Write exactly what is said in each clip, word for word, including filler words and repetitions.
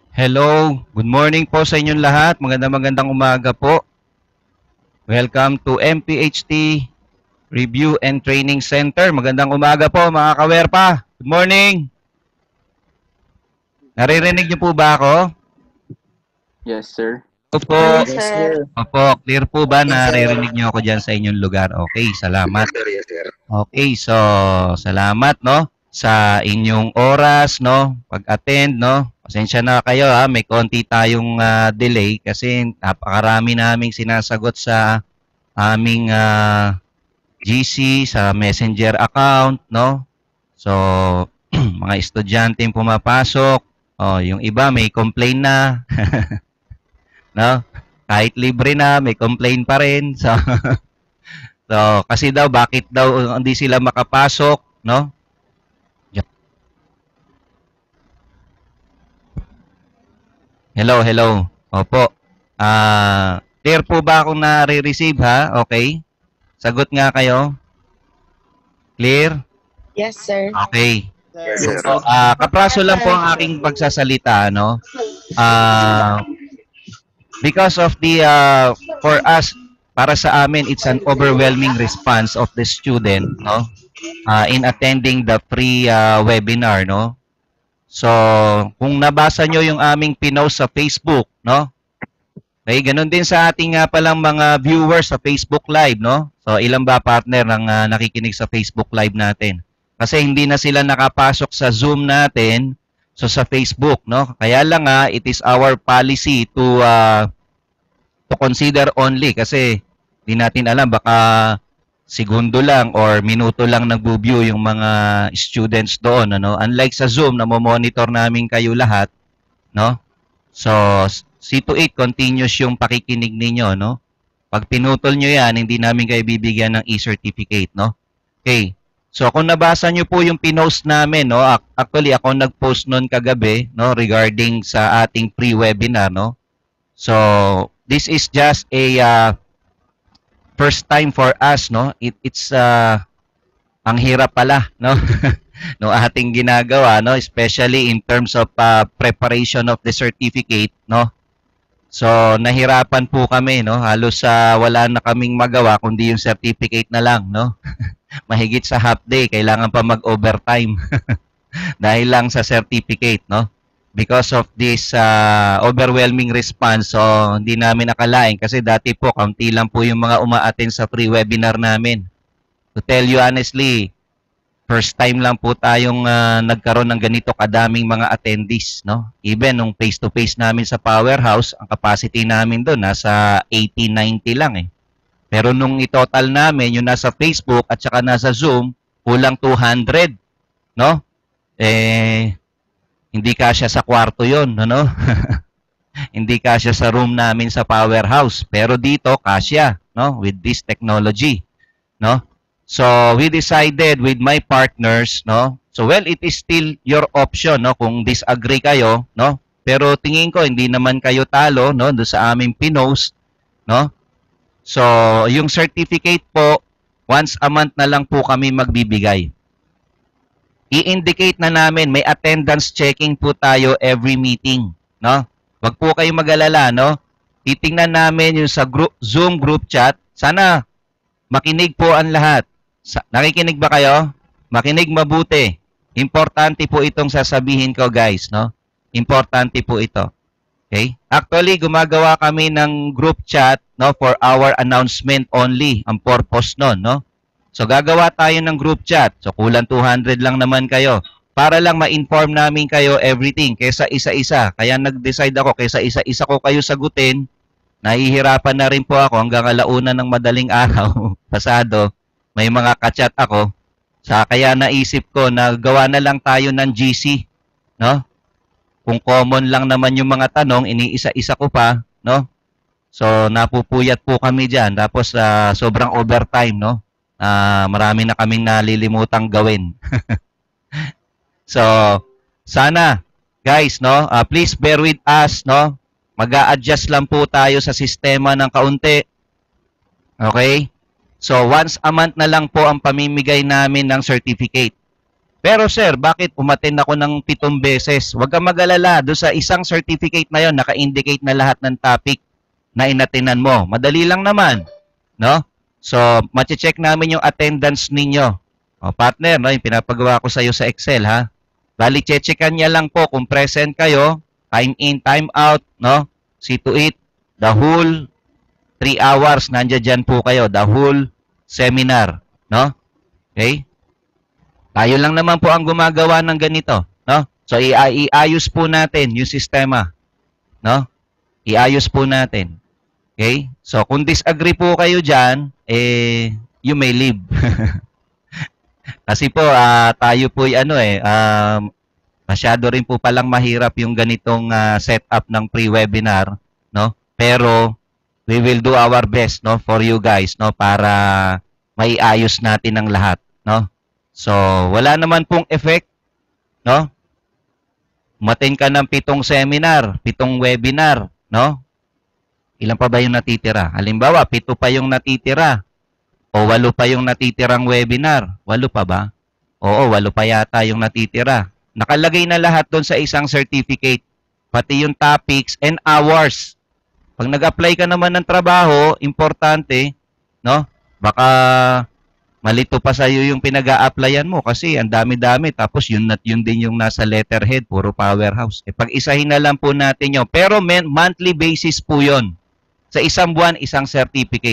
Hello, good morning po sa inyong lahat. Magandang magandang umaga po. Welcome to M P H T Review and Training Center. Magandang umaga po mga kawerpa. Good morning. Naririnig niyo po ba ako? Yes, sir. Opo. Hello, Yes, sir. sir. Opo, clear po ba? Yes, sir. Naririnig niyo ako dyan sa inyong lugar? Okay, salamat. Yes, sir. Yes, sir. Okay, so salamat no sa inyong oras no pag-attend no. Pasensya na kayo ha, may konti tayong ah, delay kasi napakarami naming sinasagot sa aming ah, G C sa Messenger account no. So mga estudyante yung pumapasok, oh, yung iba may complain na no. Kahit libre na, may complain pa rin. So So, kasi daw, bakit daw hindi sila makapasok, no? Hello, hello. Opo. Ah, clear po ba akong nare-receive ha? Okay. Sagot nga kayo. Clear? Yes, sir. Okay. Yes, sir. So, ah, kapraso lang po ang aking pagsasalita, no? Ah, because of the uh, for us, para sa amin, it's an overwhelming response of the student, no? Uh, in attending the free uh, webinar, no? So, kung nabasa nyo yung aming pinost sa Facebook, no? Okay, ganun din sa ating uh, palang mga viewers sa Facebook Live, no? So, ilan ba partner ang uh, nakikinig sa Facebook Live natin? Kasi hindi na sila nakapasok sa Zoom natin, so sa Facebook, no? Kaya lang nga, it is our policy to uh, to consider only kasi di natin alam baka segundo lang or minuto lang nagbo-view yung mga students doon, ano, unlike sa Zoom na mo-monitor namin kayo lahat, no? So C to eight continuous yung pakikinig ninyo, no? Pag pinutol nyo yan, hindi namin kayo bibigyan ng e-certificate, no? Okay. So kung nabasa nyo po yung pinost namin, no? Actually ako nag-post noon kagabi, no, regarding sa ating pre-webinar, no? So this is just a uh, first time for us, no? It, it's uh, ang hirap pala, no? no ating ginagawa, no? Especially in terms of uh, preparation of the certificate, no? So nahirapan po kami, no? Halos uh, wala na kaming magawa kundi yung certificate na lang, no? Mahigit sa half day, kailangan pa mag-overtime dahil lang sa certificate, no? Because of this uh, overwhelming response, so hindi namin nakalain kasi dati po kaunti lang po yung mga uma-attend sa free webinar namin. To tell you honestly, first time lang po tayong uh, nagkaroon ng ganito kadaming mga attendees, no? Even nung face-to-face namin sa Powerhouse, ang capacity namin doon nasa eighty ninety lang eh. Pero nung itotal namin yung nasa Facebook at saka nasa Zoom, kulang two hundred, no? Eh hindi kasya sa kwarto yon, ano? Hindi kasya sa room namin sa Powerhouse, pero dito kasya, no, with this technology, no? So we decided with my partners, no? So well, it is still your option, no, kung disagree kayo, no? Pero tingin ko hindi naman kayo talo, no, do sa aming pinost, no? So yung certificate po, once a month na lang po kami magbibigay. I-indicate na namin, may attendance checking po tayo every meeting, no? Wag po kayong mag-alala, no? Titingnan namin yung sa group, Zoom group chat. Sana makinig po ang lahat. Sa, nakikinig ba kayo? Makinig mabuti. Importante po itong sasabihin ko, guys, no? Importante po ito. Okay? Actually, gumagawa kami ng group chat, no, for our announcement only. Ang purpose nun, no? So gagawa tayo ng group chat. So kulang two hundred lang naman kayo. Para lang ma-inform namin kayo everything kaysa isa-isa. Kaya nag-decide ako kaysa isa-isa ko kayo sagutin. Nahihirapan na rin po ako hanggang alauna ng madaling araw. Pasado, may mga ka-chat ako. Sa kaya naisip ko na gawa na lang tayo ng G C, no? Kung common lang naman yung mga tanong, iniisa-isa ko pa, no? So napupuyat po kami diyan. Tapos uh, sobrang overtime, no? Uh, marami na kaming nalilimutang gawin. So, sana, guys, no, uh, please bear with us, no? Mag-a-adjust lang po tayo sa sistema ng kaunti. Okay? So, once a month na lang po ang pamimigay namin ng certificate. Pero sir, bakit umattend ako ng pitong beses? Huwag kang mag-alala. Doon sa isang certificate na yon, naka-indicate na lahat ng topic na inatinan mo. Madali lang naman. No? So, mache-check namin yung attendance ninyo. O, partner, no, yung pinapagawa ko sa iyo sa Excel, ha? Bali, checkan niya lang po kung present kayo, time in, time out, no? See to it, the whole three hours, nandiyan dyan po kayo, the whole seminar, no? Okay? Tayo lang naman po ang gumagawa ng ganito, no? So, i- iayos po natin yung sistema, no? Iayos po natin. Okay? So, kung disagree po kayo dyan, eh, you may leave. Kasi po, ah, tayo po, ano eh, um, masyado rin po palang mahirap yung ganitong ah, setup ng pre-webinar, no? Pero, we will do our best, no, for you guys, no, para maiayos natin ang lahat, no? So, wala naman pong effect, no? Umattend ka ng pitong seminar, pitong webinar, no? Ilan pa ba yung natitira? Halimbawa, pito pa yung natitira. O walo pa yung natitirang webinar. Walo pa ba? Oo, walo pa yata yung natitira. Nakalagay na lahat doon sa isang certificate. Pati yung topics and hours. Pag nag-apply ka naman ng trabaho, importante, no? Baka malito pa sa'yo yung pinag-a-applyan mo kasi ang dami-dami. Tapos yun, at yun din yung nasa letterhead, puro powerhouse. E pag-isahin na lang po natin yun. Pero men, monthly basis po yun. Sa isang buwan, isang certificate.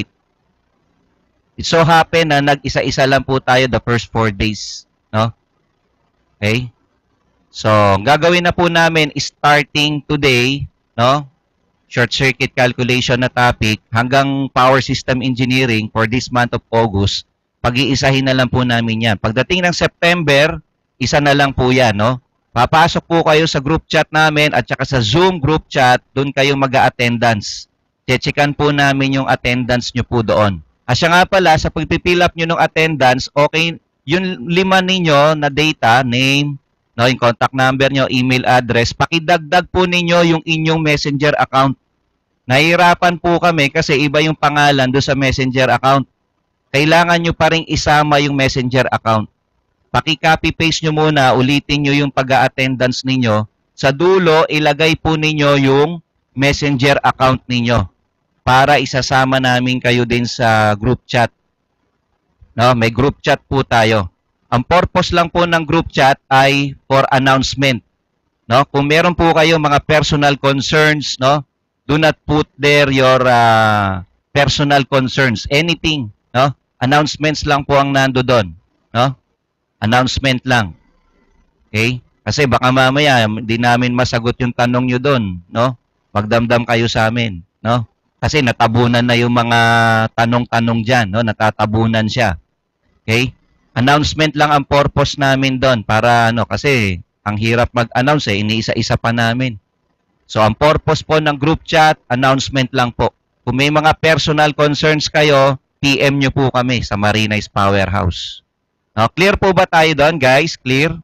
It so happen na nag-isa-isa lang po tayo the first four days. No? Okay? So, gagawin na po namin starting today, no? Short circuit calculation na topic hanggang power system engineering for this month of August. Pag-iisahin na lang po namin yan. Pagdating ng September, isa na lang po yan, no? Papasok po kayo sa group chat namin at saka sa Zoom group chat, doon kayo mag-a-attendance. Checkan po namin yung attendance nyo po doon. Asya nga pala, sa pagpipill up nyo ng attendance, okay, yung lima ninyo na data, name, no, yung contact number nyo, email address, pakidagdag po ninyo yung inyong messenger account. Nahihirapan po kami kasi iba yung pangalan doon sa messenger account. Kailangan nyo pa rin isama yung messenger account. Paki-copy-paste nyo muna, ulitin nyo yung pag-attendance ninyo. Sa dulo, ilagay po ninyo yung messenger account ninyo para isasama namin kayo din sa group chat. No, may group chat po tayo. Ang purpose lang po ng group chat ay for announcement. No, kung meron po kayo mga personal concerns, no, do not put there your uh, personal concerns, anything, no? Announcements lang po ang nando doon, no? Announcement lang. Okay? Kasi baka mamaya hindi namin masagot yung tanong niyo doon, no? Magdamdam kayo sa amin, no? Kasi natabunan na yung mga tanong-tanong diyan, no? Natatabunan siya. Okay? Announcement lang ang purpose namin doon para ano, kasi ang hirap mag-announce eh, iniisa-isa pa namin. So ang purpose po ng group chat, announcement lang po. Kung may mga personal concerns kayo, P M nyo po kami sa Marinais Powerhouse. No, clear po ba tayo doon, guys? Clear?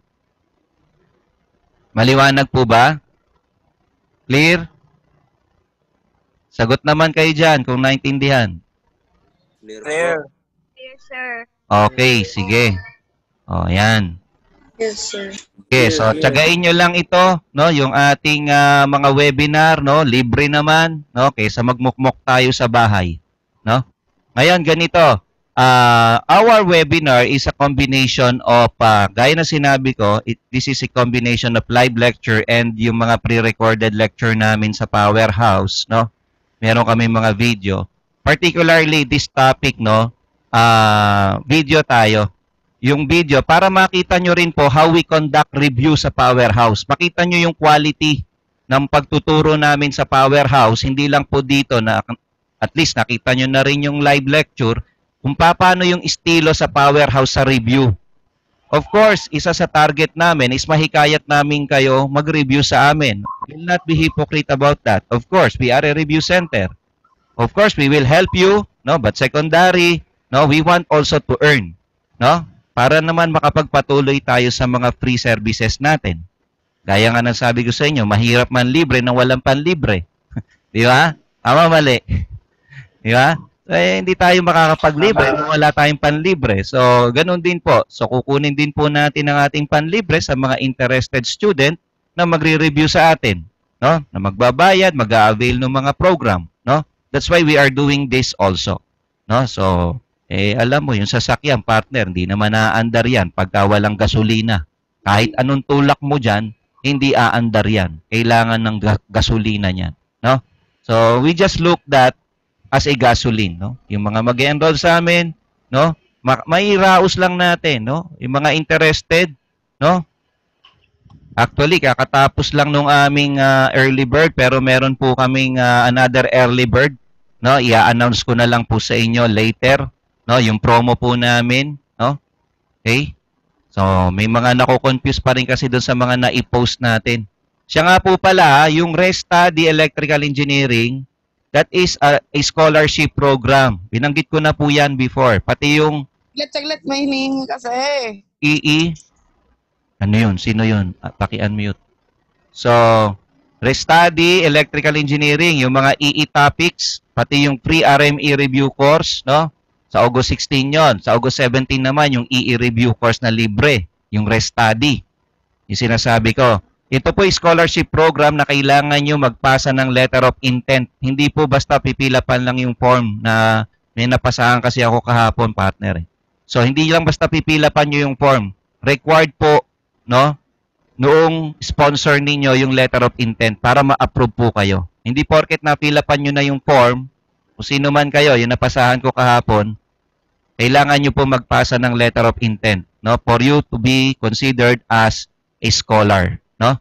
Maliwanag po ba? Clear? Sagot naman kayo dyan kung naintindihan. Clear. Yes, sir. Okay, sige. O, yan. Yes, sir. Okay, so tsagain nyo lang ito, no, yung ating ah, mga webinar, no, libre naman, no, kaysa magmukmok tayo sa bahay, no. Ngayon ganito, ah, our webinar is a combination of, ah, gaya na sinabi ko, it, this is a combination of live lecture and yung mga pre-recorded lecture namin sa Powerhouse, no. Meron kami mga video. Particularly this topic, no, ah, video tayo. Yung video, para makita nyo rin po how we conduct review sa Powerhouse. Makita nyo yung quality ng pagtuturo namin sa Powerhouse. Hindi lang po dito na at least nakita nyo na rin yung live lecture kung paano yung estilo sa Powerhouse sa review. Of course, isa sa target namin is mahikayat namin kayo mag-review sa amin. We will not be hypocrite about that. Of course, we are a review center. Of course, we will help you, no? But secondary, no, we want also to earn, no? Para naman makapagpatuloy tayo sa mga free services natin. Gaya nga ng sabi ko sa inyo, mahirap man libre na walang panlibre. Di ba? Tama, mali. Di ba? eh, hindi tayo makakapaglibre kung wala tayong panlibre. So, ganun din po. So, kukunin din po natin ang ating panlibre sa mga interested student na magre-review sa atin, no? Na magbabayad, mag-a-avail ng mga program, no? That's why we are doing this also, no? So, eh, alam mo, yung sasakyan, partner, hindi naman aandar yan pagka walang gasolina. Kahit anong tulak mo dyan, hindi aandar yan. Kailangan ng ga- gasolina niyan, no? So, we just look that as a gasoline, no? Yung mga mag-enroll sa amin, no? Ma- may raos lang natin, no? Yung mga interested, no? Actually, kakatapos lang nung aming ah, early bird, pero meron po kaming ah, another early bird, no? I-announce ko na lang po sa inyo later, no? Yung promo po namin, no? Okay? So, may mga nako-confuse pa rin kasi doon sa mga na-post natin. Siya nga po pala, yung Resta-D Electrical Engineering, that is a, a scholarship program. Binanggit ko na po yan before. Pati yung Saglit, saglit, may hinihingi kasi. E E. Ano yun? Sino yun? Ah, paki-unmute. So, Resta-D Electrical Engineering, yung mga E E topics, pati yung pre-R M E review course, no? Sa August sixteen yon. Sa August seventeen naman, yung E E review course na libre, yung Resta-D. Yung sinasabi ko. Ito po yung scholarship program na kailangan nyo magpasa ng letter of intent. Hindi po basta pipilapan lang yung form na may napasahan kasi ako kahapon, partner. Eh. So, hindi lang basta pipilapan nyo yung form. Required po, no, noong sponsor ninyo yung letter of intent para ma-approve po kayo. Hindi porket napilapan nyo na yung form, kung sino man kayo, yung napasahan ko kahapon, kailangan nyo po magpasa ng letter of intent, no, for you to be considered as a scholar, no?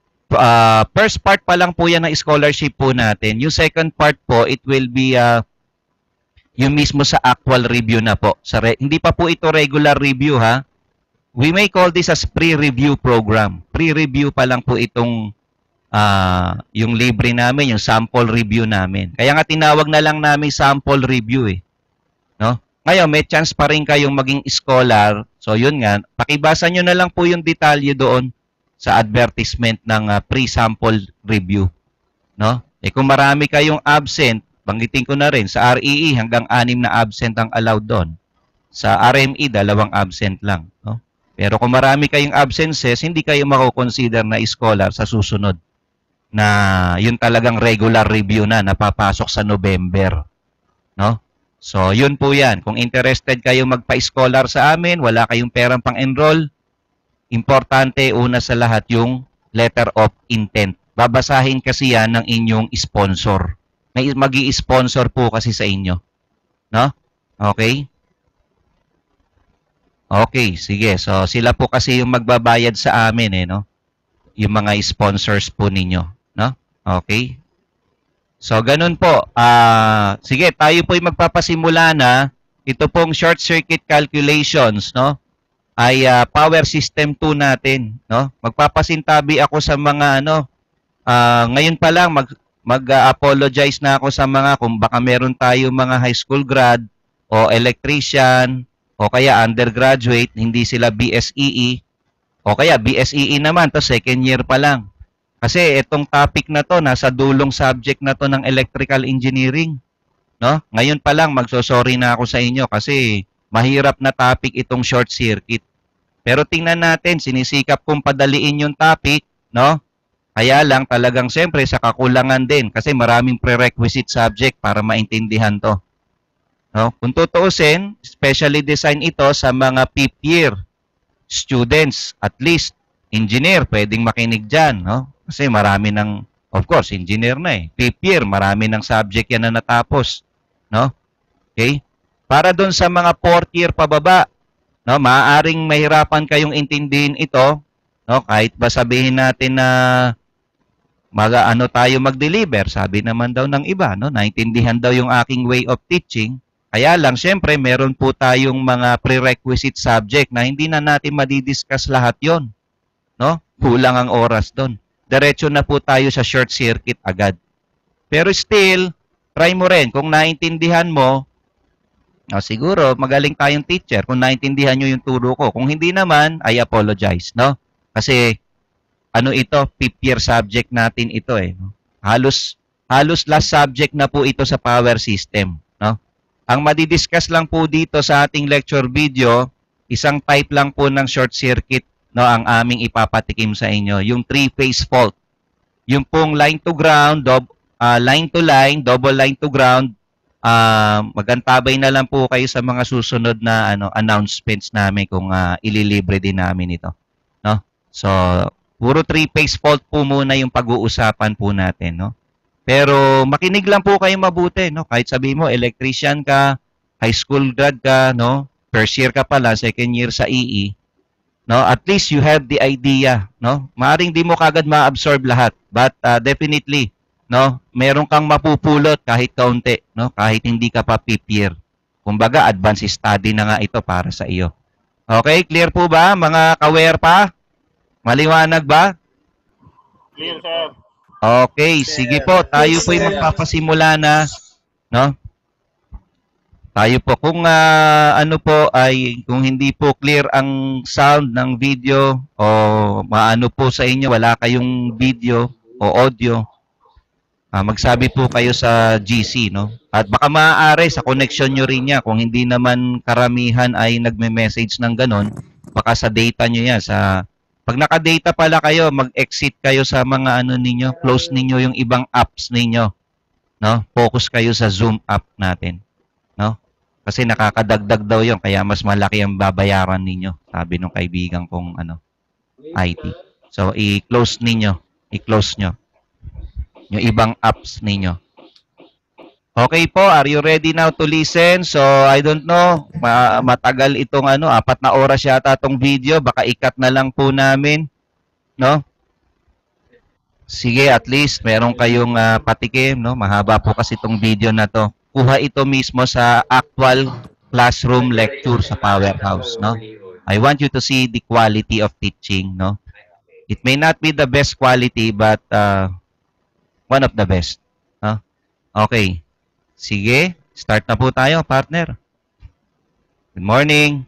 Uh, first part pa lang po yan ng scholarship po natin. Yung second part po, it will be uh, yung mismo sa actual review na po. Sa re- hindi pa po ito regular review, ha? We may call this as pre-review program. Pre-review pa lang po itong uh, yung libre namin, yung sample review namin. Kaya nga tinawag na lang namin sample review, eh. No? Ngayon, may chance pa rin kayong maging scholar. So, yun nga. Pakibasa nyo na lang po yung detalye doon sa advertisement ng uh, pre-sample review, no? Eh kung marami kayong absent, banggitin ko na rin sa R E E hanggang anim na absent ang allowed doon. Sa R M E dalawang absent lang, no? Pero kung marami kayong absences, hindi kayo mako-consider na scholar sa susunod na yun talagang regular review na napapasok sa November, no? So, yun po yan. Kung interested kayo magpa-scholar sa amin, wala kayong perang pang-enroll, importante una sa lahat yung letter of intent. Babasahin kasi yan ng inyong sponsor. May magi-sponsor po kasi sa inyo. No? Okay? Okay, sige. So sila po kasi yung magbabayad sa amin eh, no? Yung mga sponsors po ninyo, no? Okay? So ganun po. Ah, uh, sige, tayo po yung magpapasimula na. Ito pong short circuit calculations, no? Ay uh, power system two natin, no? Magpapasintabi ako sa mga ano, uh, ngayon pa lang mag mag-apologize na ako sa mga kung baka meron tayo mga high school grad o electrician o kaya undergraduate, hindi sila B S E E o kaya B S E E naman to second year pa lang. Kasi itong topic na to nasa dulong subject na to ng electrical engineering, no? Ngayon pa lang magso-sorry na ako sa inyo kasi mahirap na topic itong short circuit. Pero tingnan natin, sinisikap kong padaliin yung topic, no? Kaya lang talagang siyempre sa kakulangan din kasi maraming prerequisite subject para maintindihan to. No? Kung tutuusin, specially design ito sa mga fifth year students, at least engineer, pwedeng makinig dyan, no? Kasi marami ng, of course, engineer na eh. Fifth year, marami ng subject yan na natapos, no? Okay? Para doon sa mga fourth year pababa, no, maaaring mahirapan kayong intindihin ito, no, kahit ba sabihin natin na mag ano tayo mag-deliver, sabi naman daw ng iba, no, naintindihan daw yung aking way of teaching. Kaya lang syempre meron po tayong mga prerequisite subject na hindi na natin madidiscuss lahat 'yon, no? Kulang ang oras doon. Diretso na po tayo sa short circuit agad. Pero still, try mo rin kung naintindihan mo. O, siguro, magaling tayong teacher kung naintindihan nyo yung turo ko. Kung hindi naman, I apologize, no? Kasi, ano ito, fifth year subject natin ito eh. No? Halos, halos last subject na po ito sa power system, no? Ang madidiscuss lang po dito sa ating lecture video, isang type lang po ng short circuit, no, ang aming ipapatikim sa inyo, yung three-phase fault. Yung pong line to ground, dob, uh, line to line, double line to ground, uh, magantabay na lang po kayo sa mga susunod na ano announcements namin kung uh, ililibre din namin ito, no? So, puro three-phase fault po muna yung pag-uusapan po natin, no? Pero makinig lang po kayo mabuti, no? Kahit sabi mo electrician ka, high school grad ka, no? First year ka pala, second year sa E E, no? At least you have the idea, no? Maaring di mo kagad ma-absorb lahat, but uh, definitely, no? Meron kang mapupulot kahit kaunti, no? Kahit hindi ka pa fifth year. Kumbaga, advanced study na nga ito para sa iyo. Okay, clear po ba mga ka-aware pa? Maliwanag ba? Clear, sir. Okay, sige po. Tayo po yung magpapasimula na, no? Tayo po. Kung uh, ano po ay, kung hindi po clear ang sound ng video o maano po sa inyo, wala kayong video o audio, uh, magsabi po kayo sa G C, no? At baka maaari sa connection nyo rin niya. Kung hindi naman karamihan ay nagme-message ng ganon, baka sa data nyo yan, sa pag naka-data pala kayo, mag-exit kayo sa mga ano ninyo, close ninyo yung ibang apps ninyo, no? Focus kayo sa Zoom app natin, no? Kasi nakakadagdag daw 'yon, kaya mas malaki ang babayaran ninyo, sabi ng kaibigan kong ano, I T. So i-close ninyo, i-close nyo yung ibang apps ninyo. Okay po, are you ready now to listen? So, I don't know, ma matagal itong ano, apat na oras yata itong video, baka ikat na lang po namin, no? Sige, at least meron kayong uh, patikim, no? Mahaba po kasi itong video na to. Kuha ito mismo sa actual classroom lecture sa Powerhouse, no? I want you to see the quality of teaching, no? It may not be the best quality, but uh, one of the best, no? Okay. Sige, start na po tayo, partner. Good morning.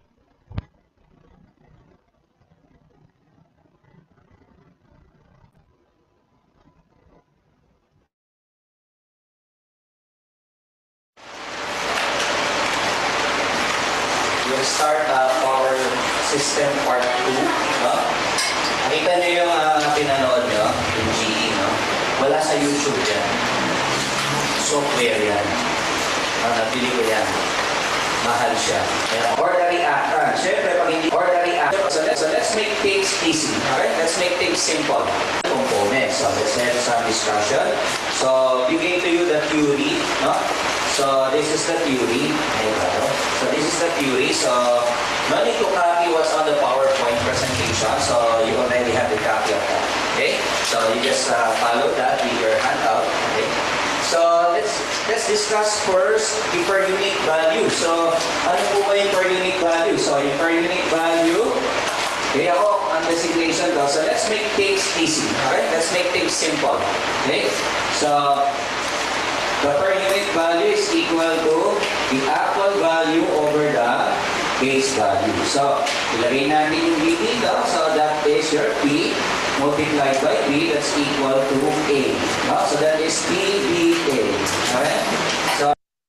We'll start uh, our system part two. No? Nakita niyo yung uh, pinanood nyo, yung G E, no? Wala sa YouTube yan. Software yan. Uh, nabili ko yan. Mahal siya. Kaya ordinary act. Uh, Siyempre, pag hindi ordinary act. So, let's, so let's make things easy. Okay? Let's make things simple. Components. So let's have some discussion. So, bigay to you the theory. No? So, this is the theory. So, this is the theory. So, no need to copy what's on the PowerPoint presentation. So, you already have the copy of that. Okay? So, you just uh, follow that with your handout. Okay? So, let's let's discuss first the per unit value. So, ano po ba yung per unit value? So, yung per unit value, okay, ako, ang designation daw. So, let's make things easy. Okay? Let's make things simple. Okay? So, the per unit value is equal to the actual value over the base value. So, ilagay natin yung B dito. So, that is your P multiplied by B, that's equal to A. No? So, that is P B A. Okay? So,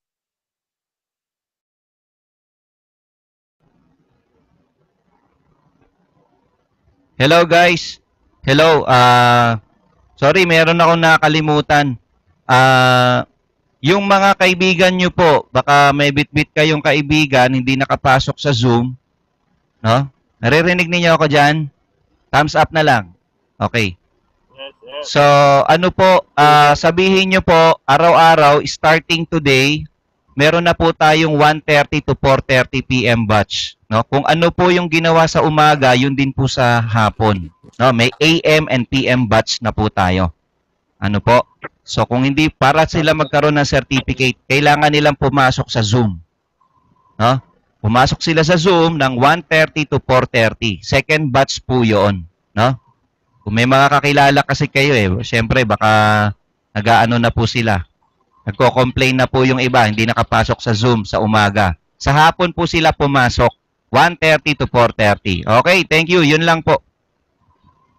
Hello guys. Hello. Uh, sorry, meron akong nakalimutan. Uh, yung mga kaibigan nyo po, baka may bit-bit kayong kaibigan, hindi nakapasok sa Zoom. No? Naririnig niyo ako dyan? Thumbs up na lang. Okay. Yes, yes. So, ano po, uh, sabihin nyo po, araw-araw, starting today, meron na po tayong one thirty to four thirty p m batch. No? Kung ano po yung ginawa sa umaga, yun din po sa hapon. No? May A M and P M batch na po tayo. Ano po? So, kung hindi, para sila magkaroon ng certificate, kailangan nilang pumasok sa Zoom. No? Pumasok sila sa Zoom ng one thirty to four thirty. Second batch po yun. No? Kung may mga kakilala kasi kayo eh, syempre baka nag-aano na po sila. Nagko-complain na po yung iba, hindi nakapasok sa Zoom sa umaga. Sa hapon po sila pumasok, one thirty to four thirty. Okay, thank you. Yun lang po.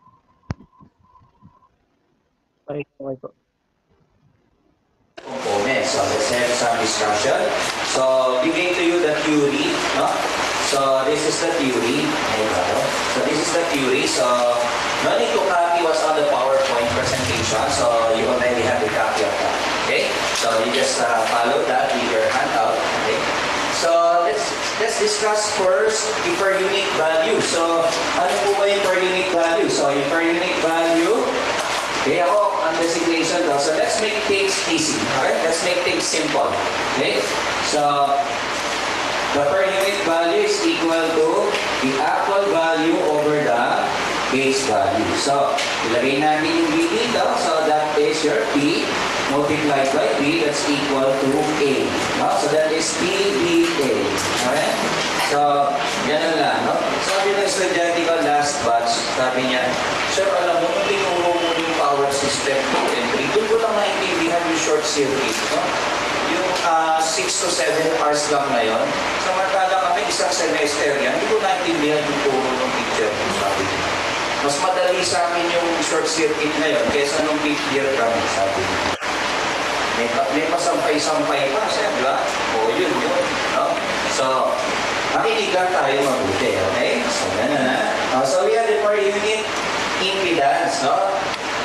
Okay, okay po. component. natin. So, let's have some discussion. So, bigay to you the theory, no? So, this is the theory. So, this is the theory. So, no need to copy what's on the PowerPoint presentation. So, you already have the copy of that. Okay? So, you just uh, follow that with your handout. Okay? So, let's let's discuss first the per unit value. So, ano po ba yung per unit value? So, yung per unit value, okay, ako, ang designation daw. So, let's make things easy. Okay? Let's make things simple. Okay? So, the per unit value is equal to the actual value over the base value. So, ilagay natin yung B dito. So, that is your P multiplied by B. That's equal to A. No? So, that is P B A. Okay? So, ganun lang. No? Sabi ng estudyante ko last batch, sabi niya, Sir, alam mo, nung tinuro mo yung power system two and three, doon ko lang naintindihan yung short circuit. No? Yung uh, six to seven hours lang na yun. Samantala kami, isang semester yan, hindi ko naintindihan yung turo ng teacher ko, sabi niya. Mas madali sa akin yung short circuit ngayon kaysa nung fifth year kami, sabi niya. May, may pasampay-sampay pa siya, di ba? O, yun, yun. No? So, makinig lang tayo mabuti, okay? So, gano'n na. Uh, so, we have the per unit impedance, no?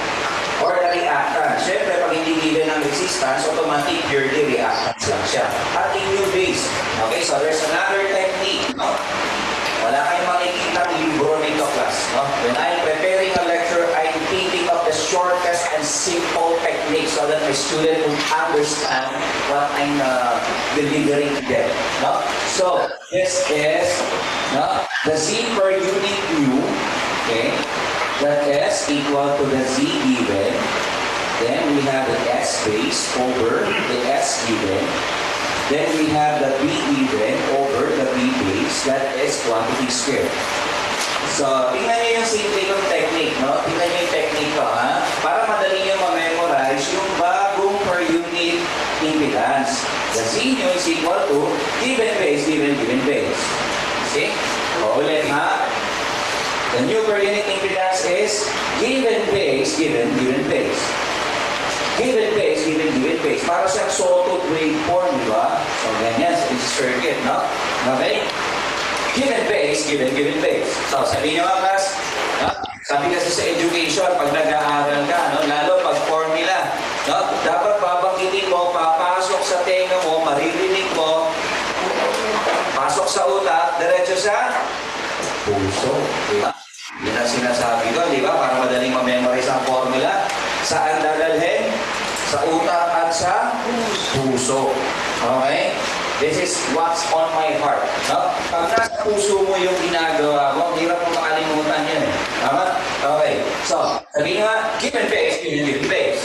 Or the reactance. Siyempre, pag hindi given ng resistance, automatic purely reactance lang siya. At in new base. Okay, so there's another technique, no? Wala kayong makikita ng libro nito, class, no? When I'm preparing a lecture, I'm thinking of the shortest and simple technique so that my student will understand what I'm uh, delivering to them, no? So, this is, no, the Z per unit mu, okay? That S equal to the Z given. Then we have the S base over the S given. Then we have the B given over the B base. That is quantity squared. So, tingnan nyo yung simple yung technique, no? Tingnan nyo yung technique ko, ha? Para madali nyo ma-memorize yung bagong per unit impedance. The Z nyo is equal to given base, given, given base. See? O, ulit, ha? The new per unit impedance is given base, given, given base. Given base, given, given base. Para sa sawtooth waveform, di ba? So, ganyan sa circuit, no? Okay? Given base, given, given base. So, sabihin nyo mga class, no? Sabi kasi sa education, pag nag-aaral ka, no? Lalo pag formula, no? Dapat babanggitin mo, papasok sa tenga mo, maririnig mo, pasok sa utak, diretso sa puso. Diba? Yun ang sinasabi ko, di ba? Para madaling ma-memorize ang formula. Saan dadalhin? Sa utak at sa puso. Okay? This is what's on my heart. No? Pag nasa puso mo yung ginagawa mo, hirap mo makalimutan yan. Eh. Tama? Okay. So, sabihin nga, given base, given given base.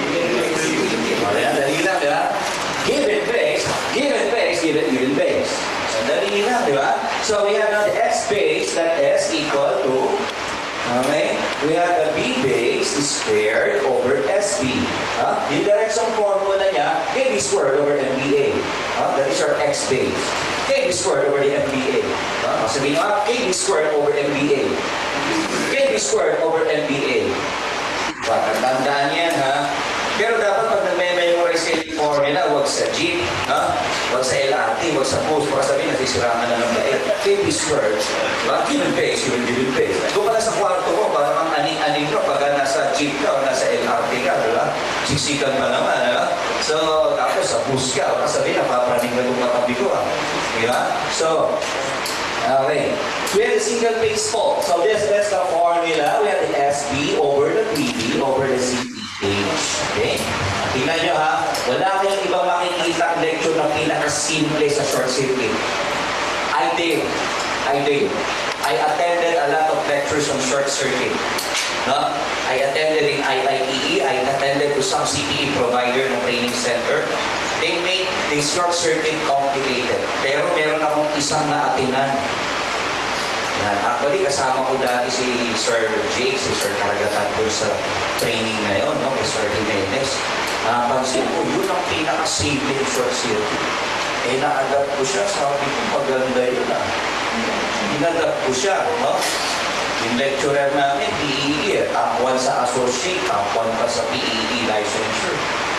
Dali lang, di ba? Given base, given base, given given base. So, dali lang, di ba? So, we have now the S base, that S equal to, okay, we have the B base squared over S B. Huh? Yung direksyon formula niya, K B squared over M B A. Huh? That is our X base. K B squared over the M B A. Huh? Sabihin nga, K B squared over M B A. K B squared over M B A. Tandaan yan, ha? Pero dapat pag nag-memorize kayo yung formula, huwag sa jeep, ha? Huwag sa L R T, huwag sa post, baka sabihin, nasisirahan na ng dahil. K B squared, diba? Given base, given given base. Doon pala sa kwarto mo, para mang aning-aning ka, pagka nasa jeep ka o nasa L R T ka, diba? Siksikan pa naman, diba? So, tapos sa bus ka, baka sabihin, napapraning na yung katabi ko, ha? Diba? So, okay. We have the single phase fault. So, this is the formula. We have the S B over the P B over the C P H. Okay? Tingnan nyo ha, wala kayong ibang makikita ang lecture na pinaka-simple sa short circuit. I did. I did. I attended a lot of lectures on short circuit. No? I attended in I I E E. I attended to some C P E provider ng training center. They make the short circuit complicated. Pero meron akong isang na-atinan. Actually, kasama ko dati si Sir Jake, si Sir Karagatan doon sa training ngayon, no? Kay Sir Jimenez. Napansin ko, yun ang pinaka-simple short circuit. Eh, na-adapt ko siya, sabi ko, maganda yun ah. In-adapt ko siya, no? Yung lecturer namin, P E E, top one sa associate, top one pa sa P E E licensure.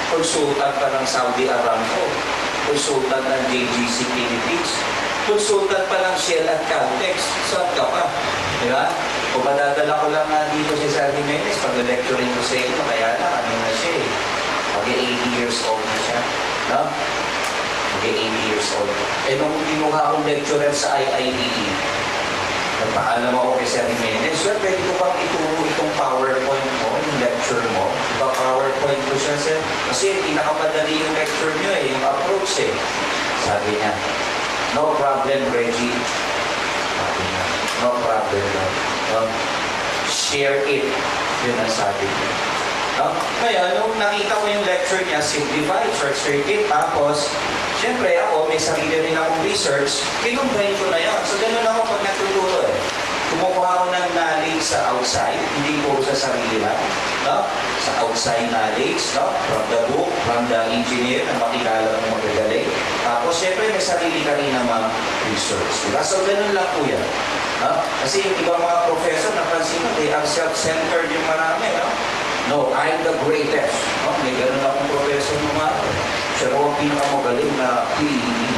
consultant pa ng Saudi Aramco, consultant ng J G C Philippines, consultant pa ng Shell at Caltex. Saan ka pa? Di ba? Kung madadala ko lang nga dito si Sir Jimenez, pag-lecturing ko sa inyo, kaya na, ano na siya eh. Pag-eighty years old na siya. No? Pag-eighty years old. Eh, nung kinuha akong lecturer sa I I T E, nagpaalam ako kay Sir Jimenez, Sir, pwede ko bang ituro itong PowerPoint mo, yung lecture mo? Ipa-PowerPoint ko siya, Sir. Kasi pinakamadali yung lecture nyo eh, yung approach eh. Sabi niya, no problem, Reggie. Sabi niya, no problem, no. No? Share it. Yun ang sabi niya. No? Kaya, nung nakita ko yung lecture niya, simplified, short circuit, tapos, siyempre ako, may sarili rin akong research, kinumbay ko na yun. So, ganun ako pag natuturo eh. Kumukuha ako ng knowledge sa outside, hindi po sa sarili lang. No? Sa outside knowledge, no? From the book, from the engineer na makikala ng magagaling. Tapos, siyempre, may sarili ka rin naman research. Diba? So, ganun lang po yan. No? Kasi yung ibang mga professor, napansin mo, they are self-centered yung marami. No? No, I'm the greatest. No? May ganun akong professor naman. Siya ko ang pinakamagaling na P E E.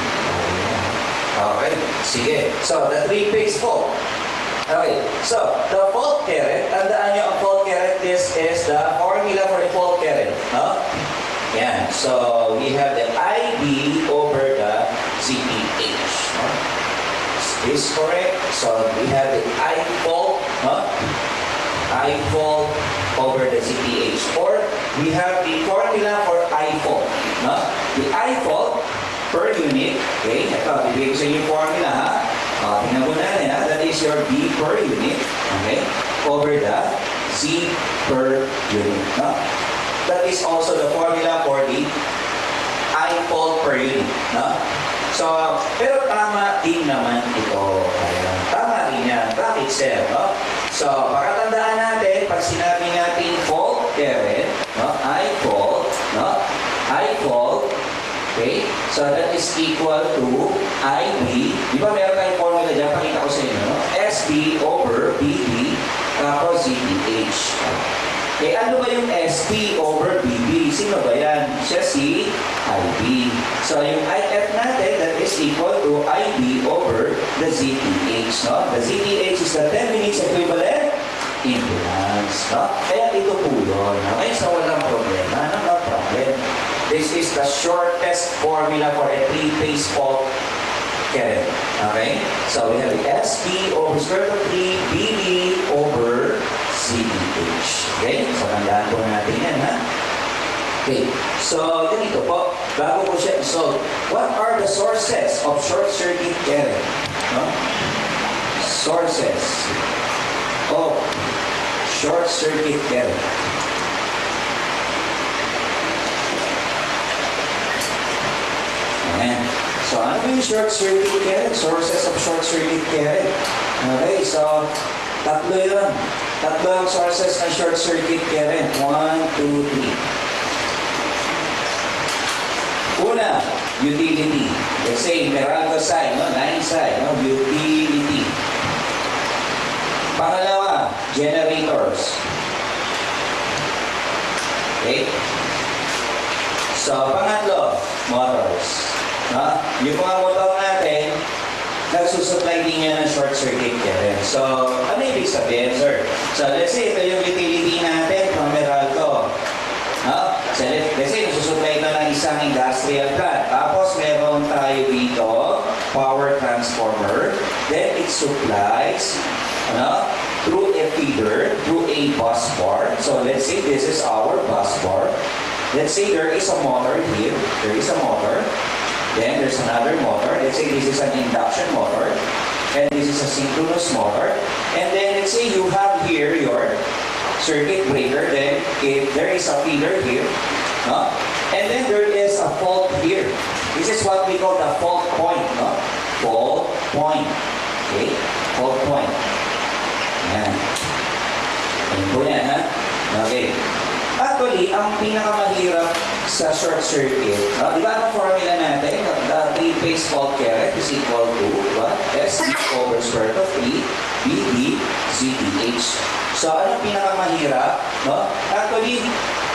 Okay, sige. So, the three-phase fault. Okay, so, the fault current, tandaan nyo ang fault current, this is the formula for the fault current. No? Yan. So, we have the I B over the Z P H. No? Is this correct? So, we have the I fault. No? I fault over the Z P H. Or, we have the formula for I fault. No? The I fault per unit, okay, ito, bibigay ko sa inyo yung formula, ha? Uh, tingnan mo natin, ha? That is your B per unit, okay, over the Z per unit, no? That is also the formula for the I fault per unit, no? So, pero tama din naman ito. Ayan. Tama din yan. Bakit, sir, no? So, pakatandaan natin, pag sinabi natin fault current, no? I fault, no? I fault, okay? So, that is equal to I B. Di ba meron tayong formula dyan? Pakita ko sa inyo, no? S B over B B tapos Z P H. Eh, ano ba yung S P over B B? Sino ba yan? Siya si I B. So, yung I F natin, that is equal to I B over the Z P H, no? The Z P H is the ten minutes equivalent impedance, no? Kaya ito po yun, okay? So, walang problema. Ano ba problem? This is the shortest formula for a three-phase fault current. Okay? So, we have S P over square root of three B B over Z P H. Okay? So, tandaan po natin yan, ha? Okay. So, ganito po. Bago ko siya i-solve, what are the sources of short-circuit current? No? Sources of short-circuit current. Ayan. So, ano yung short-circuit current? Sources of short-circuit current. Okay, so, tatlo yun. Tatlo ang sources ng short-circuit current. One, two, three. Una, utility. Let's say, Meralco side, no? Nine side, no? Utility. Pangalawa, generators. Okay? So, pangatlo, motors. No? Yung mga motor natin, nagsusupply din yan ng short circuit current. So, ano ibig sabihin, sir? So, let's say, ito yung utility natin from Meralco. No? So, let's say, nagsusupply ito ng isang industrial plant. Tapos, meron tayo dito, power transformer. Then, it supplies, ano? Through a feeder, through a bus bar. So, let's say, this is our bus bar. Let's say, there is a motor here. There is a motor. Then there's another motor. Let's say this is an induction motor. And this is a synchronous motor. And then let's say you have here your circuit breaker. Then if there is a feeder here. No? And then there is a fault here. This is what we call the fault point. No? Fault point. Okay? Fault point. Yan. Yan po yan, ha? Okay. Actually, ang pinakamahirap sa short circuit, no? Di ba ang formula natin? The three-phase fault current is equal to what? S over square root of three B B Z P H. So, anong pinakamahirap? No? Actually,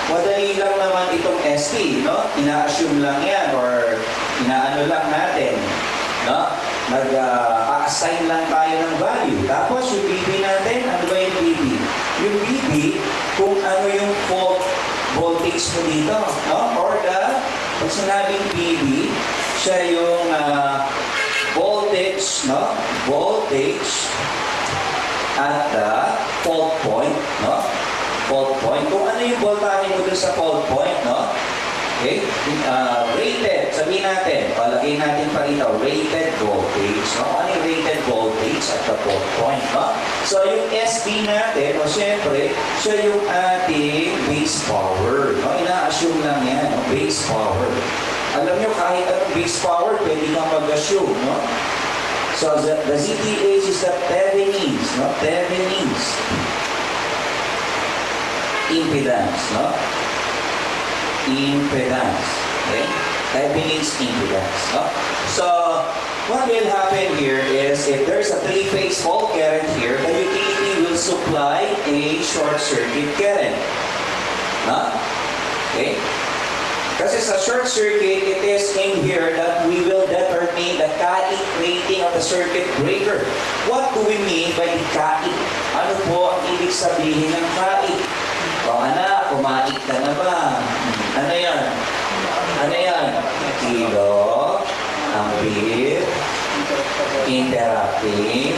Madali lang naman itong S P, no? Ina-assume lang yan or inaano lang natin, no? Nag-assign lang tayo ng value. Tapos yung B B natin, ano ba yung B B? Yung B B, kung ano yung fault voltage mo dito, no? Or the, pag sinabing B B, siya yung uh, voltage, no? Voltage at the fault point, no? Fault point. Kung ano yung voltage mo dun sa fault point, no? Okay? Uh, rated, sabihin natin, palagay natin pa rito, rated voltage, no? Ano yung rated voltage at the fault point, no? So, yung S B natin, o syempre, siya yung ating base power, no? Ina-assume lang yan, no? Base power. Alam nyo, kahit anong base power, pwede kang mag-assume, no? So, the, the Z T H is the Thevenin's, no? Thevenin's impedance, no? Impedance, okay? Thevenin's impedance, no? So, what will happen here is, if there's a three-phase fault current here, the utility will supply a short-circuit current, no? Okay? Kasi sa short circuit, it is in here that we will determine the K I I rating of the circuit breaker. What do we mean by the K I I? Ano po ang ibig sabihin ng K I I? O anak, kumain ka na ba? Ano yan? Ano yan? Kilo, ampere, interacting,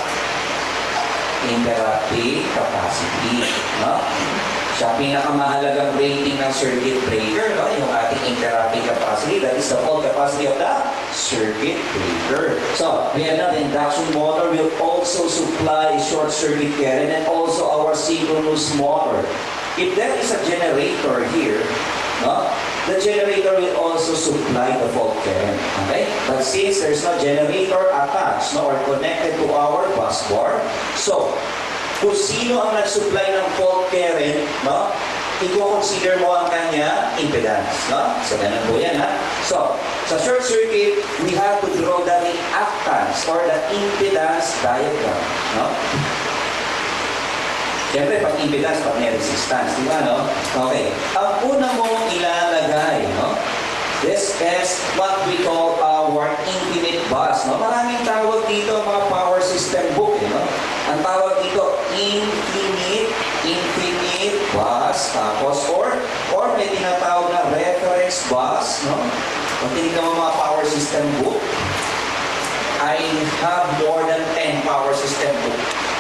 interacting capacity. No? Siya pinakamahalagang rating ng circuit breaker, no? Yung ating interacting capacity, that is the fault capacity of the circuit breaker. So, we have now the induction motor will also supply short circuit current and also our synchronous motor. If there is a generator here, no? The generator will also supply the fault current. Okay? But since there's no generator attached, no, or connected to our bus bar, so kung sino ang nag-supply ng fault current, no? I-consider mo ang kanya impedance, no? So, ganun po yan, ha? So, sa short circuit, we have to draw the reactance or the impedance diagram, no? Siyempre, pag impedance, pag may resistance, di ba, no? Okay. Ang una mong ilalagay, no? This is what we call our infinite bus, no? Maraming tawag dito mga power system book, eh, no? Ang tawag dito, infinite, infinite bus, tapos, or, or may tinatawag na reference bus, no? Kung tinignan mo mga power system book, I have more than ten power system book.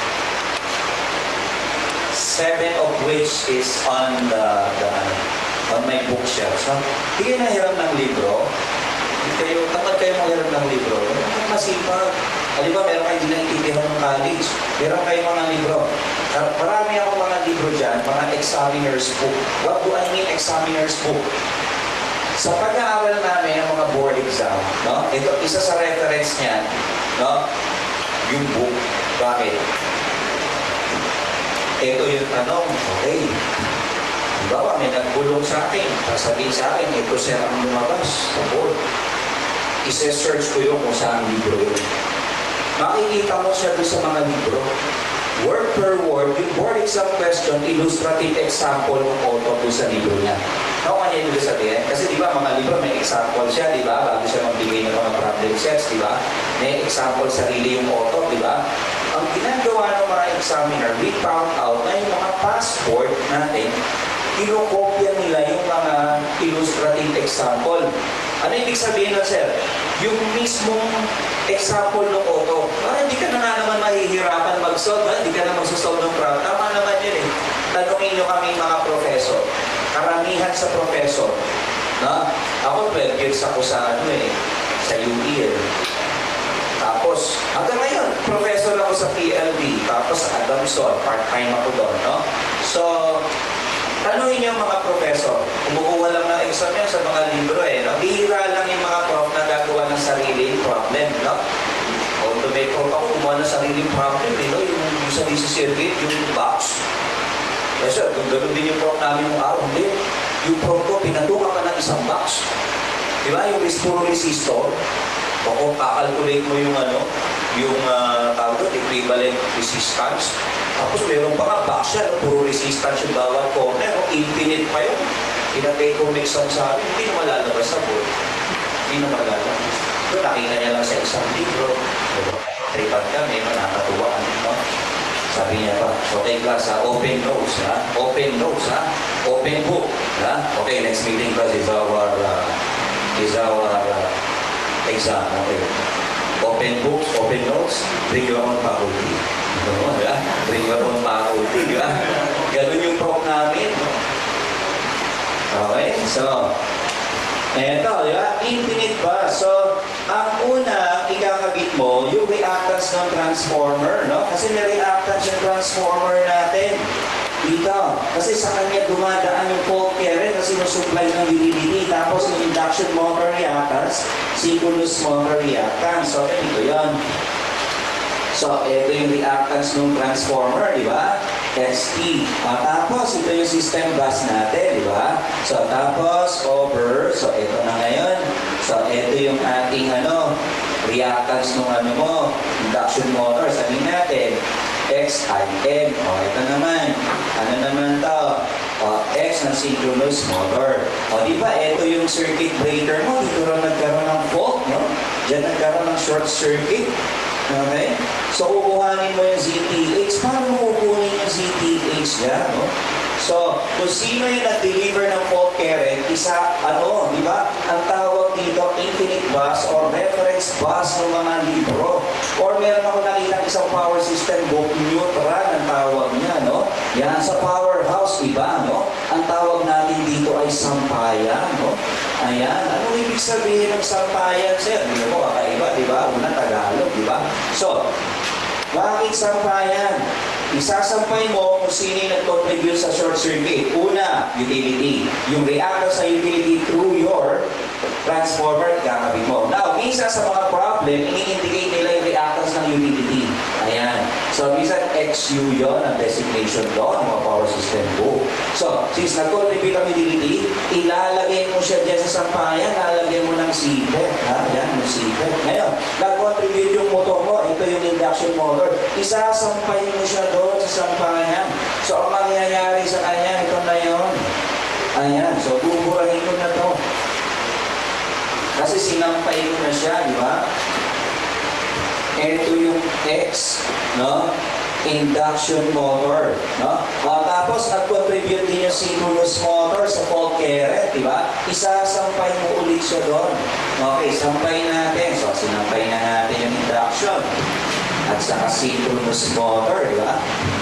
Seven of which is on the, the on my bookshelves. No? Hindi kayo nahiram ng libro. Hindi kayo, kapag kayo mahiram ng libro, masipag. Di ba, meron kayo dinaintindihan ng college. Meron kayo mga libro. Marami akong mga libro dyan, mga examiner's book. What do I mean examiner's book? Sa pag-aaral namin ng mga board exam, no? Ito, isa sa reference niyan, no? Yung book. Bakit? Ito yung tanong, okay. Diba, may nagbulong sa akin, sasabihin sa akin, ito siya ang lumabas sa board. Isa-search ko yung kung saan libro yun. Makikita mo siya doon sa mga libro. Word per word, yung board exam question, illustrative example ng author doon sa libro niya. Ano kanya yung sabihin? Kasi di ba, mga libro may example siya, di ba? Bago siya magbigay ng mga problem sets, di ba? May example sarili yung author, di ba? Ang ginagawa ng mga examiner, we found out na yung mga passport natin, kinokopya nila yung mga illustrative example. Ano ibig sabihin na, sir? Yung mismong example ng auto, ah, hindi ka na nga naman mahihirapan mag-solve, ah, hindi ka na magsasolve ng problem. Tama naman yun eh. Tanungin nyo kami mga professor. Karamihan sa professor. No? Ako twelve years ako sa ano eh, sa U E eh. Tapos, hanggang ngayon, professor ako sa P L B, tapos sa Adamson, part-time ako doon, no? So, tanungin niyo mga professor, kumukuha lang ng exam yan sa mga libro eh, no? Bihira lang yung mga prof na gagawa ng sariling problem, no? Although may prof ako kumuha ng sariling problem, eh, no? Yung, yung sa D C circuit, yung box. Kasi, kung gano'n din yung prof namin mong araw, hindi. Yung prof ko, pinatuka ka ng isang box. Diba? Yung is puro resistor. O kung kakalculate mo yung ano, yung uh, tawag doon, equivalent resistance, Tapos meron pa nga backsya, no? Puro resistance yung bawat corner, no? Infinite pa yun. Pinatay ko mix ang sabi, hindi na malalabas sa board. Hindi na malalabas. So, nakita niya lang sa isang libro. Tripan kami, nakakatuwaan. No? Sabi niya pa, okay class, ha? Open notes, ha? Open notes, ha? Open book, ha? Okay, next meeting class is our, uh, is our uh, exam, okay? Open books, open notes, bring your own faculty. No, di ba? Bring your own faculty, di ba? Ganun yung talk namin. No? Okay, so, eto, di ba? Infinite ba? So, ang una, ikakabit mo, yung reactance ng transformer, no? Kasi may reactance yung transformer natin. Dito. Kasi sa kanya dumadaan yung fault current kasi sinusupply ng utility. Tapos yung induction motor reactance, synchronous motor reactance. So, ito yun. So, ito yung reactance ng transformer, di ba? S T. Uh, tapos, ito yung system bus natin, di ba? So, tapos, over. So, ito na ngayon. So, ito yung ating, ano, reactance ng ano mo, induction motor. Sabihin natin, X I M. O, ito naman. Ano naman to? O, X ng synchronous motor. O, di ba, ito yung circuit breaker mo. Dito rin nagkaroon ng fault, no? Diyan nagkaroon ng short circuit. Okay? So, kukuhanin mo yung Z T H. Paano mo kukunin yung Z T H dyan, no? So, kung sino yung nag-deliver ng fault current, isa, ano, di ba? Ang tawag dito, infinite bus or reference bus ng mga libro. Or meron ako nakita isang power system book, neutral ang tawag niya, no? Yan, sa powerhouse, iba, no? Ang tawag natin dito ay sampayan, no? Ayan, ano ibig sabihin ng sampayan, sir? Hindi mo, kakaiba, di ba? Una, Tagalog, di ba? So, bakit sampayan? Isasampay mo kung sino yung nag-contribute sa short circuit. Una, utility. Yung reactance sa utility through your transformer, kakabit mo. Now, isa sa mga problem, ini-indicate nila yung reactance ng utility. Ayan. So, minsan X U yun ang designation doon, mga power system book. So, since nag-contribute ang utility, ilalagay mo siya dyan sa sampayan, lalagay mo ng C P E T. Ha? Yan, yung C P E T. Ngayon, nag-contribute yung motor mo, ito yung induction motor. Isasampay mo siya doon sa sampayan. So, ang mangyayari sa kanya, ito na yun. Ayan. So, buburahin ko na to. Kasi sinampay ko na siya, di ba? Ito yung X, no? Induction motor, no? Uh, tapos, nag-contribute din yung synchronous motor sa fault current, di ba? Isasampay mo ulit siya doon. Okay, sampay natin. So, sinampay na natin yung induction. At saka synchronous motor, di ba?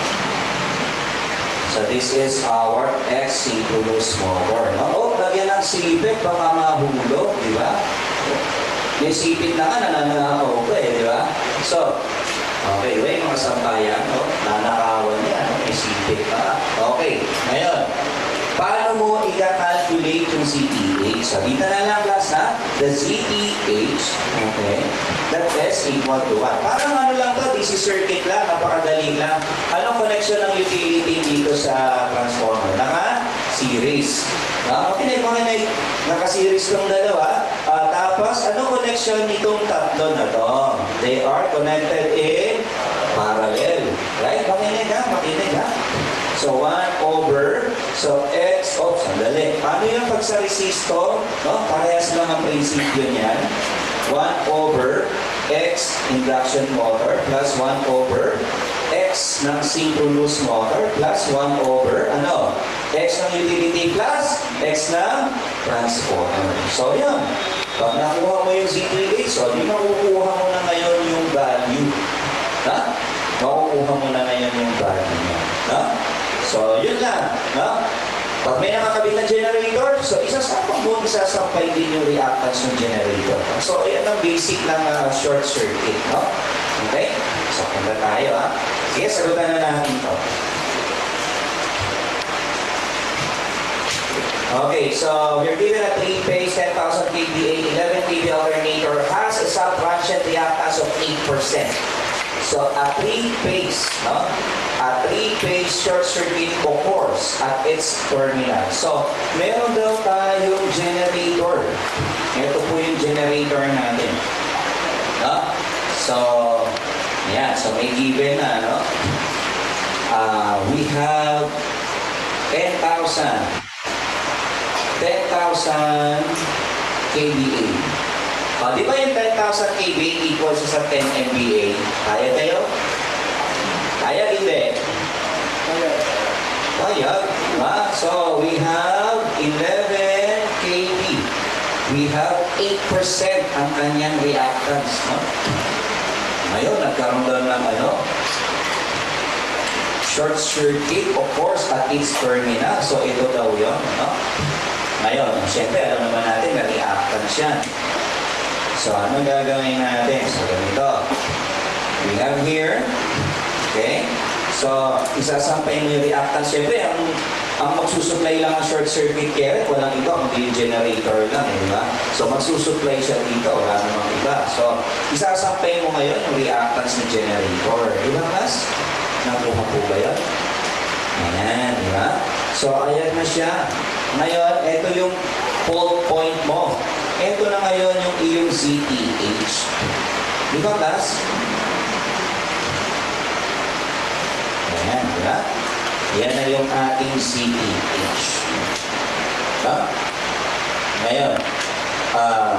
So, this is our X synchronous motor, no? Oh, lagyan ng sipit, baka mahulog, di ba? Yung sipit na ka, nananakaw ko eh, di ba? So, okay, wait, mga sampayan, no? Nanakawan niya, no? May sipit na. Okay, ngayon, paano mo i-calculate yung Z T H? So, dito na lang, class, na the Z T H, okay, that is equal to one. Parang ano lang to, D C circuit lang, napakadali lang. Anong connection ng utility dito sa transformer? Naka-series. No? Okay, mga naka-series ng dalawa. Uh, tapos, anong connection nitong tatlo na to? They are connected in parallel. Right? Makinig ha? Makinig ha? So, one over, so X, oh, sandali. Paano yung pag sa resistor? No? Parehas lang ang prinsipyo niyan. one over X induction motor plus one over X ng synchronous motor plus one over, ano? X ng utility plus X ng transformer. So, yan. Pag nakuha mo yung Z T H, so, di makukuha mo na ngayon yung value. Ha? Makukuha mo na ngayon yung value niya. Ha? So, yun lang. Ha? Pag may nakakabit na generator, so isasampay mo, isasampay din yung reactance ng generator. So, yan ang basic ng uh, short circuit. No? Okay? So, punta tayo. Ha? Sige, sagutan na natin ito. Okay, so we're given a three-phase ten thousand K V A eleven K V alternator has a sub-transient reactance of eight percent. So a three-phase, no? A three-phase short circuit occurs at its terminal. So meron daw tayong generator. Ito po yung generator natin. No? So, yan. So may given na, no? uh, we have ten thousand. ten thousand K V A. Uh, di ba yung ten thousand K V A equals sa ten M V A? Kaya kayo? Kaya hindi? Kaya. Diba? So, we have eleven K V. We have eight percent ang kanyang reactance. No? Ngayon, nagkaroon doon ng ano? Short circuit, of course, at its terminal. So, ito daw yun. No? Ngayon, siyempre, alam naman natin na reactance yan. So, ano gagawin natin? So, ganito. We have here, okay? So, isasampay mo yung reactance. Siyempre, ang, ang magsusupply lang ng short circuit current, walang iba, kundi yung generator lang, eh, di ba? So, magsusupply siya dito, wala namang iba. So, isasampay mo ngayon yung reactance ng generator. Di ba, mas? Nakuha po ba yan? Ayan, di ba? So, ayan na siya. Ngayon, ito yung fault point mo. Ito na ngayon yung iyong Z T H. Di ba, Kas? Ayan, di ba? Yan na yung ating Z T H. Diba? Ngayon, uh,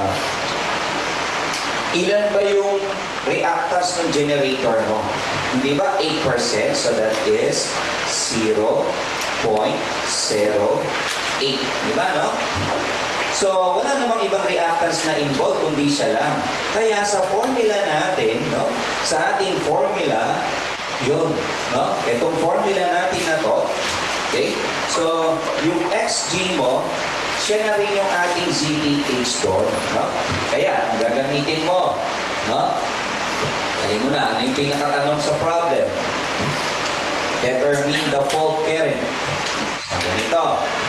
ilan ba yung reactance ng generator mo? Hindi ba eight percent? So that is zero point zero eight. Diba, no? So, wala namang ibang reactance na involved, kundi siya lang. Kaya sa formula natin, no? Sa ating formula, yun, no? Itong formula natin na to, okay? So, yung X G mo, siya na rin yung ating Z T H doon, no? Kaya, ang gagamitin mo, no? Dali mo na, ano yung pinakatanong sa problem? Determine the fault current. So, ganito.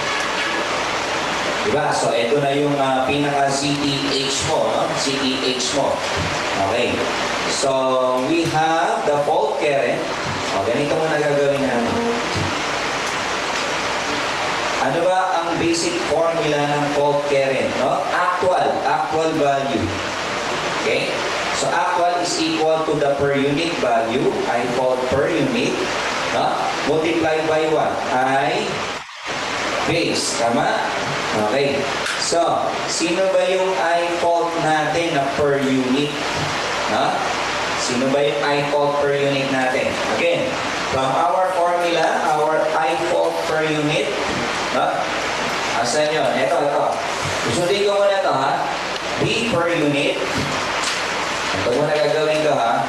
Diba? So, ito na yung uh, pinaka-Z T H mo, no? Z T H mo. Okay. So, we have the fault current. O, ganito mo na gagawin natin. Ano ba ang basic formula ng fault current, no? Actual. Actual value. Okay? So, actual is equal to the per unit value, I fault per unit, no? Multiplied by what? I base. Tama? Okay. So, sino ba yung I fault natin na per unit? No? Sino ba yung I fault per unit natin? Again, from our formula, our I fault per unit, no? Asan yun? Ito, ito. Susundin ko muna ito, ha? B per unit. Ito muna gagawin ko, ha?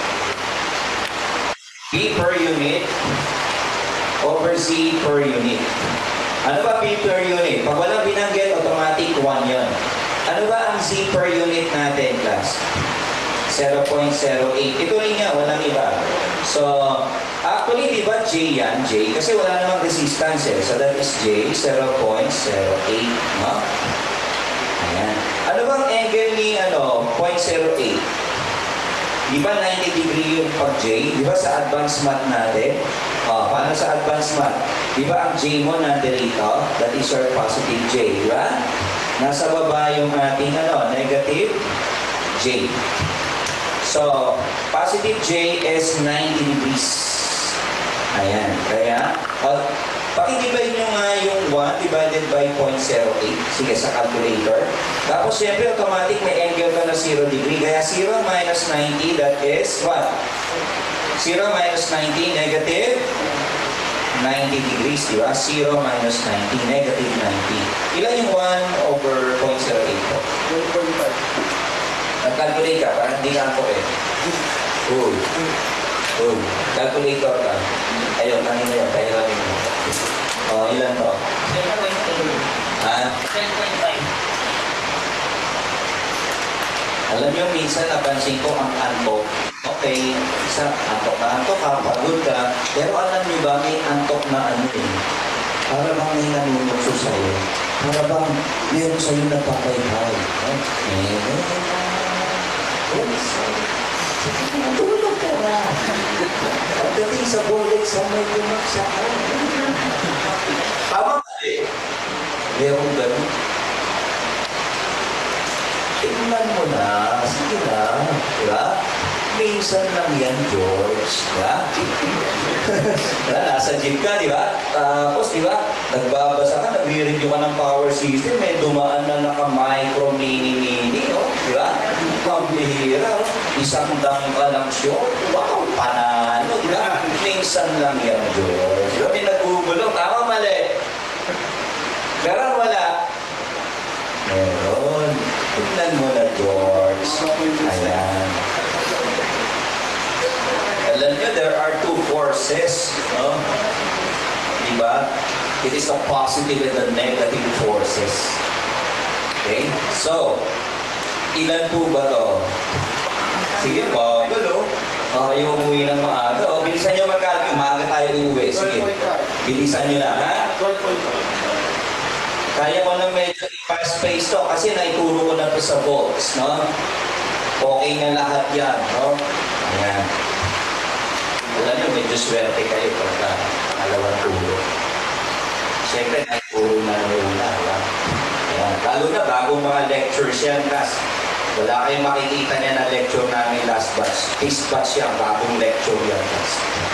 B per unit over Z per unit. Ano ba P per unit? Pag walang binanggit, automatic one yun. Ano ba ang Z per unit natin, class? zero point zero eight. Ito rin nga, walang iba. So, actually, di ba J yan? J. Kasi wala namang resistance eh. So, that is J, zero point zero eight. No? Ayan. Ano bang angle ni ano, zero point zero eight? Di ba ninety degree yung pag J? Di ba sa advanced math natin? O, paano sa advanced math? Di ba ang J mo nandito? That is your positive J. Di ba? Nasa baba yung ating ano, negative J. So, positive J is ninety degrees. Ayan. Kaya, uh, pakidivide nyo nga yung one divided by zero point zero eight. Sige, sa calculator. Tapos, siyempre, automatic may angle ka na zero degree. Kaya, zero minus ninety, that is what? zero minus ninety, negative ninety degrees, di ba? zero minus ninety, negative ninety. Ilan yung one over zero point zero eight po? one point five. Nag-calculate ka, parang hindi ka ako eh. Uy. Uy. Calculator ka. Ayun, kanina yun. Kaya lang yun. O, ilan to? ten point eight. Ha? ten point five. Alam niyo, minsan napansin ko ang antok. Okay, isa, antok na antok ka, pagod ka. Pero alam niyo ba, may antok na ano eh. Para bang may nanunokso sa'yo. Para bang meron sa'yo nagpapayhay. Eh, tulog ka na. Pagdating sa board exam, may pumaksakan. Tama ka eh. Meron ganun. Tingnan mo na. Sige na. Diba? Minsan lang yan, George. Ha? Nasa gym ka, di ba? Tapos, di ba? Nagbabasa ka, nagre-review ka ng power system, may dumaan na naka-micro, mini-mini, no? Di ba? Pambihira, no? Isang dang ka lang short. Wow, panalo, di ba? Minsan lang yan, George. Di ba? May nagugulong. Tama, mali. Meron, wala. Meron. Tignan mo na, George. Ayan. Alam nyo, there are two forces. No? Diba? It is the positive and the negative forces. Okay? So, ilan po ba to? Sige po. Gulo. Oh, kayo umuwi ng maaga. O, bilisan nyo magkali. Maaga tayo umuwi. Sige. Bilisan nyo na, ha? Kaya ko na medyo fast pace to kasi naituro ko na to sa volts, no? Okay na lahat yan, no? Ayan. Alam nyo, medyo swerte kayo pagka alawang turo. Siyempre, naituro na na, ha? Ayan. Lalo na bagong mga lectures yan, kas. Wala kayong makikita niya na lecture namin last batch. This batch yan, bagong lecture yan, kas.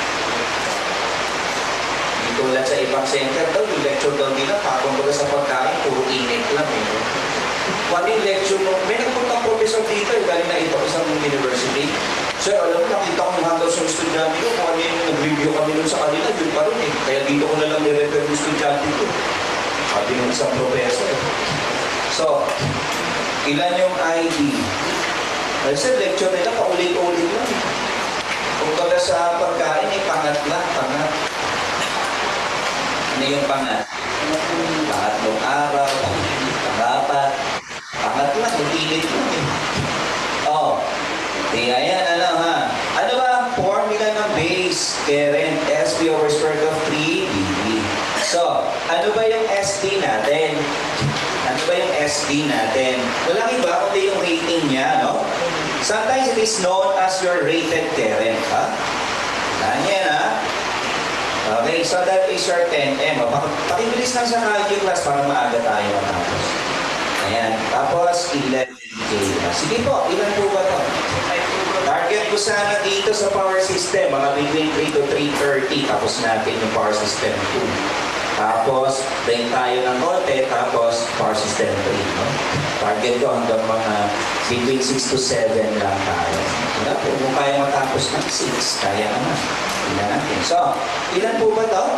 Tulad sa ibang center daw, yung lecture daw nila, parang baga sa pagkain, puro init lang. Eh. Kung yung lecture mo, may nagpuntang professor dito, eh, galing na ito isang university. Sir, alam mo, nakita ko yung handout sa estudyante ko, kung ano yung nag-review kami nun sa kanila, yun pa rin eh. Kaya dito ko na lang nirefer yung estudyante ko. Sabi ng isang professor. Eh. So, ilan yung I D? Ay, sir, lecture nila, paulit-ulit lang. Kung baga sa pagkain, eh, pangat lang, pangat. Ano yung pangat? Pangatlong araw, pangapat, pangat lang, ulilit lang eh. Oh, di ayan, ano ha? Ano ba ang formula ng base current? S P over square root of three B B. So, ano ba yung S D natin? Ano ba yung S D natin? Walang iba kundi yung rating niya, no? Sometimes it is known as your rated current, ha? Yan yan, ha? Okay, so that is your ten M. Pakibilis lang sa calculus class para maaga tayo matapos. Ayan. Tapos, eleven K. Sige po, ilan po ba ito? Target ko sana dito sa power system, mga between three to three thirty. Tapos natin yung power system two. Tapos, brain tayo ng konti. Tapos, power system three. No? Target ko hanggang mga between six to seven lang tayo. Kung kaya matapos ng six, kaya naman. Tingnan natin. So, ilan po ba ito?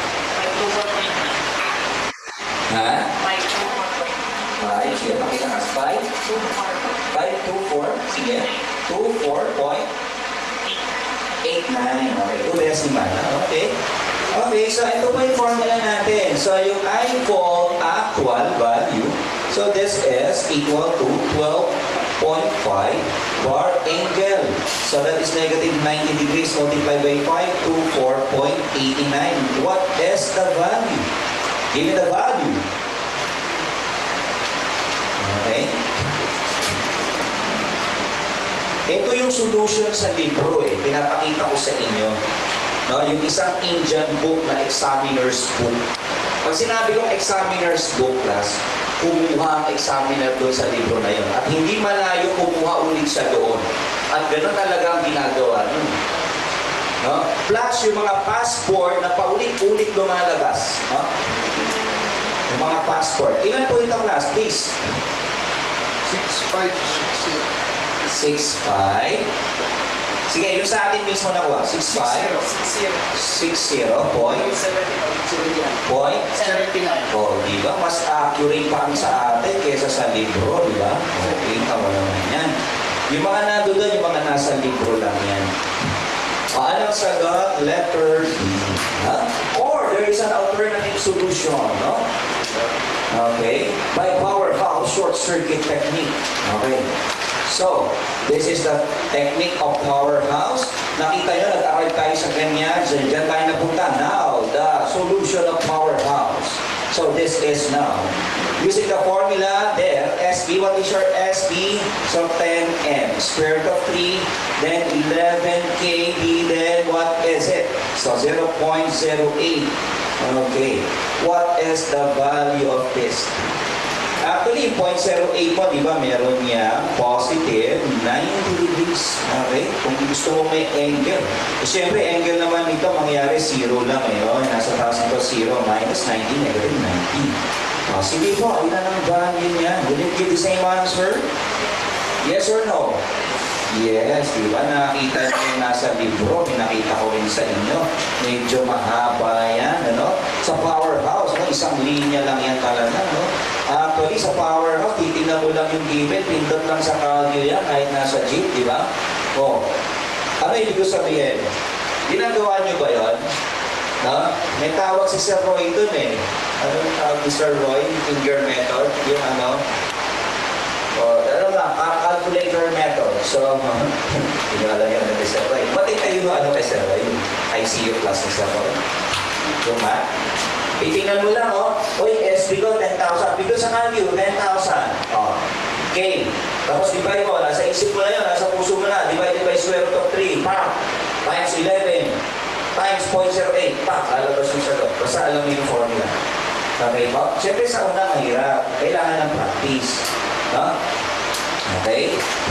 Ha? five. Sige, pakita ka. five? five, two, four? Sige. two, four point eight nine. Okay, two decimal. Okay. Okay, so ito po yung formula natin. So, yung I volt actual value. So, this is equal to twelve point five bar angle. So that is negative ninety degrees multiplied by five to four point eight nine. What is the value? Give me the value. Okay. Ito yung solution sa libro eh. Pinapakita ko sa inyo. No, yung isang Indian book na examiner's book. Pag sinabi kong examiner's book class, kumuha ang examiner doon sa libro na yun. At hindi malayo kumuha ulit siya doon. At gano'n talaga ang ginagawa nun. No? Plus, yung mga passport na paulit-ulit lumalabas. No? Yung mga passport. Ilan po itong class, please? six five. six five. Sige, yung sa atin mismo nakuha. six five. six zero. Point. Point. seventy-nine. O, di ba? Mas accurate pa sa atin kaysa sa libro, di ba? Okay, tawa naman yan. Yung mga nando doon, yung mga nasa libro lang yan. O, anong sagot? Letter D. Huh? Or, there is an alternative solution, no? Okay? By powerhouse short circuit technique. Okay? So, this is the technique of powerhouse. Nakita nyo, nag-aral tayo sa ganyan. Diyan tayo napunta. Now, the solution of powerhouse. So, this is now. Using the formula there, S B, what is your S B? So, ten M. Square root of three, then eleven K B, then what is it? So, zero point zero eight. Okay. What is the value of this? Actually, zero point zero eight mo, di ba, meron niya positive ninety degrees. Okay? Kung gusto mo may angle. E, siyempre, angle naman nito, mangyayari zero lang eh. Oh, nasa taas nito, zero, minus ninety, negative ninety. Oh, sige po, ilan ang value niya? Will it give the same answer? Yes or no? Yes, di ba? Nakita niyo yung nasa libro, pinakita ko rin sa inyo. Medyo mahaba yan, ano? Sa powerhouse, no? Isang linya lang yan talaga, no? Actually, sa powerhouse, titignan mo lang yung given, pindot lang sa calcio yan, kahit nasa jeep, di ba? O, ano ibig ko sabihin? Ginagawa niyo ba yun? No? May tawag si Sir Roy dun eh. Ano yung tawag ni Sir Roy? Finger method, yung ano? O, ano lang, calculator method. So, hindi ko alam yun kay Sir Roy. Ba't kayo mo ano kay Sir Roy? I C U class ni Sir Roy. Yung math. Titingnan mo lang, oh. Uy, S B ko, ten thousand. Bigla sa calcio, ten thousand. Oh. Okay. Tapos divide mo, nasa isip mo na yun, nasa puso mo na. Divided by square root of three. Pam! Times eleven. Times zero point zero eight. Pam! Lalabas mo siya doon. Basta alam mo yung formula. Okay po? Siyempre sa una, mahirap. Kailangan ng practice. No? Okay?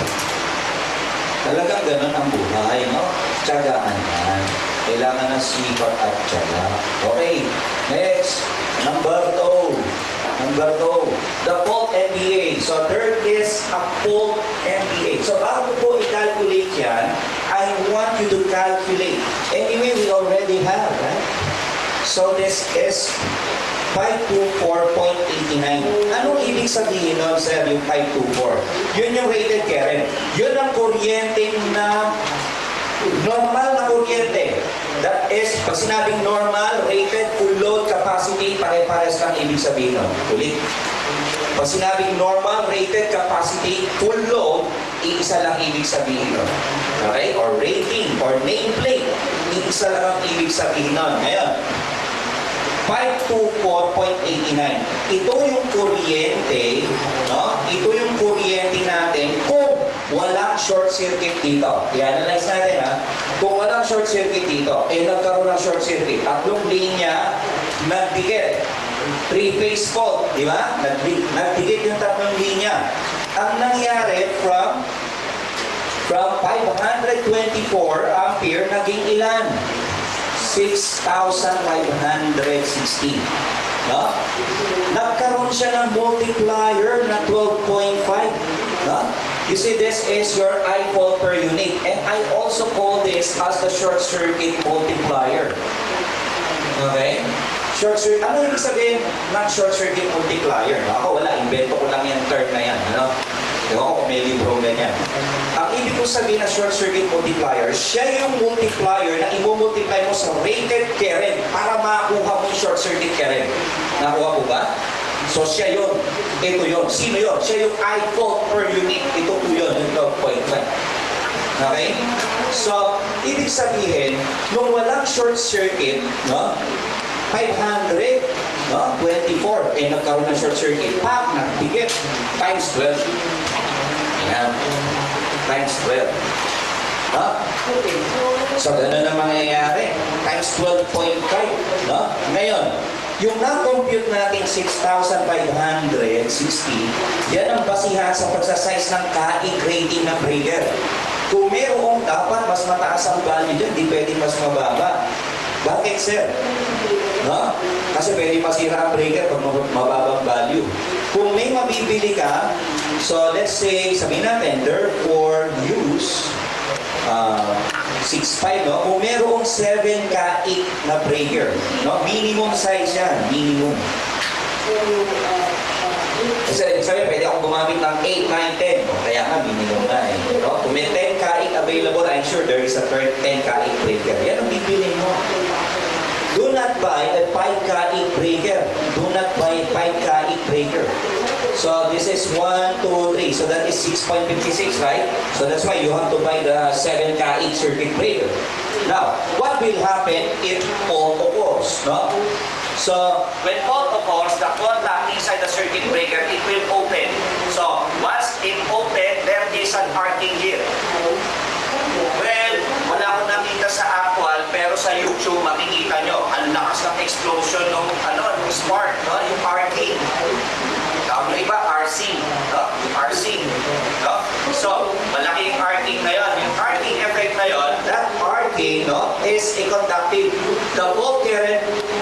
Talagang ganun ang buhay, no? Tiyagaan yan. Kailangan ng sipag at tiyaga. Okay. Next. Number two. Number two. The fault N B A. So, third is a fault N B A. So, bago po i-calculate yan, I want you to calculate. Anyway, we already have, right? So, this is five twenty-four point eight nine. Anong ibig sabihin nun, sir, yung five twenty-four? Yun yung rated current. Yun ang kuryente na normal na kuryente. That is, pag sinabing normal, rated, full load, capacity, pare-pares lang ibig sabihin nun. Ulit. Pag sinabing normal, rated, capacity, full load, iisa lang ibig sabihin nun. Okay? Or rating, or nameplate, iisa lang ang ibig sabihin nun. Ngayon, five twenty-four point eight nine. Ito yung kuryente, no? Ito yung kuryente natin kung walang short circuit dito. I-analyze natin, ha? Kung walang short circuit dito, eh nagkaroon ng short circuit. Tatlong linya, nagdikit. Three-phase fault, di ba? Nagdikit yung tatlong linya. Ang nangyari from from five hundred twenty-four ampere, naging ilan? six thousand five hundred sixty. No? Nagkaroon siya ng multiplier na twelve point five. No? You see, this is your I fault per unit. And I also call this as the short circuit multiplier. Okay? Short circuit. Ano yung sabihin ng short circuit multiplier? No? Ako wala, invento ko lang yung term na yan. Ano? Ewan ko kung may libro ganyan. Ang ibig ko sabihin na short circuit multiplier, siya yung multiplier na i-multiply mo sa rated current para makakuha mo yung short circuit current. Nakuha po ba? So siya yun. Ito yun. Sino yun? Siya yung I fault per unit. Ito po yun. Yung twelve point five. Okay? So, ibig sabihin, nung walang short circuit, no? five hundred, no? twenty-four, eh nagkaroon ng short circuit, pap, nagtigit, times twelve. Yan. Times twelve. No? So, gano'n ang mangyayari. Times twelve point five. No? Ngayon, yung na-compute natin six thousand five hundred sixty, yan ang basihan sa pagsasize ng kaig rating ng breaker. Kung mayroong dapat mas mataas ang value dyan, di pwede mas mababa. Bakit, sir? No? Kasi pwede masira ang breaker pag mababang value. Kung may mabibili ka, so let's say, sabihin natin, therefore, use uh, six point five, no? Kung merong seven ka eight na breaker, no? Minimum size yan, minimum. Kasi sabi, pwede akong gumamit ng eight, nine, ten. Kaya nga, minimum na eh. No? Kung may ten ka eight available, I'm sure there is a ten ka eight breaker. Yan ang bibili mo. Do not buy a five ka eight breaker. Do not buy a five ka eight breaker. So this is one, two, three. So that is six point five six, right? So that's why you have to buy the seven ka eight circuit breaker. Now, what will happen if fault occurs? No? So, when fault occurs, the contact inside the circuit breaker, it will open. So, once it open, there is an arcing here. Well, wala akong nakita sa actual, pero sa YouTube, makikita nyo, ang lakas ng explosion ng ano, ng spark, no? Yung arcing. Tawag na iba, is a conductive. The fault current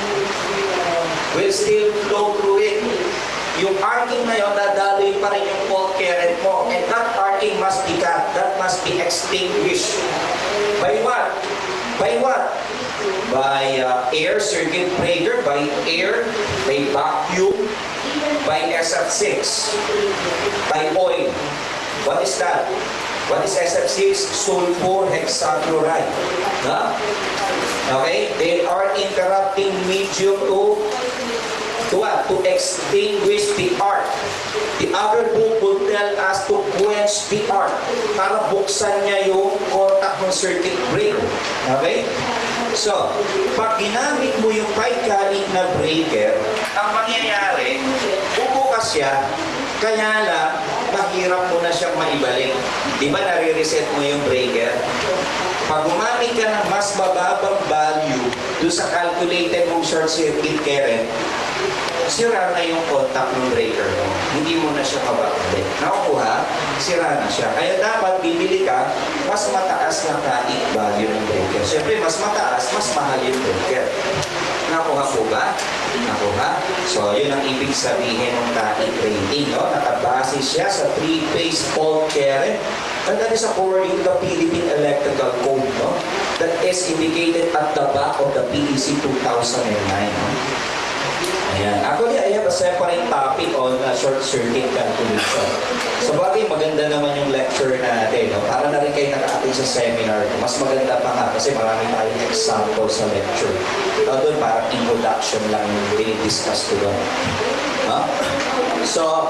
will still flow through it. Yung arcing na yun, dadaloy pa rin yung fault current mo. And that arcing must be cut. That must be extinguished. By what? By what? By uh, air circuit breaker, by air, by vacuum, by S F six, by oil. What is that? What is S F six? Sulfur hexachloride. Huh? Okay? They are interrupting medium to to what? To extinguish the arc. The other book will tell us to quench the arc para buksan niya yung contact ng circuit breaker. Okay? So, pag ginamit mo yung pipe-carrying na breaker, ang mangyayari, bubukas siya, kaya lang, mahirap mo na siyang maibalik. Di ba nare-reset mo yung breaker? Pag gumamit ka ng mas mababang value doon sa calculated mong short circuit current, sira na yung contact ng breaker mo. Hindi mo na siya mababalik. Nakukuha, sira na siya. Kaya dapat bibili ka, mas mataas na kahit value ng breaker. Siyempre, mas mataas, mas mahal yung breaker. Nakuha po ba? Nakuha? So, yun ang ibig sabihin ng kahit rating. No? Nakabase siya sa three-phase fault current. And that is according to the Philippine Electrical Code, no? That is indicated at the back of the P E C two thousand nine. No? Ayan. Actually, I have a separate topic on uh, short circuit calculation. So, bagay maganda naman yung lecture natin. No? Para na rin kayo naka-attend sa seminar. Mas maganda pa nga kasi marami tayong example sa lecture. Uh, doon parang introduction lang yung dinidiscuss ko doon. Huh? So,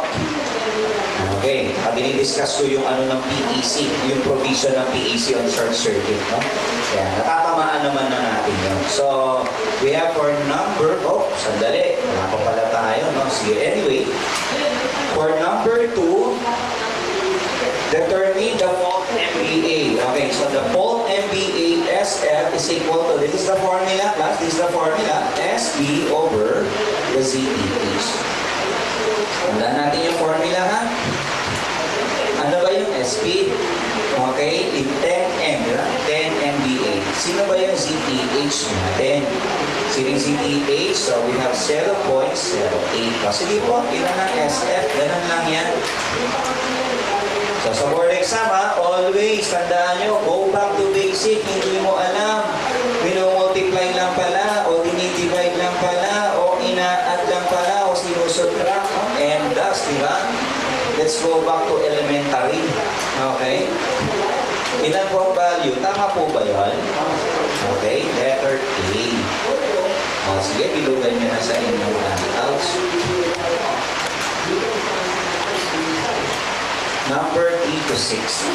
okay. Uh, dinidiscuss ko yung ano ng P E C, yung provision ng P E C on short circuit. No? Ayan. Natatamaan naman na natin yun. So, we have for number, oh, sandali. Wala pa pala tayo, no? Sige, anyway. For number two, determine the fault M V A. Okay, so the fault M V A S F is equal to, this is the formula, class, this is the formula, S B over the Z T H. Tandaan natin yung formula, ha? Ano ba yung S P? Okay, in ten M, diba? ten M V A. Sino ba yung Z T H natin? Sino yung Z T H? So, we have zero point zero eight. Sige po, ilan ang S F? Ganun lang yan. So, sa board exam, ha, always, tandaan nyo, go back to basic. Hindi mo alam. Minumultiply lang pala, o dinidivide lang pala, o ina-add lang pala, o sinusubtract, and thus, di ba? Let's go back to elementary. Okay? Ilan po ang value? Tama po ba yun? Okay, letter A. O, sige, bilugan nyo na sa inyong handouts. Number three to six.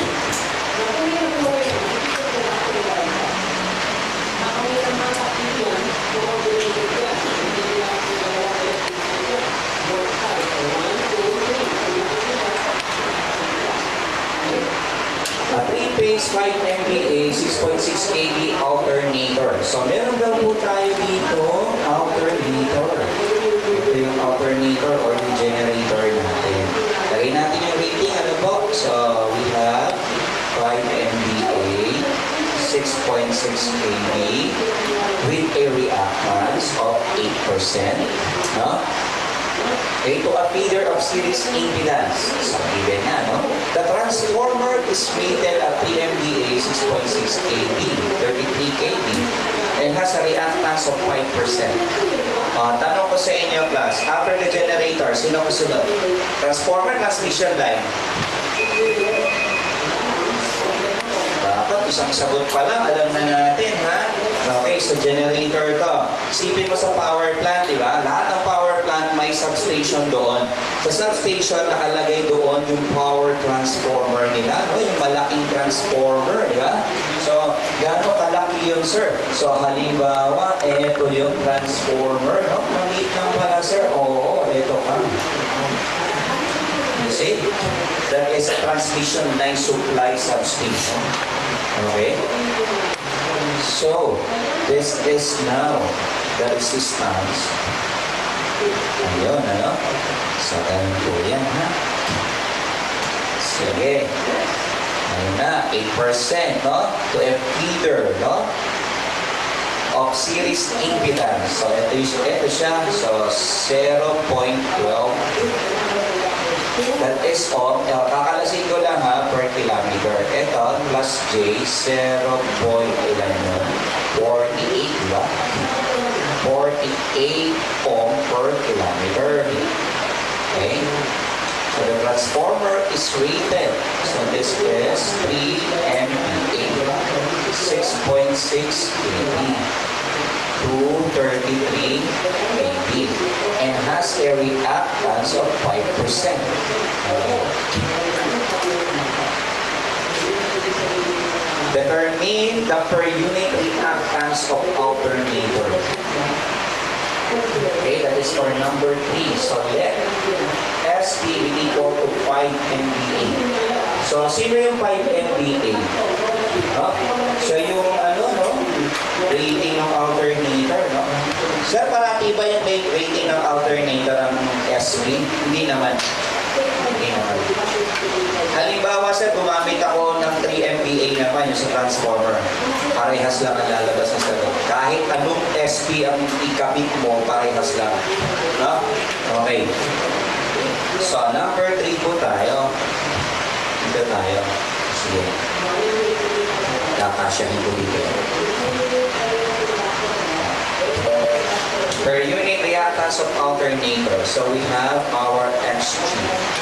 A three-phase five M V A six point six K V alternator. So, meron daw po tayo dito, alternator. Ito yung alternator or yung generator natin. Lagay natin yung rating, ano po? So, we have five M V A six point six K V with a reactance of eight percent. No? Okay, to a feeder of series impedance. So, given na, no? The transformer is rated at three M V A six point six K V, thirty-three K V, and has a reactance of five percent. Uh, tanong ko sa inyo, class, after the generator, sino kasunod? Transformer, transmission line. Dapat isang sagot pa lang, alam na natin, ha? Okay, so generator to. Isipin mo sa power plant, di ba? Lahat ng power plant may substation doon. Sa substation, nakalagay doon yung power transformer nila, no? Yung malaking transformer, di ba? So, gano'ng kalaki yun, sir? So, halimbawa, eto yung transformer, no? Maliit lang pala, sir. Oo, eto ka. You see? That is a transmission line supply substation. Okay? So, this is now the resistance. Ayun, ano? So, ganun po yan, ha? Sige. Ayun na, eight percent, no? To a feeder, no? of series impedance. So, ito, yung, ito siya. So, zero point one two. That is all. Uh, kakalasin ko lang ha, per kilometer. Ito, plus J, zero point one eight, diba? forty-eight ohm per kilometer. Okay? So the transformer is rated. So this is three M V A, six point six K V, two thirty-three K V, and has a reactance of five percent. Determine the per unit reactance of alternator. Okay, that is for number three. So let S P be equal to five M V A. So sino yung five M V A? No? So yung ano, no? Rating ng alternator, no? Sir, parati ba yung rating ng alternator ng S P? Hindi naman. Hindi naman. Halimbawa, sir, gumamit ako ng three M V A naman yung sa transformer. Parehas lang ang lalabas ng sagot. Kahit anong S P ang ikabit mo, parehas lang. No? Okay. So, number three po tayo. Dito tayo. Sige. Kakasyahin ko dito. Per unit reactance of alternator. So, we have our X G.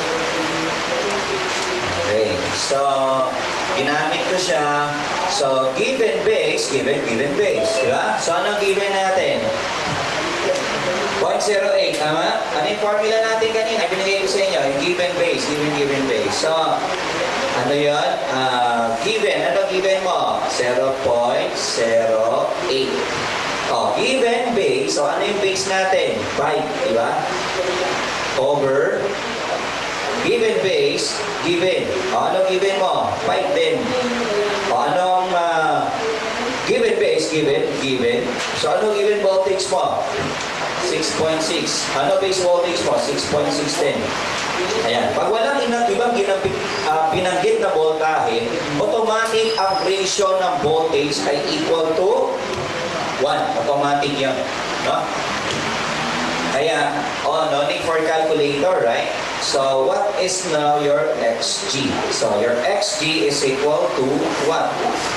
Okay. So, ginamit ko siya. So, given base, given, given base. Diba? So, anong given natin? zero point zero eight, tama? Ano yung formula natin kanina? Binigay ko sa inyo, yung given base, given, given base. So, ano yun? Uh, given, ano given mo? zero point zero eight. Oh, given base, so ano yung base natin? five, diba? Over given base, given. O, ano given mo? five din. O, anong uh, given base, given, given. So, ano given voltage mo? six point six. Ano base voltage mo? six point six din. Ayan. Pag walang inang ibang ginamit, uh, binanggit na voltahe, automatic ang ratio ng voltage ay equal to one. Automatic yan. No? Kaya, oh, no need for calculator, right? So, what is now your X G? So, your X G is equal to what?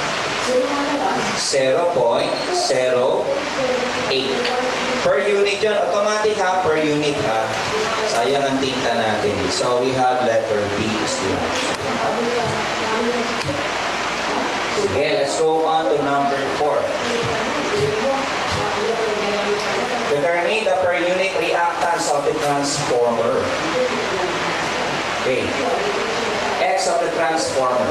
zero point zero eight. Per unit yun. Automatic ha, per unit ha. Sayang ang tinta natin. So, we have letter B is the answer. Okay, let's go on to number four. Determine the per unit reactance of the transformer. Okay. X of the transformer.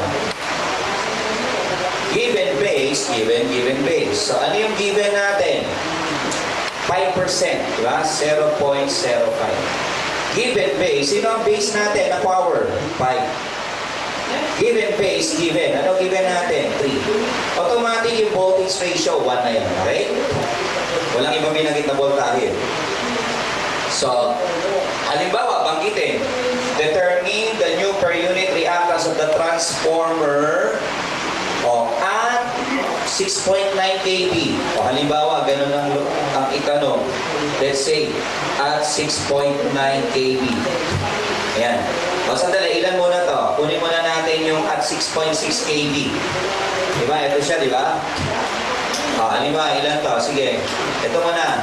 Given base, given, given base. So, ano yung given natin? five percent, diba? zero point zero five. Given base, sino ang base natin na power? five. Given base, given. Ano given natin? three. Automatic yung voltage ratio, one na yan. Okay? Walang ibang binanggit na voltahe. So, halimbawa, banggitin. Determine the new per unit reactance of the transformer o at six point nine K V. O halimbawa, ganun ang, ang itanong. Let's say, at six point nine K V. Ayan. O sandali, ilan muna to? Kunin muna natin yung at six point six K V. Diba? Ito siya, diba? O, halimbawa, ilan to? Sige. Ito muna.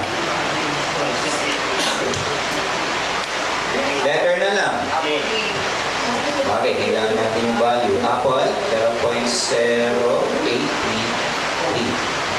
Letter na lang. Okay, kailangan natin yung value. Apple, zero point zero eight three three.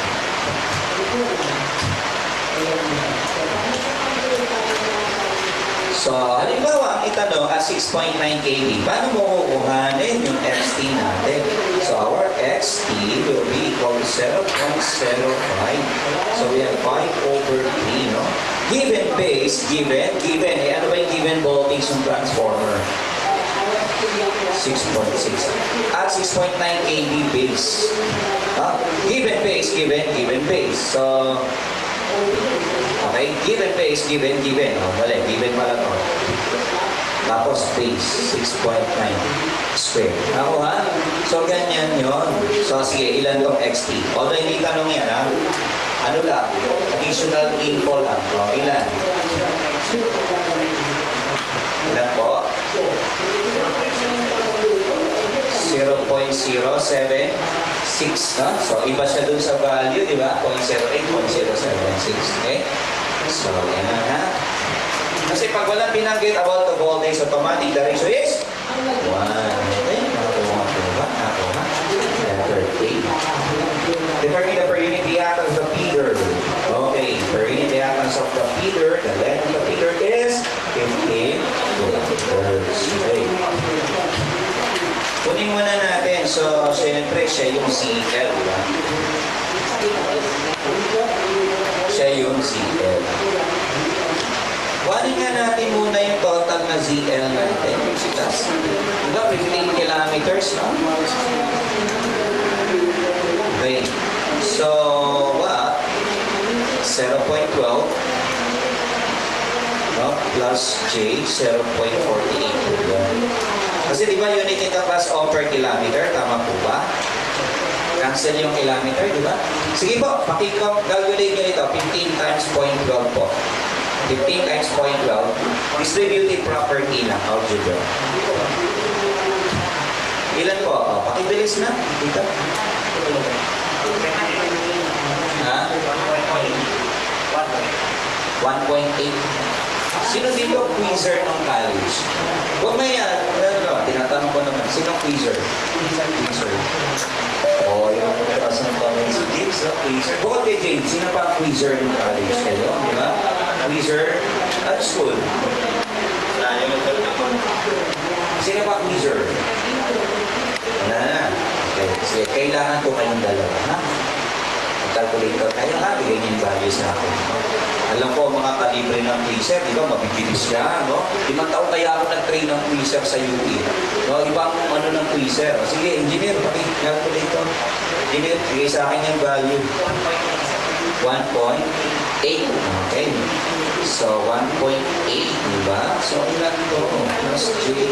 So, halimbawa, ang itanong at six point nine K V. Paano mo kukuhanin yung X T natin? So, our X T will be equal to zero point zero five. So, we have five over three, no? Given base, given, given. Eh, ano ba yung given voltage ng transformer? six point six. At six point nine K V base. Huh? Given base, given, given base. So, okay, given base, given, given. Oh, mali, given pala to. Tapos base, six point nine square. Ako ha? So, ganyan yun. So, sige, ilan tong X T? Although hindi tanong yan ha? Ano lang? Additional info lang. O, ilan? Ilan po? zero point zero seven six, no? So, iba siya dun sa value, di ba? zero point zero eight, zero point zero seven six. Okay? So, yan na ha. Kasi pag walang binanggit about the voltage, automatic, the ratio is one. Okay? Nakakuha ko ba? Nakakuha. Letter A. Determine the per unit reactance of the feeder. Okay, per unit reactance of the feeder, the length of the feeder is fifteen kilometers. Okay. Kunin muna natin. So, syempre, siya yung C L, di ba? Siya yung C L. Kunin nga natin muna yung total na Z L natin. Diba, fifteen kilometers, no? Okay. So, what? zero point one two no? Plus J, zero point four eight. Kasi di ba unit nito class O per kilometer? Tama po ba? Cancel yung kilometer, di ba? Sige po, pakicalculate nyo ito. fifteen times zero point one two po. fifteen times zero point one two. Distributive property ng algebra. Ilan po? O, pakibilis na. Dito. Ha? one point eight. Sino dito quizzer ng college? Huwag may yan. Ano ba? Tinatanong ko naman. Sino quizzer? Quizzer. O, yung taas ng comment si James, no? Quizzer. Bukod kay James, sino pa ang quizzer ng college kayo? Di ba? Quizzer at school. Sino pa quizzer? Wala na. Okay. Sige, kailangan ko kayong dalawa, ha? Calculator tayo, ha? Bigay niyo yung values natin. Alam ko, mga kalibre ng quizzer, di ba, mabibilis siya, no? Limang taon kaya ako nag-train ng quizzer sa U E. No? Ibang ano ng quizzer. Sige, engineer, paki-calculator. Engineer, bigay sa akin yung value. one point eight. Okay. So, one point eight, di ba? So, ilan to? Plus J.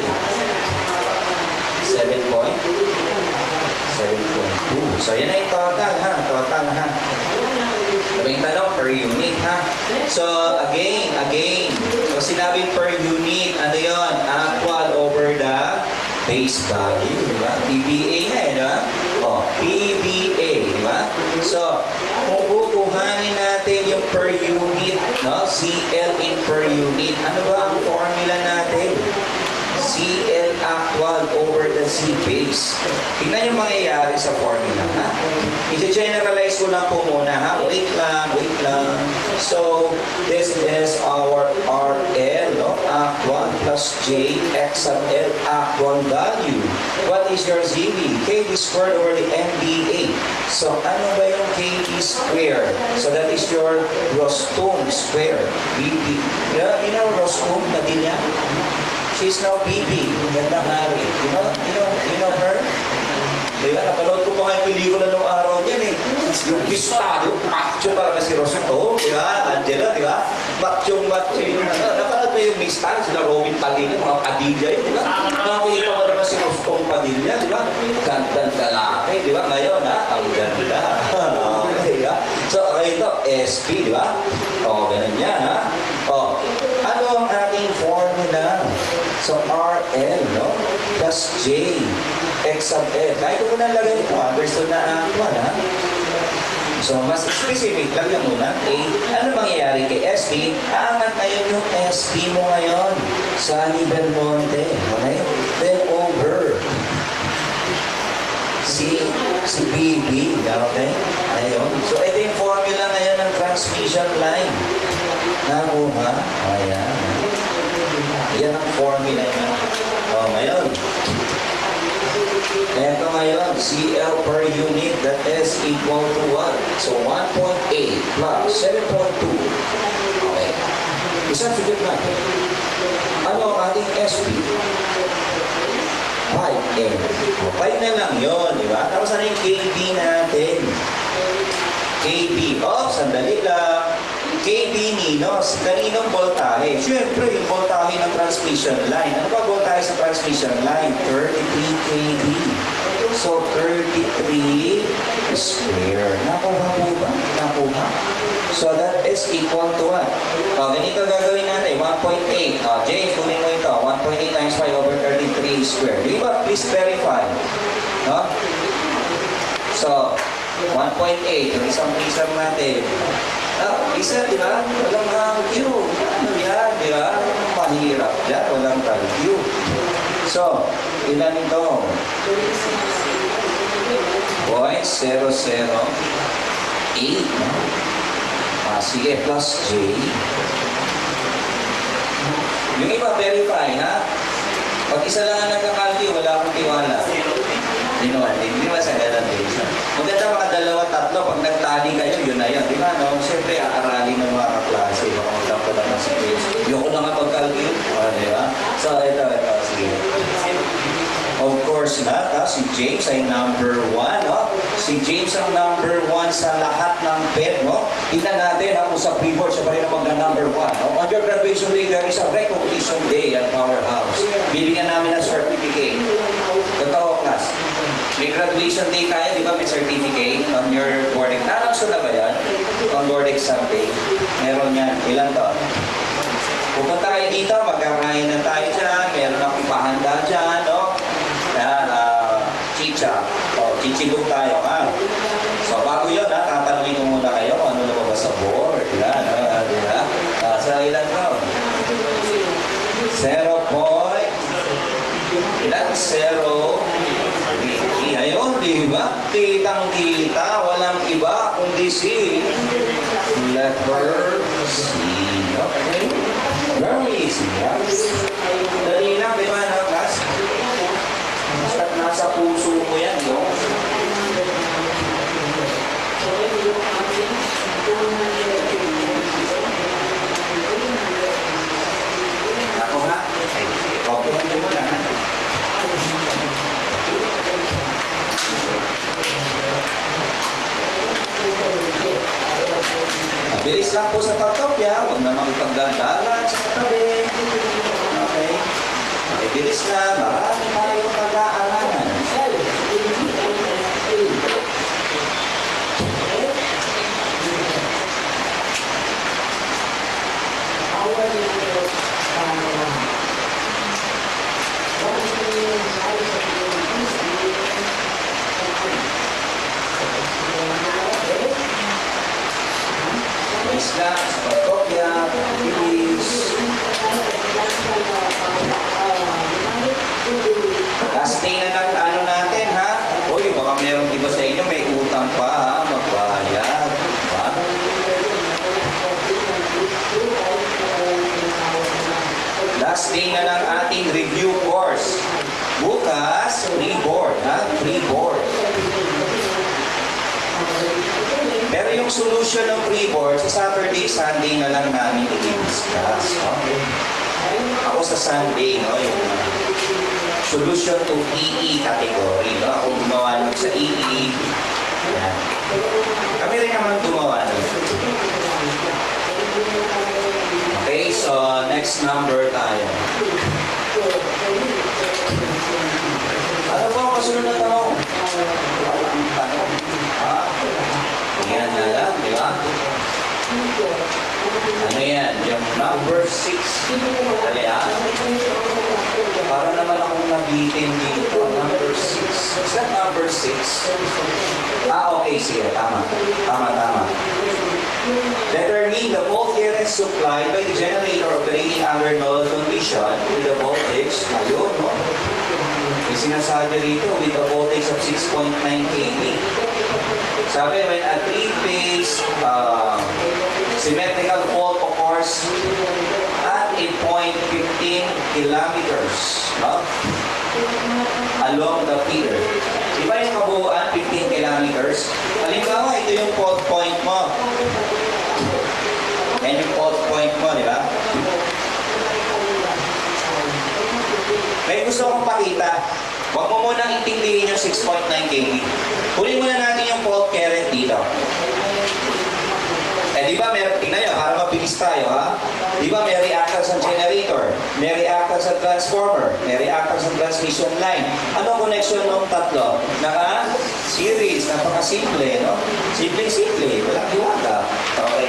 seven point seven point two. So, yan ay total, ha? Total, ha? Sabing tanong, per unit, ha? So, again, again. So, sinabi per unit, ano yon? Actual over the base value, di ba? P B A na, eh, di ba? O, P B A, di ba? So, kung kukuhanin natin yung per unit, no? C L in per unit, ano ba ang formula natin? C L actual over the C base. Tingnan yung mangyayari sa formula, ha? I-generalize ko lang po muna, ha? Wait lang, wait lang. So, this is our R L, no? Actual plus J, X sub L, actual value. What is your Z B? K B squared over the M B A. So, ano ba yung K B squared? So, that is your Rostum square. B B. Yeah, you know Rostum, natin niya? She's now B B. Ganda Mari. You know, you know, you know her? Diba, napanood ko pa nga yung pelikula nung araw niyan eh. Yung pistado, macho talaga si Rosito. Diba, Angela, diba? Machong macho yun. Napanood ba yung Mistar? Sila Robin Padilla, mga Padilla yun, diba? Nakakita mo naman si Rositong Padilla, diba? Gandang lalaki, diba? Ngayon, ha? Ang ganda. Diba? So, ito, S P, diba? O, ganun yan, ha? O, ano ang ating formula? So, R L, no? Plus J, X sub L. Kahit ko muna lagay ito, understood na actual, ha? So, mas specific lang yan muna. Okay? Ano mangyayari kay S P? Aangat ngayon yung S P mo ngayon sa Belmonte. Okay? Then over si, si B B. Okay? Ayun. So, ito yung formula ngayon ng transmission line. Nakuha? Ayan. Yan ang formula niya. O, ngayon. Ito ngayon, C L per unit, that is equal to what? So, one point eight plus seven point two. Okay. Isang sulit natin. Ano ang ating S P? five N. five na lang yun, di ba? Tapos ano yung K B natin? K B. Oh, sandali lang. K B Ninos, kaninong voltahe? Siyempre, yung voltahe ng transmission line. Ano ba voltahe sa transmission line? thirty-three K V. So, thirty-three square. Nakuha po ba? Nakuha. So, that is equal to what? O, ganito gagawin natin. one point eight. O, James, kunin mo ito. one point eight times five over thirty-three square. Di ba? Please verify. No? So, one point eight. Yung isang prism natin. Ah, isa, di ba? Walang value. Ano yan, di ba? Mahirap dyan. Walang value. So, ilan ito? point zero zero eight. No? Ah, sige, plus J. Yung iba, verify, ha? Pag isa lang ang nagkakalki, wala akong tiwala. Hindi naman, hindi naman sa ganun din. Maganda mga dalawa, tatlo, pag nagtali kayo, yun na yun. Di ba, no? Siyempre, aaralin ng mga kaklase. Baka magtampo lang ng si James. Yung ko lang pagkalki. O, di ba? So, ito, ito, sige. Of course not, ha? Si James ay number one, no? Si James ang number one sa lahat ng pet, no? Tingnan natin, ha? Kung sa pre-board, siya pa rin ang mag-number one. No? On your graduation day, there is a recognition day at our house. Bibigyan namin ng certificate. Totoo, class. May graduation day tayo, di ba? May certificate on your board exam. Announce ko na ba yan? On board exam day. Meron yan. Ilan to? Pupunta kayo dito, magkakain na tayo dyan. Meron akong pahanda dyan, no? Yan, uh, chicha. O, chichilong tayo, ha? So, bago yun, ha? Tatanungin ko muna kayo kung ano lumabas sa board. Yan, ha? Di ba? Uh, sa ilan to? Zero point. Ilan? Zero. Ayun, di ba? Kitang-kita, walang iba, kundi si letter C. Okay? Very easy, ha? Dali lang, di ba, no, class? Basta't nasa puso mo yan, no? Ako, ha? Okay, okay mo lang, ha? Bilis lang po sa pagkopya, huwag na makipagdandalan sa katabi. Okay? Okay, bilis lang, marami tayong pag-aaralan. Bilis lang sa pagkopya, bilis. Last day na ng ano natin, ha? Uy, baka meron iba sa inyo, may utang pa, ha? Magbayad. Ha? Last day na ng ating review course. Bukas, pre-board, ha? Pre-board. Pero yung solution ng pre-board, sa Saturday, Sunday na lang namin i-discuss. Okay? Ako sa Sunday, no? Yung solution to E E category. No? Ako gumawa nun sa E E. Yan. Kami rin naman gumawa nun. Okay, so next number tayo. Ano po ang kasunod na tanong? Tanong? Ha? Yan na lang, di ba? Ano yan? Yung number six. Dali, ha? Para naman akong nabitin dito. Number six. Is that number six? Ah, okay. Sige. Tama. Tama, tama. Determine the volt current supplied by the generator operating under null condition with the voltage. Ayun, no? May sinasabi rito with a voltage of six point nine kV. Sabi, when a three-phase uh, symmetrical fault occurs at a point fifteen kilometers, no? Along the feeder. Diba yung kabuuan, fifteen kilometers? Halimbawa, ito yung fault point mo. Yan yung fault point mo, di ba? May gusto kong pakita. Huwag mo munang intindihin yung six point nine kV. Kunin muna natin yung fault current dito. Eh, di ba, meron, tingnan nyo, para mabilis tayo, ha? Di ba, may reactance ang generator, may reactance reactance sa transformer, may reactance sa transmission line. Ano connection ng tatlo? Naka-series, napaka-simple, no? Simple-simple, walang hiwaga. Okay.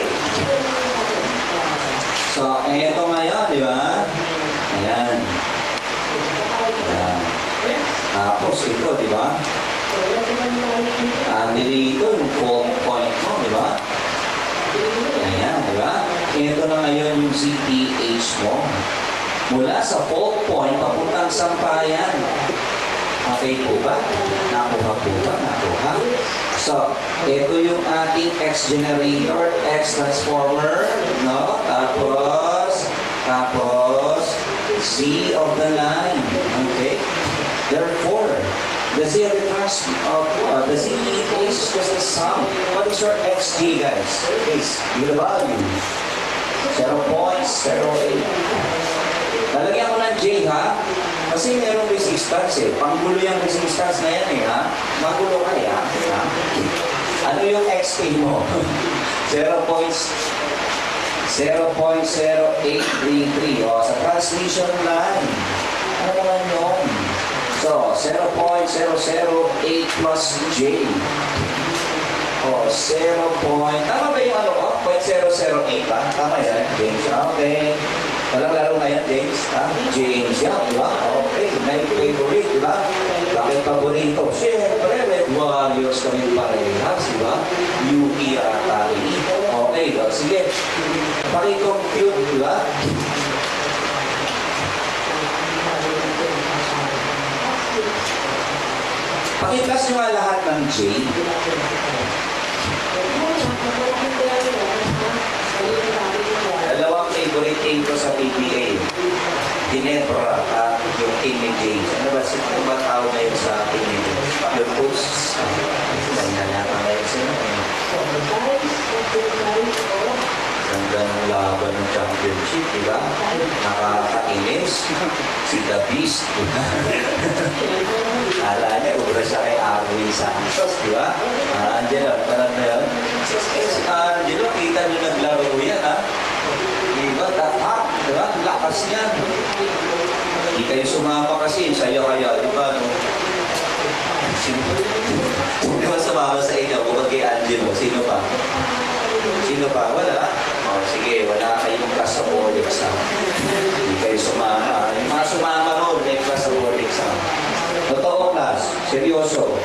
So, eto ngayon, di ba? Ayan. Ayan. Tapos ito, di ba? Ah, nilito yung fault point mo, di ba? Ayan, di ba? Ito na ngayon yung Z T H mo. Mula sa fault point, papuntang sampayan. Okay po ba? Nakuha po ba? Nakuha? So, ito yung ating X generator, X transformer, no? Tapos, tapos, Z of the line. Okay? Therefore, the Z of the trans of uh, the Z is just the sum. What is your X G, guys? Please, give the value. zero point zero eight. Lalagyan ko ng J, ha? Kasi merong resistance, eh. Panggulo yung resistance na yan, eh, ha? Magulo kaya, ha? Ano yung X P mo? zero point zero eight three three. O, sa transmission line. Ano naman yun? So, zero point zero zero eight plus J. O, zero. Tama ba yung ano ko? zero point zero zero eight ba? Tama yan, James. Okay. Walang laro na yan, James. Ha? James yan, di ba? Okay. May favorite, di ba? Bakit paborito? Siyempre, Red Warriors kami parehas, di ba? U E Atari. Okay, o, sige. Paki-compute, di ba? Pakitas nyo nga lahat ng J. Dalawang favorite team ko sa P P A. Ginebra at yung team ni James. Ano ba? Sino ba tao ngayon sa team ni James? Yung posts. Nangyayata ngayon sila. Ganda ng laban ng championship, di ba? Nakakainis. Si The Beast. Ala niya, ubra siya kay Arwin Santos, di ba? Ah, Angelo, parang na yun. Si Angelo, kita niyo naglaro yan, ha? Di ba? Tapak, di ba? Lakas niyan. Di kayo sumama kasi, sayo kayo, di ba? No? Di ba sumama sa inyo? Bukod kay Angelo, sino pa? Sino pa? Wala? O, sige, wala kayong class sa board exam. Hindi kayo sumama. Yung mga sumama ron, may class sa board exam. Totoo class, seryoso.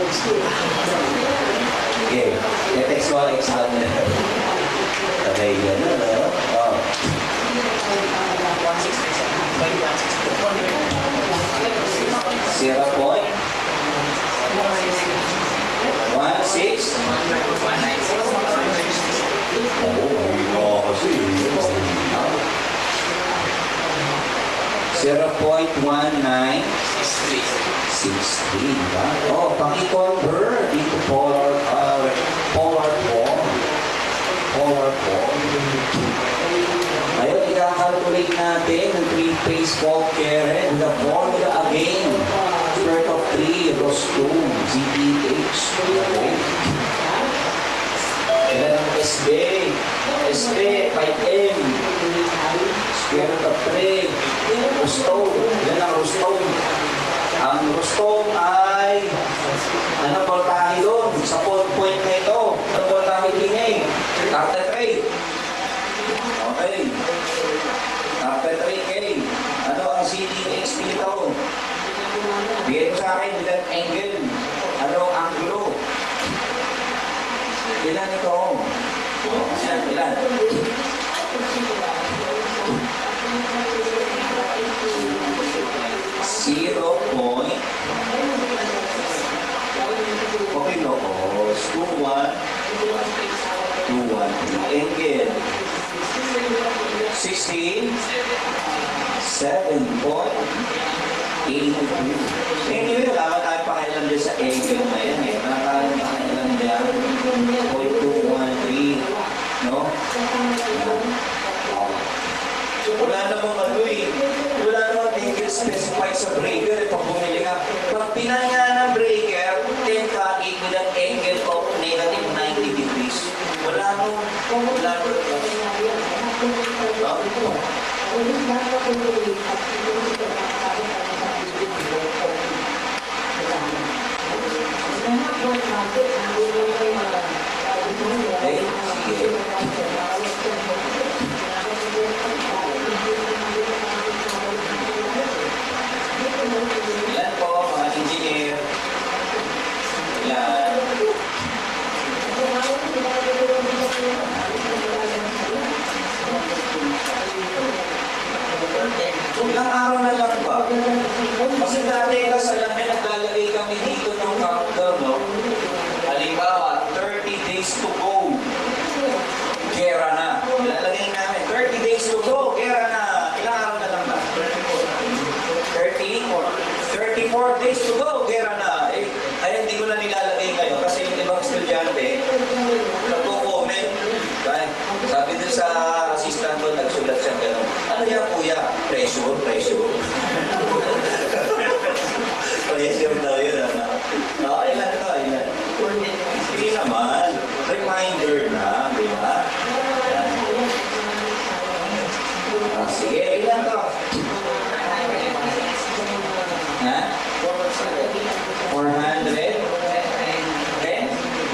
Okay, next one exam na. Tagay yan na, no? Oh. Zero point? One, six? zero point one nine six three, diba? Oh, paki-convert dito polar, uh, polar form. Polar form. Ngayon, i-calculate natin ng three-phase fault current. The formula again. Square of three, rose two, Z T H. Okay. Ilan ang S B? S B, five M. Square root of three. Rostone. Ilan ang rostone? Ang rostone ay ano voltahe doon? Sa fault point na ito. Ano voltahe din eh? After three. Okay. After three K. Ano ang Z T H dito? Bigay mo sa akin ilan angle. Ano ang angulo? Ilan ito? Ilan, ilan? Zero point. Okay, no. Two one. Two one. Angle. Sixteen. Seven point. Eight two. Anyway, wala tayo pakialam din sa angle na yan eh. Wala tayo pakialam dyan. Point two one three. No? Wala namang ano eh. Wala namang angle specified sa breaker. Pag bumili ka, pag pinanga ng breaker, ten ka equivalent angle of negative ninety degrees. Wala nung, wala nung, Okay, sige. Ilan po, mga engineer? Ilan? Ilang araw na lang ba? Kasi dati kasi alam niyo, naglalagay kami dito ng countdown, no? Halimbawa, thirty days to go. Gera na. Ilalagay namin, thirty days to go. Gera na. Ilang araw na lang ba? thirty or thirty-four days to go. Gera na. Eh, ay, hindi ko na nilalagay kayo kasi yung ibang estudyante, nagko-comment. Kaya, sabi din sa assistant ko, nagsulat siya gano'n. Ano yan, kuya? Pressure, pressure. Pressure daw yun, ano? No, ilan to, ilan? Hindi naman. Reminder na, di ba? Yan. Ah, sige, ilan to? Ha? four hundred? ten?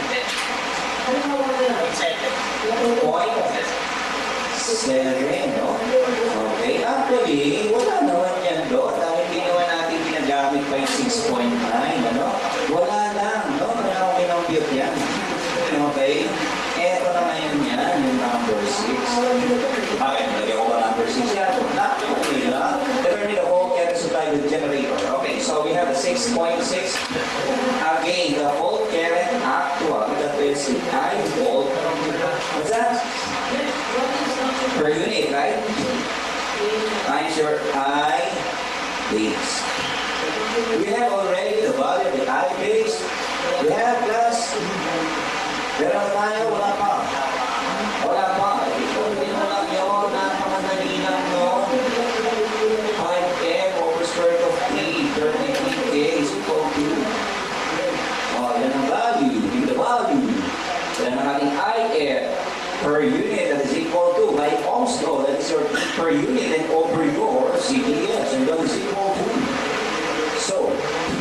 Point? Seven, no? Okay, actually, wala naman yan doon. Dahil hindi naman natin ginagamit pa yung six point nine, ano? Wala lang, no? Wala akong pinompute yan. Okay? Eto na ngayon yan, yung number six. Bakit? Lagyan ko ba number six yan? Okay lang. Determine the whole carrier supply with generator. Okay, so we have a six point six. Again, the whole current actual, that is I volt. What's that? Per unit, right? Times your I base. We have already the value of the I base. We have plus. Pero tayo, wala pa. Wala pa. Ituloy mo lang yun. Napakadali lang yun. five m over square root of three. thirty-three k is equal to. Oh, yan ang value. Yung the value. Yan ang ating I R per unit that is equal to, by Ohm's law, that is your T per unit and over your C D S, and that is equal to. So,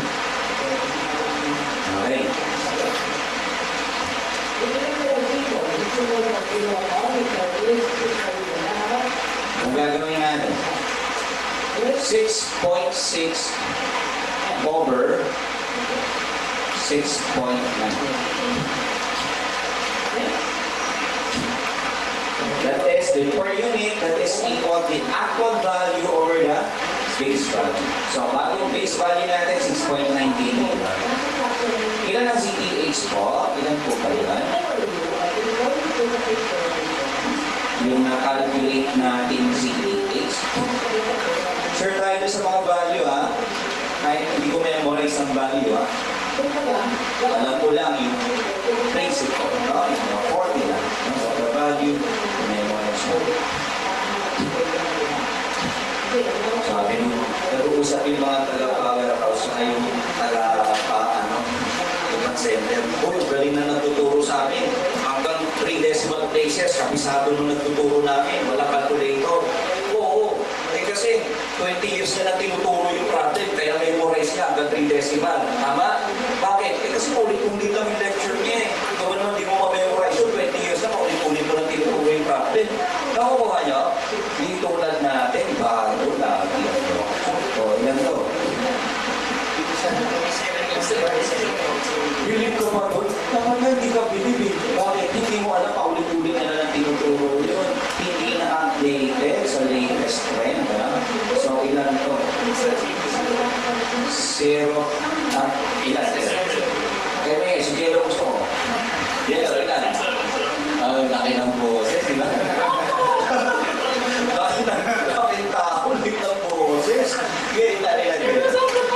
okay. Kung gagawin natin, six point six over six point nine. That is the per unit, that is equal the actual value over the base value. So, bagong base value natin, six point one nine. Ilan ang C T H po? Ilan po kayo yan? Yung na-calculate natin C T H. Sure tayo sa mga value, ha? Kahit hindi ko memorize ang value, ha? Alam ko lang yung principle, no? Yung formula, no? So, the value, memorize mo. Sabi nung, nag-uusap yung mga taga-powerhouse na yung taga-pa, ano, yung center. Uy, galing na nagtuturo sa amin. Hanggang three decimal places, kabisado nung nagtuturo namin. Wala calculator. Oo, eh kasi twenty years na na tinuturo yung problem, kaya memorize niya hanggang three decimal. Tama? Bakit? Eh kasi ulit-ulit lang yung lecture niya eh. Ikaw naman hindi mo ma-memorize yun, twenty years na, ulit-ulit mo lang tinuturo yung problem. Nakukuha niyo? Hindi tulad natin, bago lagi. O, ilan to? Bilib ka pa doon? Naman na hindi ka bilib eh. Bakit? Hindi mo alam, paulit-ulit na lang tinuturo yun. Hindi na updated sa latest trend. Ha? So, ilan to? Zero. Ah, ilan? Kaya may, si Jero gusto ko. Jero, ilan? Ah, laki ng boses, ilan? Laki ng laking tao, laki ng boses. Kaya ilan, ilan, ilan?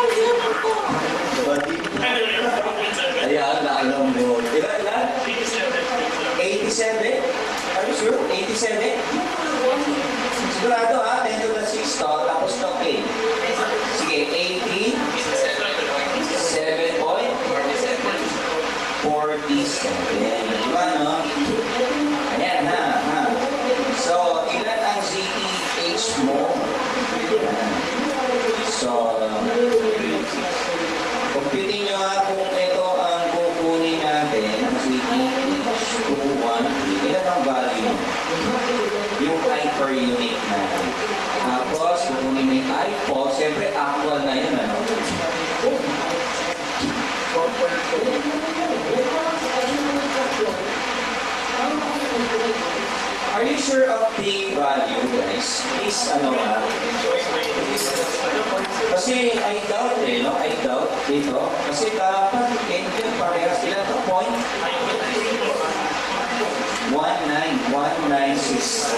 Ayan, laki ng boses. Ilan, ilan? eighty-seven? Are you sure? eighty-seven? Sigurado ha, ten to the six to, tapos to eight. Sige, eighty-seven point So, computing nyo nga kung ito ang kukunin natin, si E H two one three, ilan ang value? Yung I per unit natin. Tapos, kukunin mo yung I po, siyempre actual na yun, ano? Are you sure of the value, guys? Please, ano nga? Kasi I doubt eh, no? I doubt dito. Kasi dapat engine parehas sila to point one nine one nine six.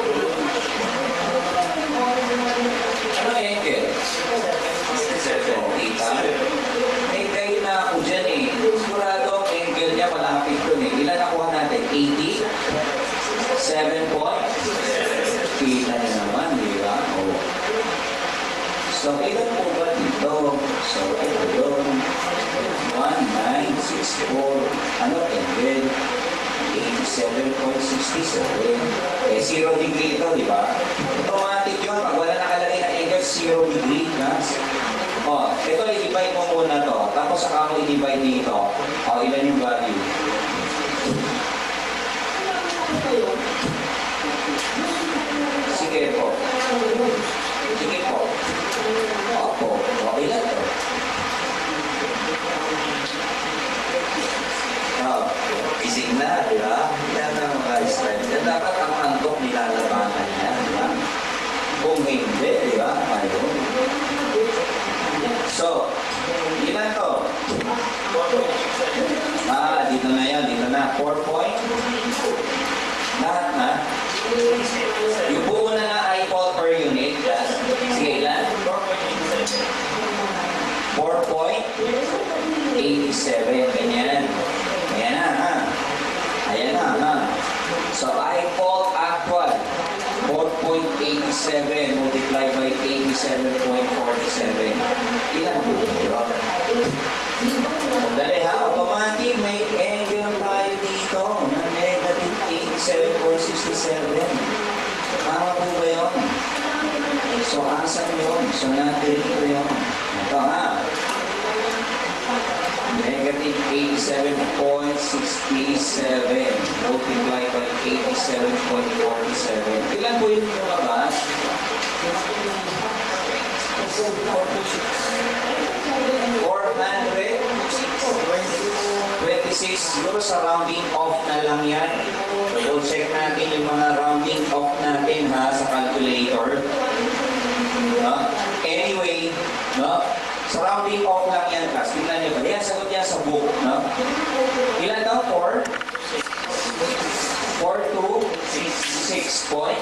Ano engine? Kita. Eh, kayo na ako dyan eh. Sigurado ang engine niya malapit dun eh. Ilan nakuha natin? eighty? seven point? Kita niyo naman, di ba? Oh. So, ilan po ba dito? So, ito yun. one nine six four. Ano, engine? eighty-seven point six seven. Eh, zero degree ito, di ba? Automatic yun. Pag wala nakalagay na engine, zero degree. Na? O, ito, i-divide mo muna to. Tapos, saka mo i-divide dito. O, ilan yung value? Sige po. Sige po. Opo. Okay lang to. Oh, isig na, di ba? Yan ang mga style. Yan dapat ang antok nilalabanan niya, di ba? Kung hindi, di ba? Ayun. So, ilan to? Ah, dito na yan, dito na. four point? Lahat na? Yung buo na na I-fault per unit. Sige, ilan? four point eight seven. Ganyan. Ayan na, ha? Ayan na, ha? So, I-fault actual. four point eight seven multiplied by eighty-seven point four seven. Ilan po ito? Dali ha, automatic may angle tayo dito na negative eighty-seven point six seven. Tama po ba yun? So, asan yun? So, natin yun. Ito ha. Negative eighty-seven point six seven multiplied by eighty-seven point four seven. Ilan po yung lumabas? four hundred twenty-six. Siguro sa rounding off na lang yan. So, check natin yung mga rounding off natin ha sa calculator. No? Anyway, no? Sa rounding off lang yan, class. Tingnan nyo ba? Yan, sagot yan sa book. No? Ilan daw? four? four to six point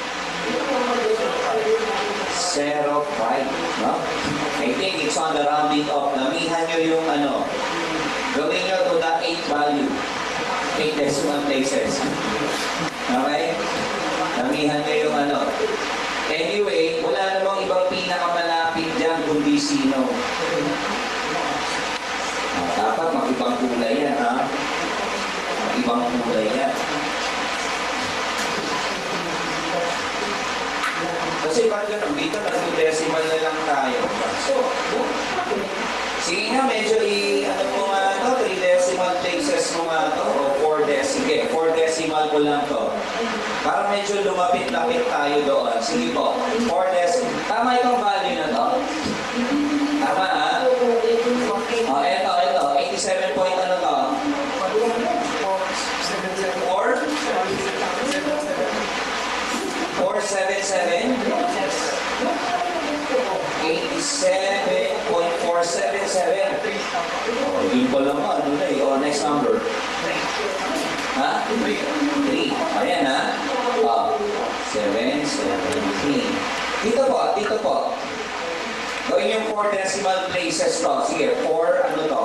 zero five. No? I think it's on the rounding off. Namihan nyo yung ano. Gawin nyo to the eight value. eight decimal places. Okay? Namihan nyo yung ano. Anyway, wala namang ibang pinakamalapit dyan kundi sino. Ah, dapat mag-ibang kulay yan, ha? Mag-ibang kulay yan. Kasi pag ganun, dito nag-decimal na lang tayo. So, sige nga, medyo i, ano po nga ito, three decimal places mo nga ito, o four decimal. Sige, four decimal ko lang to. Para medyo lumapit-lapit tayo doon. Sige po, four decimal. Tama itong value na to? Tama, ha? O, eto, eto, eighty-seven point ano to? four? four seventy-seven? eighty-seven point four seven seven. Oh, yun pa lang ano na eh. Oh, next number. Ha? three. Ayan ha. Oh, seven, seventeen. Dito po, dito po. Gawin yung four decimal places to. Sige, four, ano to?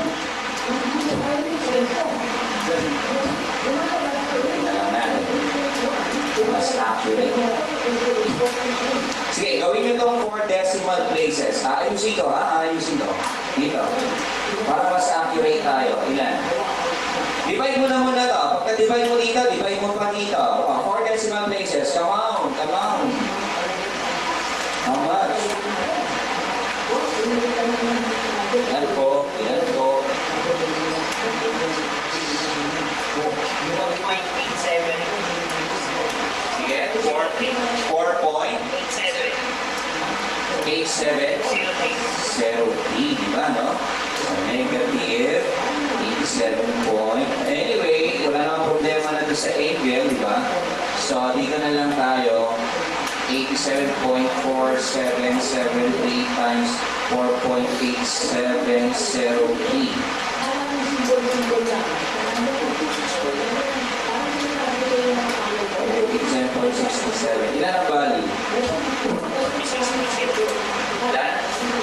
Mas accurate. Sige, gawin nyo itong four decimal places. Ayusin ito, ha? Ayusin ito. Dito. Para mas accurate tayo. Ilan? Divide mo na muna ito. Pagka-divide mo dito, divide mo pa dito. Oh, four decimal places. Come on, come on. How much? Ilan po? Ilan po? one point eight seven. Sige, four point eight seven. Zero three, di ba, no? So, negative eighty-seven point. Anyway, wala namang problema na doon sa angle, di ba? So, dito na lang tayo. eighty-seven point four seven seven three times four point eight seven zero three. eighty-seven point six seven. Ilan ang value? Ilan?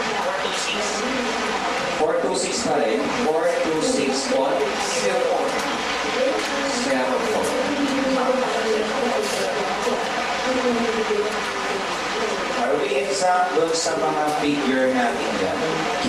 four two six pa rin. four two six point zero four. Are we exact doon sa mga figure natin yan?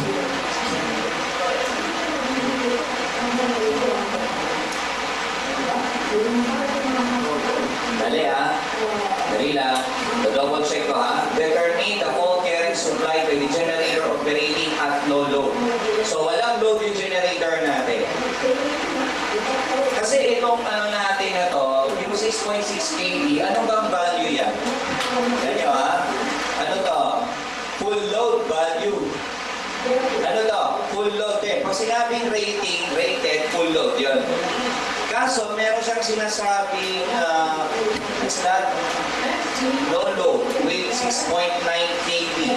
Dali ah. Dali lang. Double check ko ha. Determine the full current supply by the generator operating at no load. So walang load yung generator natin. Kasi itong ano natin na to, yung six point six K V, ano bang value yan? Yan nyo ha? Ano to? Full load value. Ano to? Full load din. Pag sinabing rating, rated, full load yun. Kaso, meron siyang sinasabing uh, it's not low load with six point nine K V.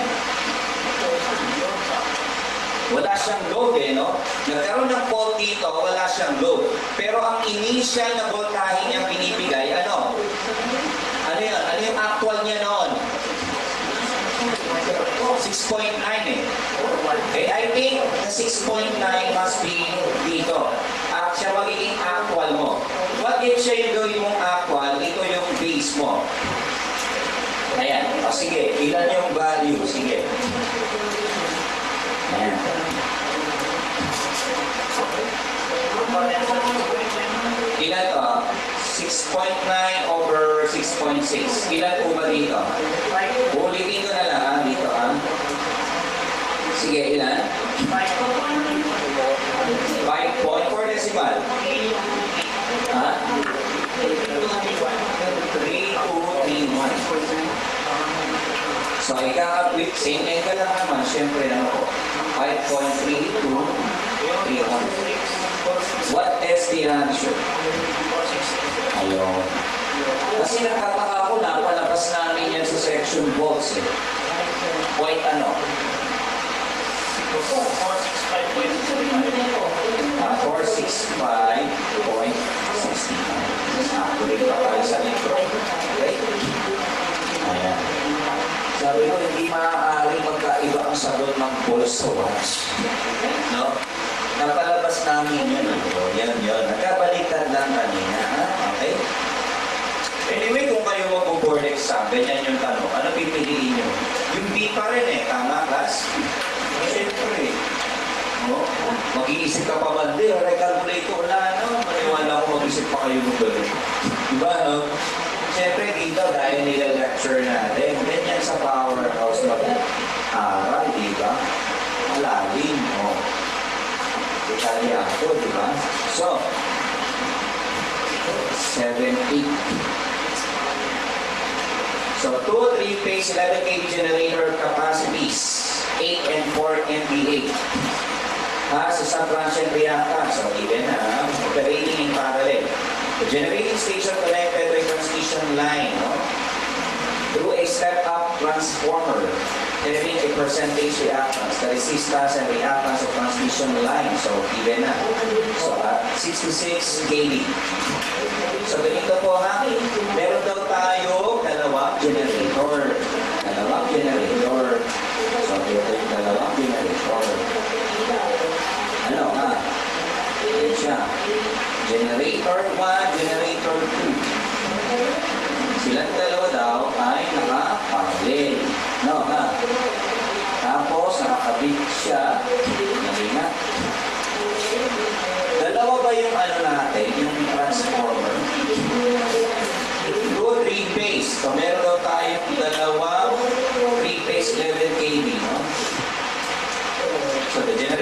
Wala siyang load eh, no? Nagkaroon ng fault dito, wala siyang load. Pero ang initial na voltahe niyang binibigay, ano? Ano yun? Ano yung actual niya noon? six point nine eh. Okay, I think the six point nine must be dito. At siya magiging actual mo. What if siya yung gawin mong actual, ito yung base mo. Ayan. O sige, ilan yung value? Sige. Ayan. Ilan to? six point nine over six point six. Ilan po ba dito? Ulitin ko na lang ha, dito ha. Sige, ilan? five point four decimal. Ha? three two three one. So, ikakapit, same angle lang naman, syempre na ako. five point three two three one. What is the answer? Ayun. Kasi nakataka ko na, palabas namin yan sa section volts eh. Point ano? Uh, four sixty-five point six five. Actually, pa tayo sa litro. Okay? Ayan. Sabi ko, hindi maaaring magkaiba ang sagot ng pulse sa watch. No? Napalabas namin yun. Ano? Yan, yun. Nagkabaliktad lang kanina. Ha? Okay? Anyway, kung kayo mag-board exam, ganyan yung tanong. Ano pipiliin nyo? Yung B pa rin eh. Tama, class? Siyempre. No? Mag-iisip ka pa ba? Hindi, recalculator na, no? Maniwala ko mag-isip pa kayo ng gano'n. Diba, no? Siyempre, dito, dahil nila-lecture natin, ganyan sa powerhouse mag-aral, diba? Malalim, no? Italiano, diba? So, seven, eight. So, two, three-phase, eleven K V generator capacities, eight and four M V A. Has a sub-transient reactance, so even na, operating in parallel. The generating station connected to a transmission line, no? Through a step-up transformer, having a percentage reactance, the resistance and reactance of transmission line, so even na. So, at sixty-six K V. So, ganito po ha, meron daw tayo dalawang generator. Dalawang generator. So, ito yung dalawang generator. Ano ha? Yan siya. Generator one, generator two. Silang dalawa daw ay naka-parallel. No ha? Tapos, nakakabit siya. Nalina. Dalawa ba yung ano natin, yung transformer? Two, three-phase. So, meron daw tayong dalawang three-phase eleven K V, no? So, the generator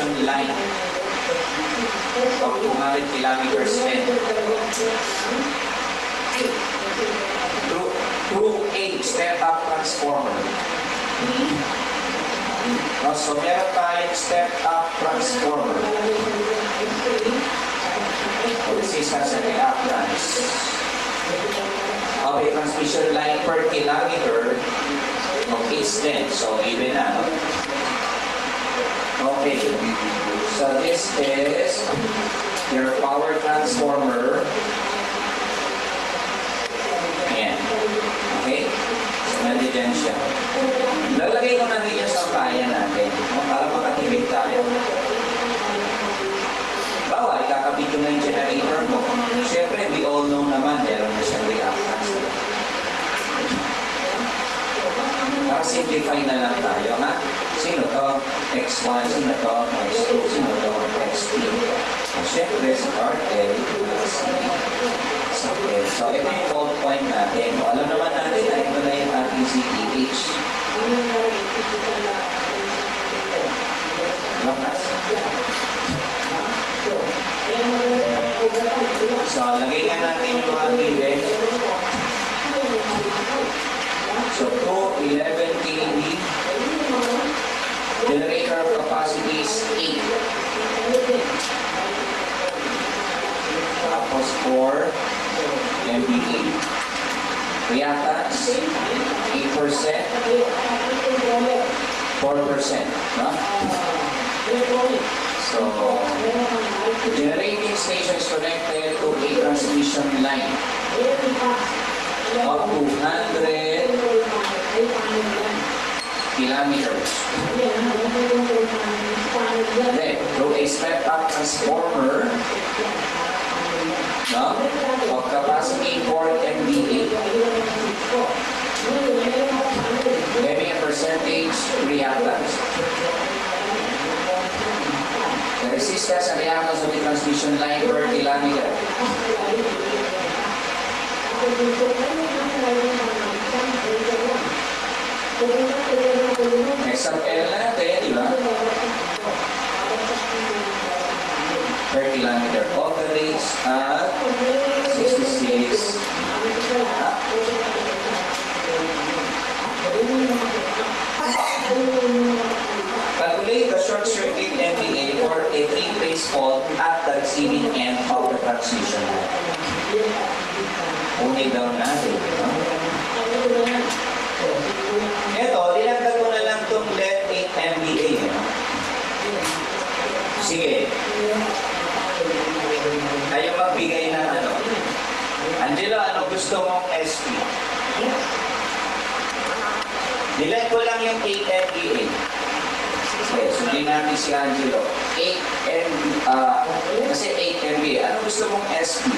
transmission line of two hundred kilometers length through, through a step-up transformer. No, so meron tayong step-up transformer. So this is has a reactance of a transmission line per kilometer of its length. So even na, no? Okay. So this is your power transformer. Ayan. Okay? So nandiyan siya. Lalagay ko na rin yung sampayan natin, no? Para makatibig tayo. Bawa, ikakabit ko na yung generator mo. Siyempre, we all know naman, meron na siyang reactance. Para simplify na lang tayo, ha? Sino to? X one, sino to? X two, sino to? X three. Siyempre, sa part L, sa L. So, ito yung fault point natin. O, alam naman natin na ito na yung ating C T H. Lakas. So, lagay nga natin yung mga given. So, two eleven K V. Generator capacity is eight. Tapos four M V A. Reactance, eight percent. four percent. No? So, the generating station is connected to a transmission line of two hundred kilometers. Then, through a step-up transformer, no, of capacity four M V A, having a percentage reactance. The resistance and reactance of the transmission line per kilometer. Example natin, di ba? Per kilometer. Operates at sixty-six. Calculate the short circuit M V A for a three-phase fault at the receiving end of the transmission line. Unig down natin. No? Ito, dinagdag ko na lang itong lead eight M V A. No? Sige. Kayo magbigay ng ano. Angelo, ano gusto mong S P? Nilag ko lang yung eight M V A. Okay, sundin natin si Angelo. eight M V A. Uh, kasi eight M V A. Ano gusto mong S P?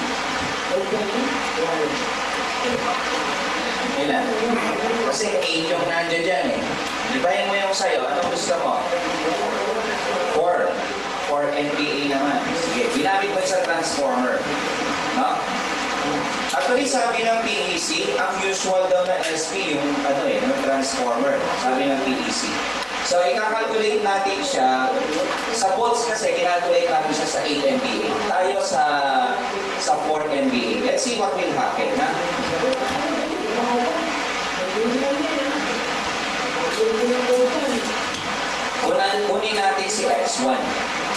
Ilan? Kasi eight yung nandiyan dyan eh. Libahin mo yung sayo. Ano gusto mo? four. four M V A naman. Sige, binamit mo sa transformer. No? Actually, sabi ng P E C, ang usual daw na S P yung ano eh, yung transformer. Sabi ng P E C. So, ikakalculate natin siya. Sa volts kasi, kinalculate natin siya sa eight M V A. Tayo sa sa four M V A. Let's see what will happen, ha? Unan, unin natin si X one.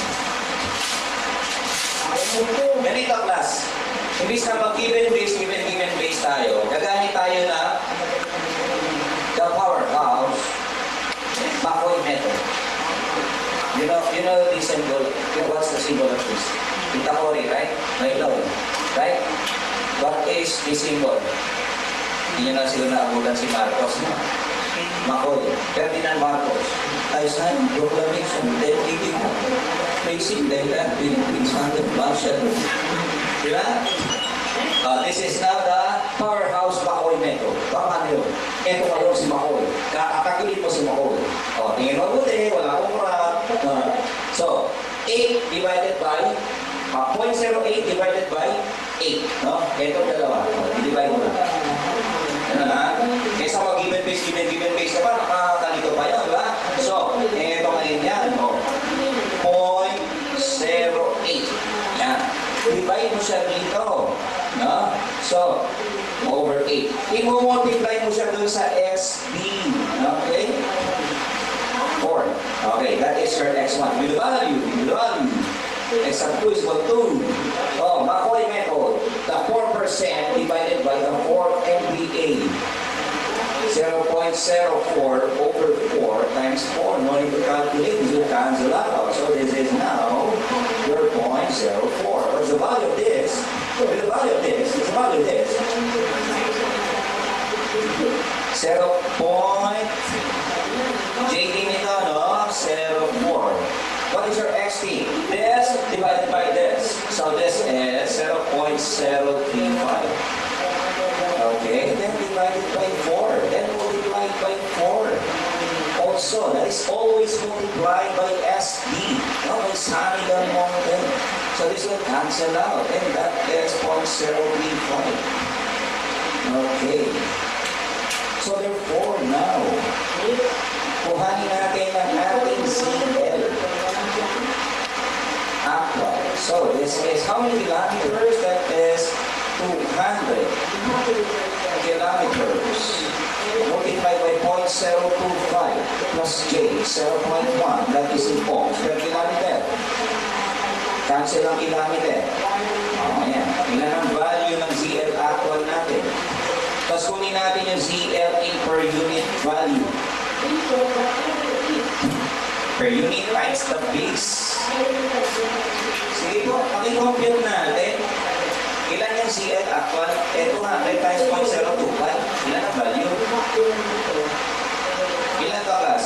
Ganito, class. Imbis na mag-given base, given given base tayo, gagamit tayo na the powerhouse backward method. You know, you know the symbol, what's the symbol of this? Itakori, right? Right now, right? What is the symbol? Hindi nyo na sila naabulan si Marcos, no? Makoy, Ferdinand Marcos. I signed proclamation dedicating facing the land between Santa Marshall. Diba? Uh, this is now the powerhouse Makoy method. Baka ano yun? Ito kayo si Makoy. Kakakagilid mo si Makoy. O, tingin mo buti, wala akong murad. Uh, so, eight divided by uh, zero point zero eight divided by eight. No? Ito dalawa. O, divide mo na. Ano na? Kesa mag-given base, given, given base na pa, nakakalito pa yun, diba? So, ito ngayon yan. O, over eight. I-multiply mo siya dun sa S B. Okay? four. Okay, that is your x one. With the value, with the value. X sub two is equal to, oh, McCoy method. The four percent divided by the four M B A. zero point zero four over four times four. No need to calculate, this will cancel out. So this is now your zero point zero four. What's the value of this? What's the value of this? What's the value of this? zero point, J T nito, no? zero point four. What is your X T? This divided by this. So this is zero point zero three five. Okay, then divided by four. Then multiplied by four. Also, that is always multiplied by S D. No, by Sanigan Mountain. So this will cancel out. And that is zero point zero three five. Okay. So therefore now, kuhanin natin ang ating C L. Aqua. So this is how many kilometers? That is two hundred kilometers. Multiplied by zero point zero two five plus J, zero point one. That is in ohms per kilometer. Cancel ang kilometer. Oh, ayan. Ilan ang value ng Z L actual natin? Tapos kunin natin yung Z L in per unit value. Per unit times the base. Sige po, paki-compute natin. Ilan yung Z L actual? Eh, two hundred times zero point zero two five. Ilan ang value? Ilan to, class?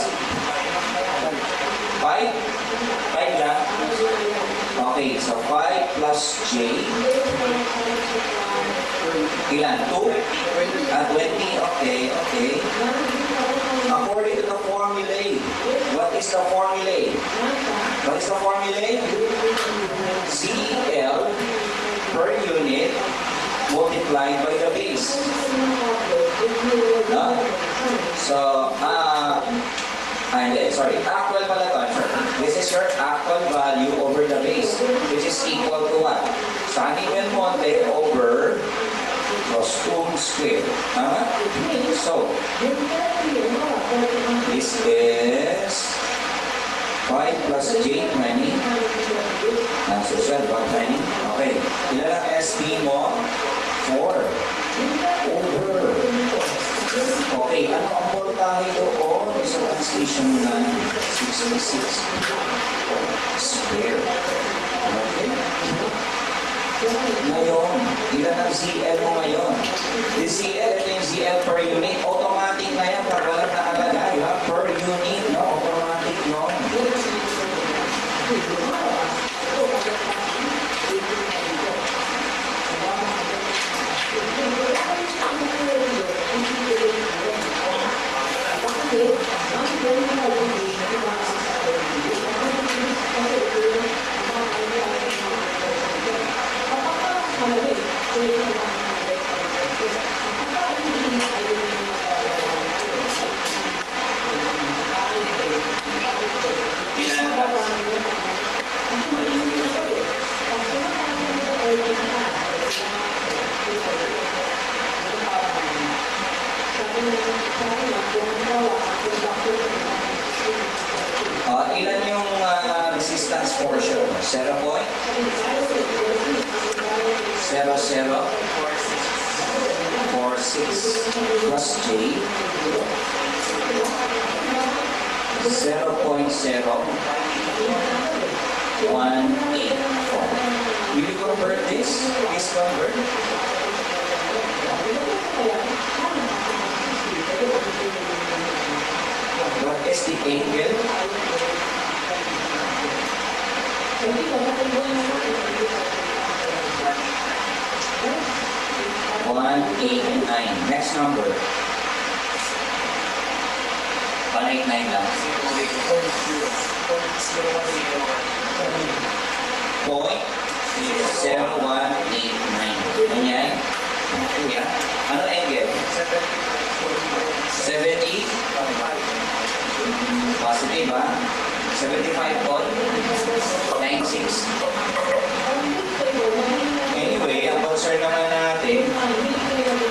five? five lang? Okay, so five plus J. Ilan? two? Ah, twenty. Okay, okay. According to the formulae, what is the formulae? What is the formulae? Z L per unit multiplied by the base. No? So, ah, uh, and then, sorry, actual pala to. This is your actual value over the base, which is equal to what? Sanigan Monte over Rostum square. Huh? So, this is five plus J, twenty. Ah, so, so, one twenty. Okay. Ilan ang S P mo? four. Over. Okay, ano ang voltahe doon? Sa translation nine, sixty-six. Square. Okay. Ngayon, ilan ang Z L mo ngayon? The Z L, ito yung Z L per unit. Automatic na yan, pag walang nakalagay, ha? Per unit, no? Automatic yun. Uh, ilan yung uh, resistance portion? zero point zero zero four six plus J zero point zero one eight four. Will you convert this? Please convert. What is the angle? one eighty-nine. Next number. one eighty-nine lang. Point zero one eight nine. Ganyan. Yeah. Ano angle? seventy. Positive, ha? seventy-five point nine six. Anyway, ang concern naman natin,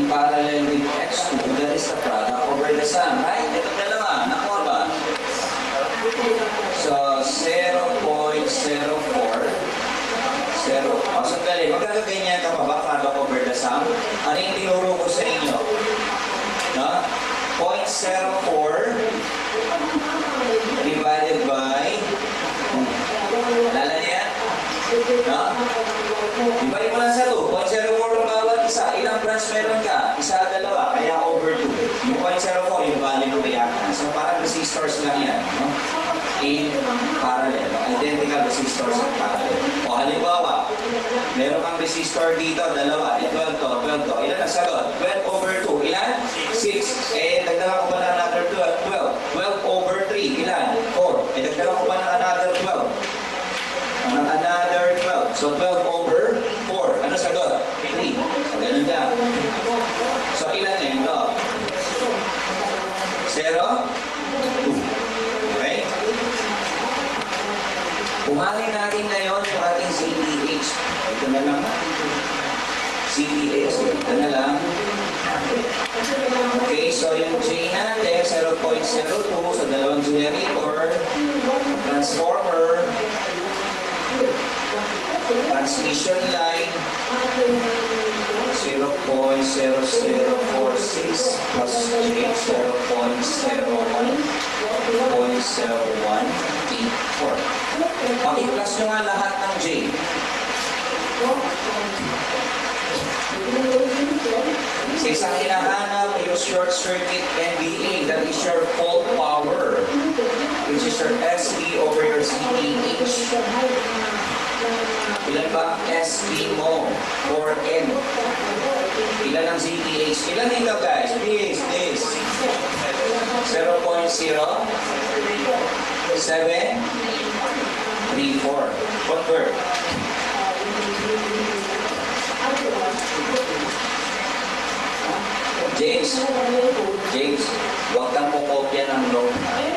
parallel with x two, that is the product over the sum, right? Ito dalawa, nakuha ba? So, zero point zero four. Zero. O, sandali, magkakaganyan ka pa ba, product over the sum? Ano yung tinuro ko sa inyo? No? zero point zero four divided by, alala niya? No? Ibalik mo lang sa two. zero point zero four ang bawat isa. Ilang branch meron ka? Isa, dalawa. Kaya over two. Yung zero point zero four, yung value ng reactance. So, parang resistors lang yan. No? In parallel. Identical resistors in parallel. O, halimbawa, meron kang resistor dito, dalawa. Eh, twelve to, twelve to. Ilan ang sagot? twelve over two. Ilan? six. Eh, dagdagan ko pa ng another twelve. twelve. twelve over three. Ilan? four. Eh, dagdagan ko pa ng another twelve. Ng another twelve. So, twelve over four. Ano sagot? three. So, ganun lang. So, ilan na yun? No? zero? two. Okay? Kumain natin ngayon yung ating C T H. Ito na lang. C T H. Ito na lang. Okay, so yung J natin, zero point zero two. So, dalawang generator, transformer, transmission line, zero point zero zero four six plus J, zero point zero one, zero point zero one eight four. Paki-plus nyo nga lahat ng J. Sa isang hinahanap, yung short circuit N B A, that is your fault power, which is your S P over your C T H. Ilan ba ang S P mo? four N. Ilan ang Z T H? Ilan ito guys? Please, please. zero point zero seven three four. What word? James, James, huwag kang mukopya ng note.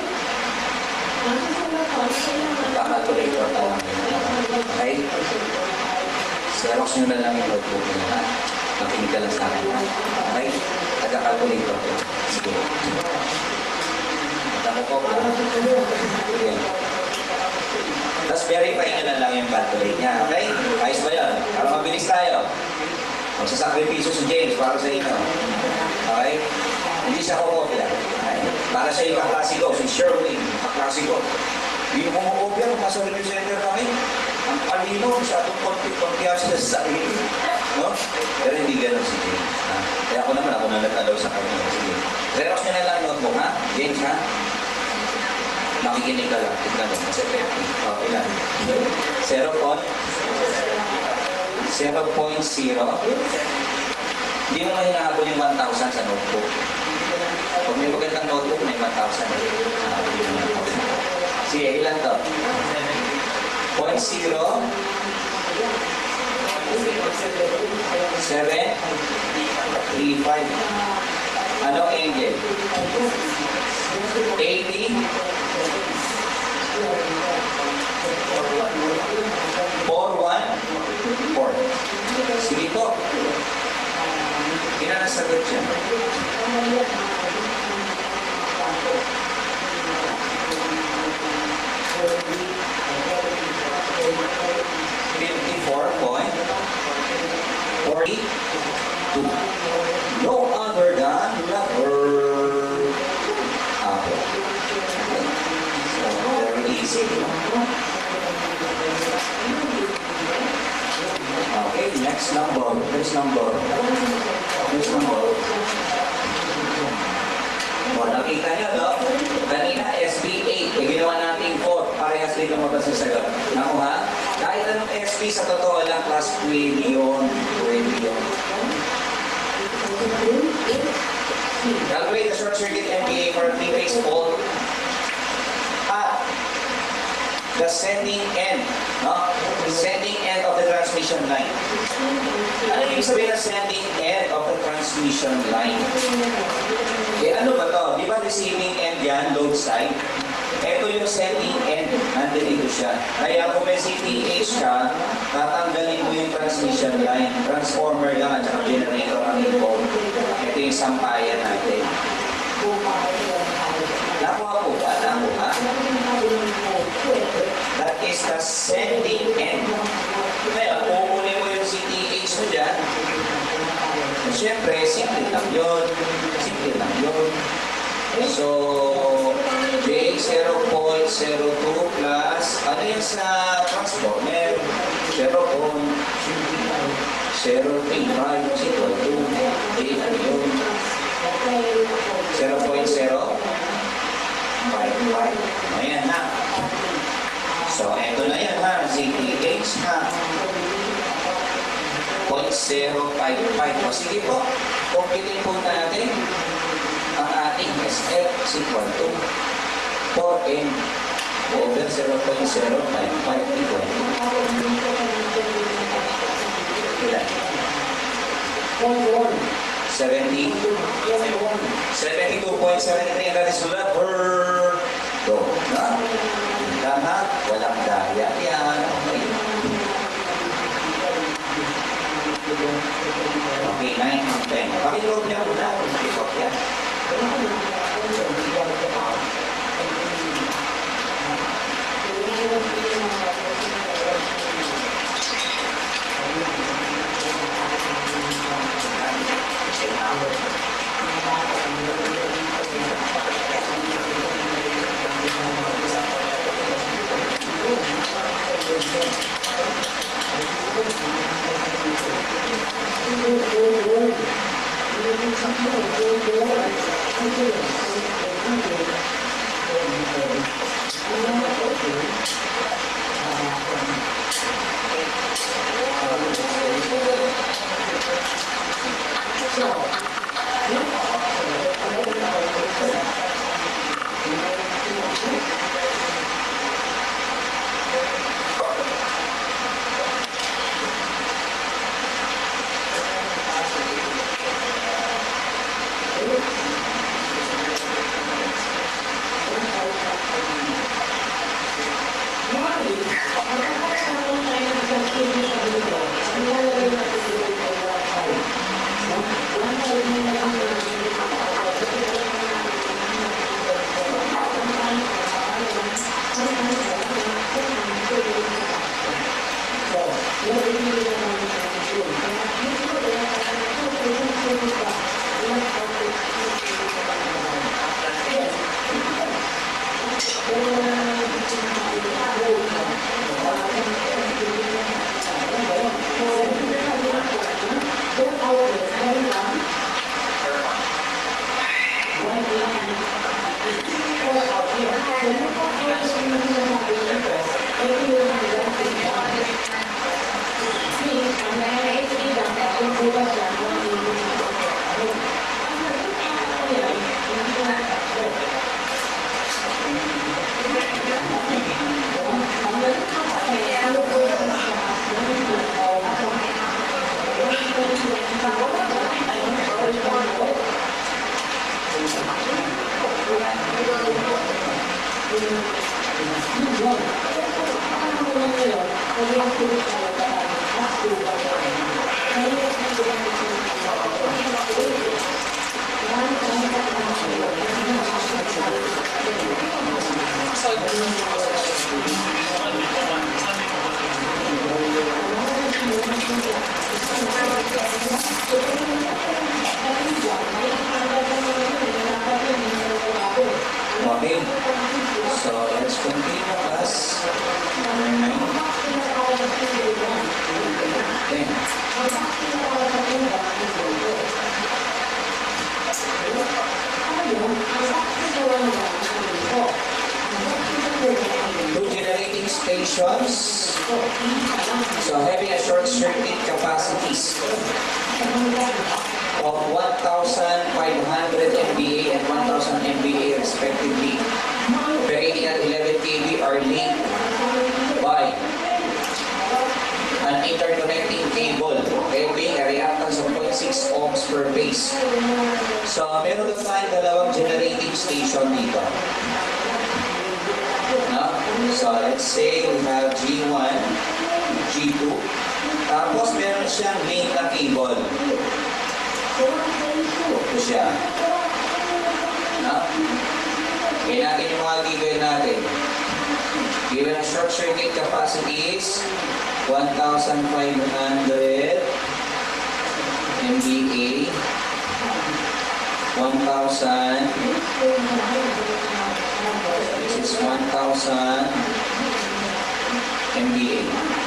Kakalculator ka lang. Okay? Xerox nyo na lang yung notebook nyo na. Makinig ka lang sa akin. Okay? Taga-calculator ko. Sige. Magkamukopya. Okay. Tapos verify nyo na lang yung calculate niya. Okay? Ayos ba yun? Para mabilis tayo. Magsasakripisyo si James para sa inyo. Okay? Hindi siya kumopya. Okay? Para sa iyo kaklasiko, si Sherwin, kaklasiko. Hindi mo kumopya, nasa review center kami. Ang palino, masyadong konti-kontiya siya sa sarili. No? Pero hindi ganun si James. Ha? Kaya ako naman, ako na nag-allow sa kanya. Sige. Xerox nyo na lang notebook, ha? James, ha? Makikinig ka lang. Tignan mo, kasi thirty. O, ilan? zero point zero point zero. Hindi mo mahinahabol yung one thousand sa notebook. Pag may magandang notebook, may one thousand. Sige, ilan to? point zero seven three five. Anong angle? eighty four one four. Sige po. Ilan ang sagot dyan? fifty-four point four two. No other than rubber. Apple. So, very easy. Okay, next number. Next number. Next number. O, nakita nyo, no? Kanina, S P eight. E, ginawa natin four. Parehas dito mo ba sa sagot? Nakuha? Kahit anong S P, sa totoo lang, class twenty yun. twenty yun. Calculate the short circuit N B A for a three-phase fault at the sending end, no? Sending end of the transmission line. Ano yung sabihin ng sending end of the transmission line? Eh, ano ba to? Di ba receiving end yan, load side? Ito yung sending end, nandito siya. Kaya kung may C T H ka, tatanggalin mo yung transmission line. Transformer lang at saka generator ang involved. yung sampayan natin. Nakuha po ba? Nakuha? That is the sending end. Ngayon, kukunin mo yung C T H mo dyan. Siyempre, simple lang yun. Simple lang yun. So, J zero point zero two plus, ano yun sa transformer? zero point zero three five is equal to J, ano yun? zero point zero five five. Ayan na. So, eto na yan ha. Z T H ha. zero point zero five five. O sige po, computin po natin ang ating S F is equal to four N over zero point zero five five equal to ilan? seventy seventy-two point seven three ang natin sulat per do. Na? Lahat, walang daya. Yan. Okay. Okay, nine, ten. Pakilog niya muna. Pakilog yan. Okay, so let's continue class. ten. Two generating stations. So having a short circuit capacities of one thousand five hundred M V A and one thousand M V A respectively, operating at eleven K V are linked by an interconnecting cable having a reactance of zero point six ohms per base. So, meron na tayong dalawang generating station dito. No? So, let's say we have G one, G two, tapos meron siyang link na cable. circuit capacity is one thousand five hundred M V A, one thousand, this is one thousand M V A.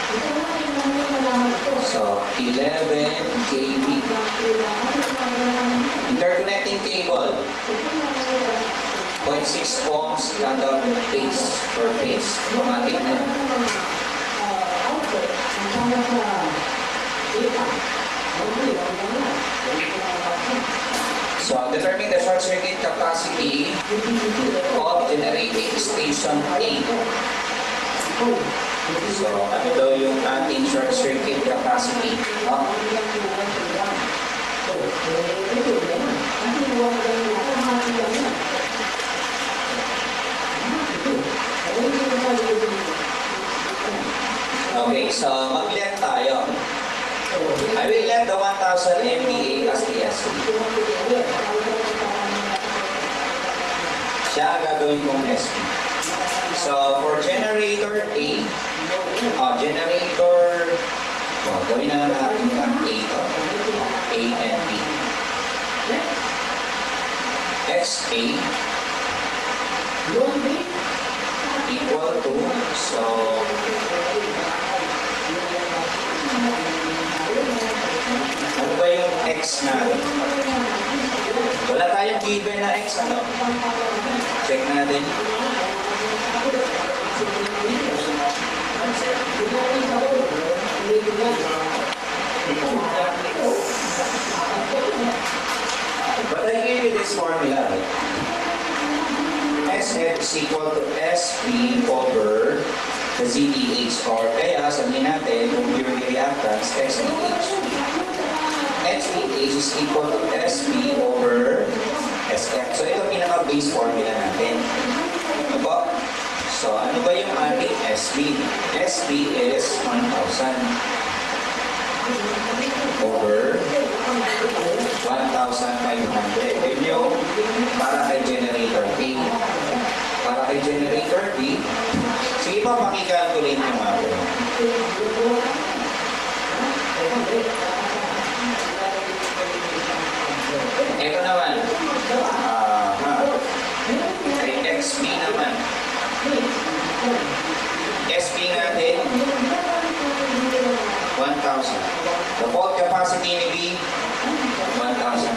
So, eleven K V. Interconnecting cable, zero point six ohms kada phase per phase. Automatic na. So, determine the short circuit capacity of generating station A. So, ano daw yung ating short circuit capacity? Oh. Okay, so mag-let tayo. I will let the one thousand M V A as the S P. Siya ang gagawin kong S P. So, for generator A, oh, generator, oh, gawin na natin ang A to. A and B. X A equal to, so, ano ba yung X natin? Wala tayong given na X, ano? Check natin. But I gave you this formula, right? S F is equal to S P over the Z D H, or kaya sabihin natin kung purely reactance, X D H. X D H is equal to S P over S F. So ito pinaka-base formula natin. Ano ba? So ano ba yung ating S P? S P is one thousand over one thousand five hundred. Yun yung para kay generator A. Para kay generator B, sige pa pakikalculate nyo mga po. Ito naman, uh, kay X P naman. S P natin, one thousand. The fault capacity ni B, one thousand.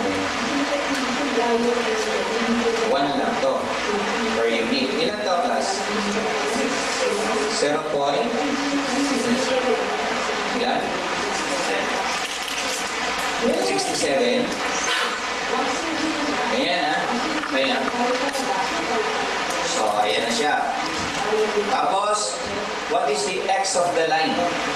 one lang to per unit. Ilan to, class? zero point ilan? sixty-seven. Ayan ha. Ayan. So, ayan na siya. Tapos, what is the X of the line?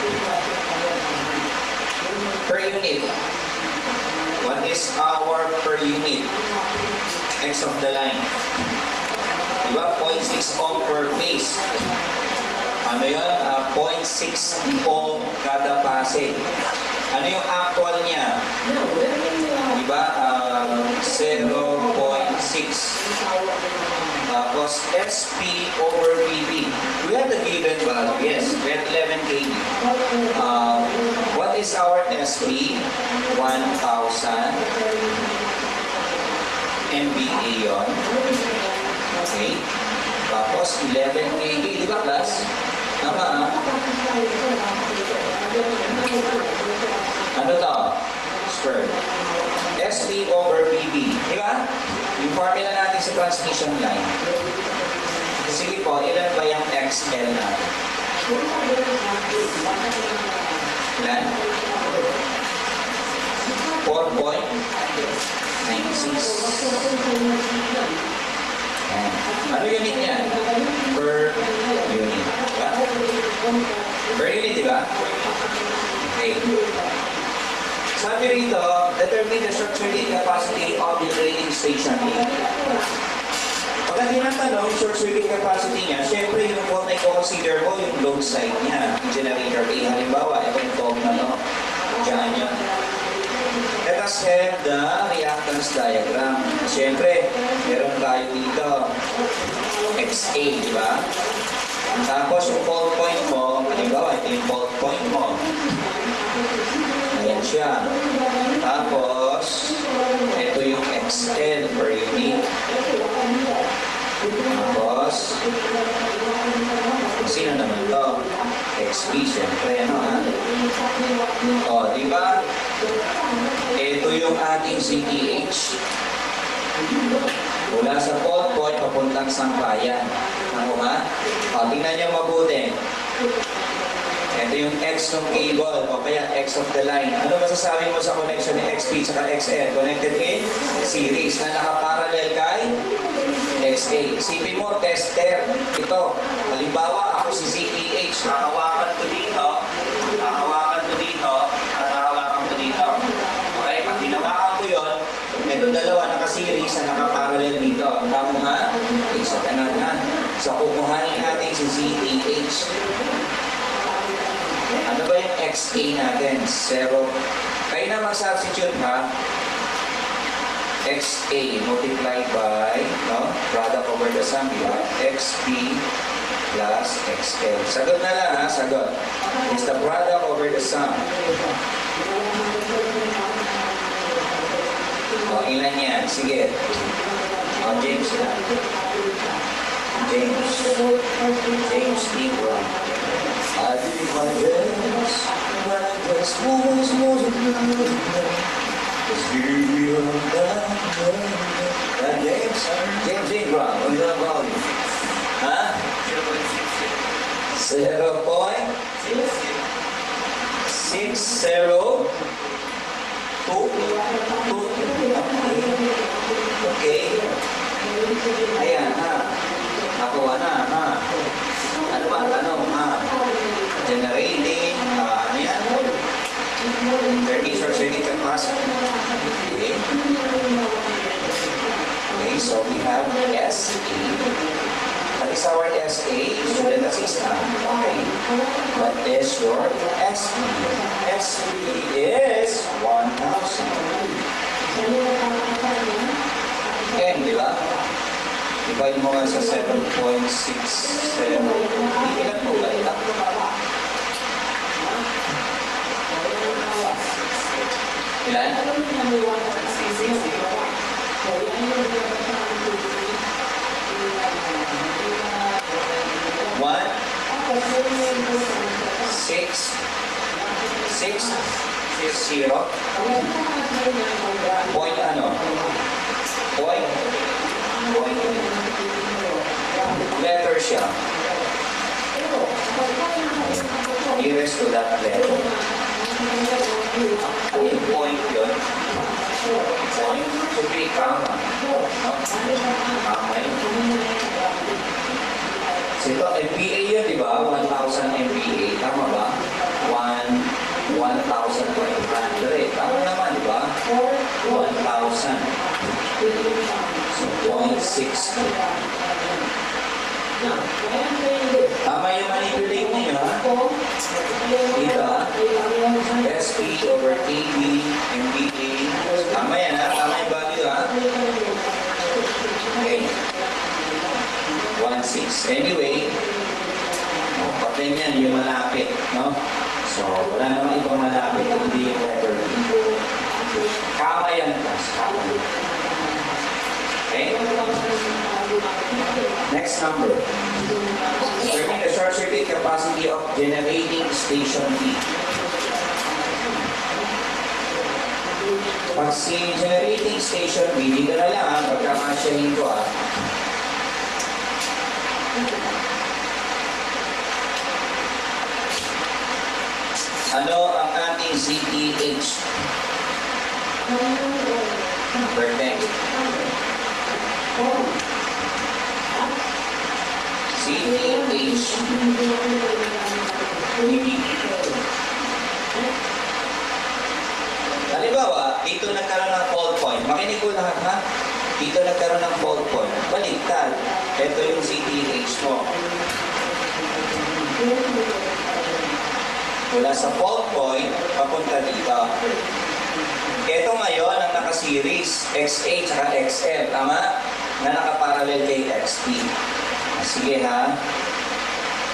Per unit. What is our per unit? X of the line. Diba? zero point six ohm per phase. Ano yun? Uh, zero point six ohm kada fase. Ano yung actual niya? Diba? Uh, zero point six. Tapos S P over V B. We have the given value. Yes, we have eleven K V. Uh, what is our S P? one thousand M V A yun. Okay. Tapos eleven K V. Di ba, class? Tama, ha? Ano to? Square. S P over V B. Di ba? Yung formula natin sa transmission line. Sige po, ilan ba yung X L natin? Ilan? four point nine six. Ano unit yan? Per unit. Diba? Per unit, diba? Okay. Sabi rito, determine the short circuit capacity of the generating station A. Pagka tinatanong, short circuit capacity niya, syempre yung po na i-consider mo yung load side niya, generator A. Halimbawa, ito yung fog na no. Diyan yun. Let us have the reactance diagram. Syempre, meron tayo dito X A, di ba? Tapos yung fault point mo, halimbawa, ito yung fault point mo. Ayan siya. Tapos, ito yung X L per unit. Tapos, sino naman to? X P, syempre, ano ha? O, di ba? Ito yung ating C T H. Mula sa fault point, papuntang sangbayan. Ano ha? O, tingnan niyo mabuti. Ito yung X ng cable, o kaya X of the line. Ano masasabi mo sa connection ni X P at X L? Connected in series na nakaparallel kay X A. Isipin mo, tester. Ito. Halimbawa, ako si Z T H. Nakahawakan ko dito. Nakahawakan ko dito. At nakahawakan ko dito. Okay? Pag hinawakan ko yun, ito dalawa naka-series na nakaparallel dito. Tama ha? Isa kanan ha? So, kukuhanin natin si Z T H. Ano ba yung X A natin? Zero. Kayo na mag-substitute ha? X A multiplied by, no? Product over the sum, di ba? X P plus X L. Sagot na lang ha? Sagot. It's the product over the sum. O, ilan yan? Sige. O, James lang. James. James Libra. I did my best, my best was more than James, James Ingram, what's the volume? Huh? zero point six zero two two. Okay. Ayan, ha? Nakuha na, ha? Ano ba? Ano, ha? Generating, uh, ano yan? thirty short circuit capacity. Okay. Okay, so we have S A. What is our S A? Student assistant. Okay. What is your S P? S P is one thousand. N, di ba? Divide mo nga sa seven point six seven. Ilan mo ba ito? Ilan? One, six, six, six, zero. Point ano? Point, point. Letter siya. Nearest to that letter. Ano yung point yun? Point should be comma. No? Comma yun. So ito, M P A yun, di ba? one thousand M P A. Tama ba? one thousand five hundred. Tama naman, di ba? one thousand. So, zero point six two. Tama yung manipulate niyo, ha? Dito, ha? S P over K B, M P A. Tama yan, ha? Tama yung value, ha? Okay. one point six. Anyway, oh, pati yan yung malapit, no? So, wala naman ibang malapit, hindi yung letter B. Kama yan, tas kama. Okay? Next number. Determine the short circuit capacity of generating station B. Pag si generating station B, dito na lang ha, pagkamasyahin ko ha. Ano ang ating C T H? Perfect. C T H. Halimbawa, dito nagkaroon ng fault point. Makinig ko lahat ha. Dito nagkaroon ng fault point. Baliktad. Ito yung C T H mo. Mula sa fault point, papunta dito. Ito ngayon ang naka-series, X A at X L, tama? Na nakaparallel kay X P. Sige ha.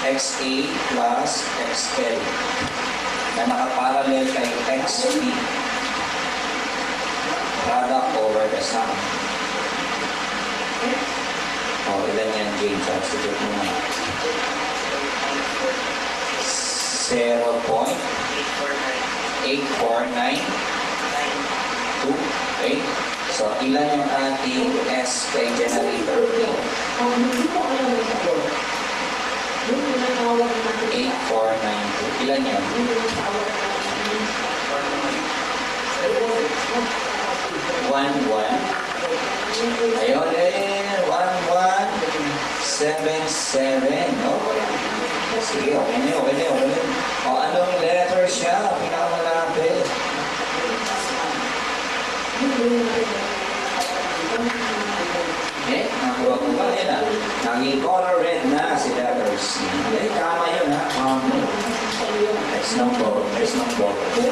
X A plus X L na nakaparallel kay X P. Product over the sum. O, ilan yan, James? Substitute mo na. zero point eight four nine two. Okay? So, ilan yung ating S kay generator P? eight four nine two. Ilan yan? one one. Ayun eh, one one seven seven. No? Sige, okay na, okay na, okay na. O, anong letter siya? Pinakamalapit. Eh, nakuha ko ba? Yan na. Naging color red na si letter C. Eh, tama yun ha. Um, there's no ball. There's no ball.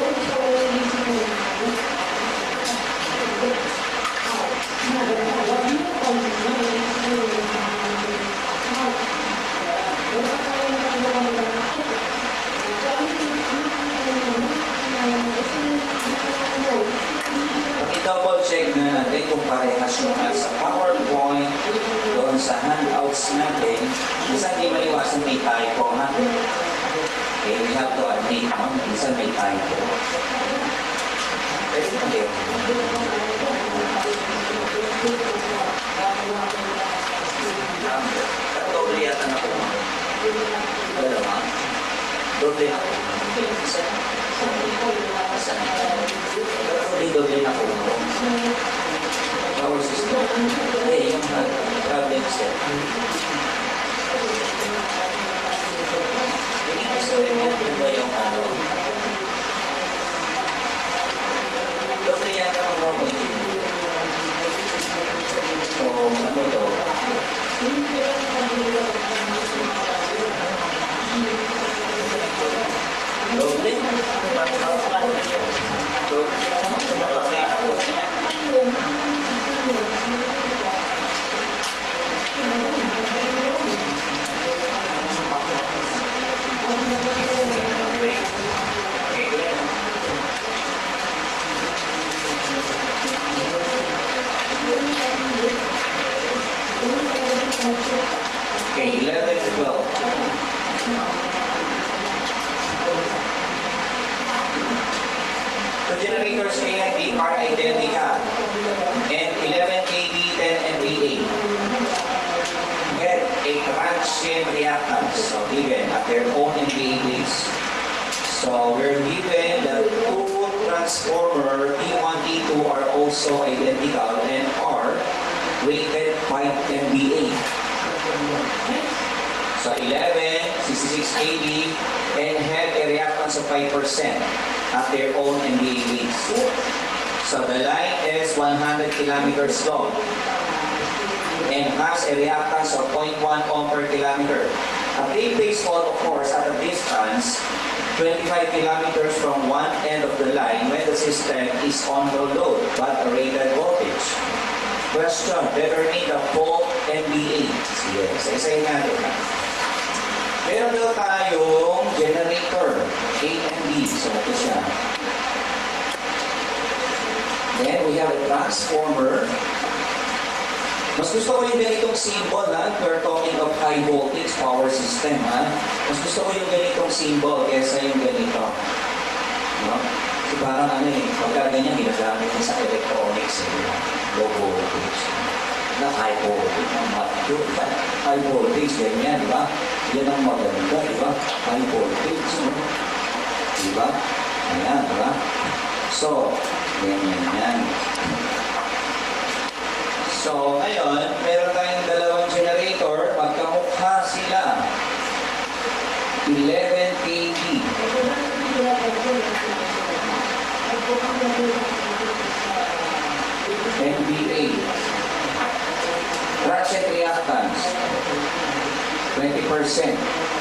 I-double check na natin kung parehas yung sa PowerPoint doon sa handouts natin. Minsan di maliwasan may typo ha. Okay, we have to admit no? Minsan may typo. Pwede na din. Doble yata na po. Dalawa. Doble na po. Doble na po. Power system. Eh, yung problem set. Hindi sa rin yan ba yung ano? Doble yata ang normal. So, ano to? Doble? Okay, eleven, twelve. The generators A and B are identical. And eleven K B, ten and B A. Get a transient reactance. So given at their own N B A base. So we're given the two transformer T one, T two are also identical and are rated five M V A. So eleven, sixty-six K B and have a reactance of five percent at their own N B A base. So the line is one hundred kilometers long and has a reactance of zero point one ohm per kilometer. A three-phase fault, of course, at a distance twenty-five kilometers from one end of the line when the system is on the load but a rated voltage. Question, determine the fault N B A. Sige, isa-isayin natin. Meron daw tayong generator, A and B. So, ito siya. Then, we have a transformer. Mas gusto ko yung ganitong symbol, ha? We're talking of high voltage power system, ha? Mas gusto ko yung ganitong symbol kesa yung ganito. No? Kasi parang ano eh, pagka ganyan, ginagamit sa electronics, eh, low voltage. Na high voltage, ang matyo, diba? High voltage, ganyan, di ba? Yan ang maganda, di ba? High voltage, no? Di ba? Ayan, di ba? So, ganyan yan. So, ngayon, meron tayong dalawang generator, magkamukha sila. eleven K V. N B A. Transient reactance. twenty percent.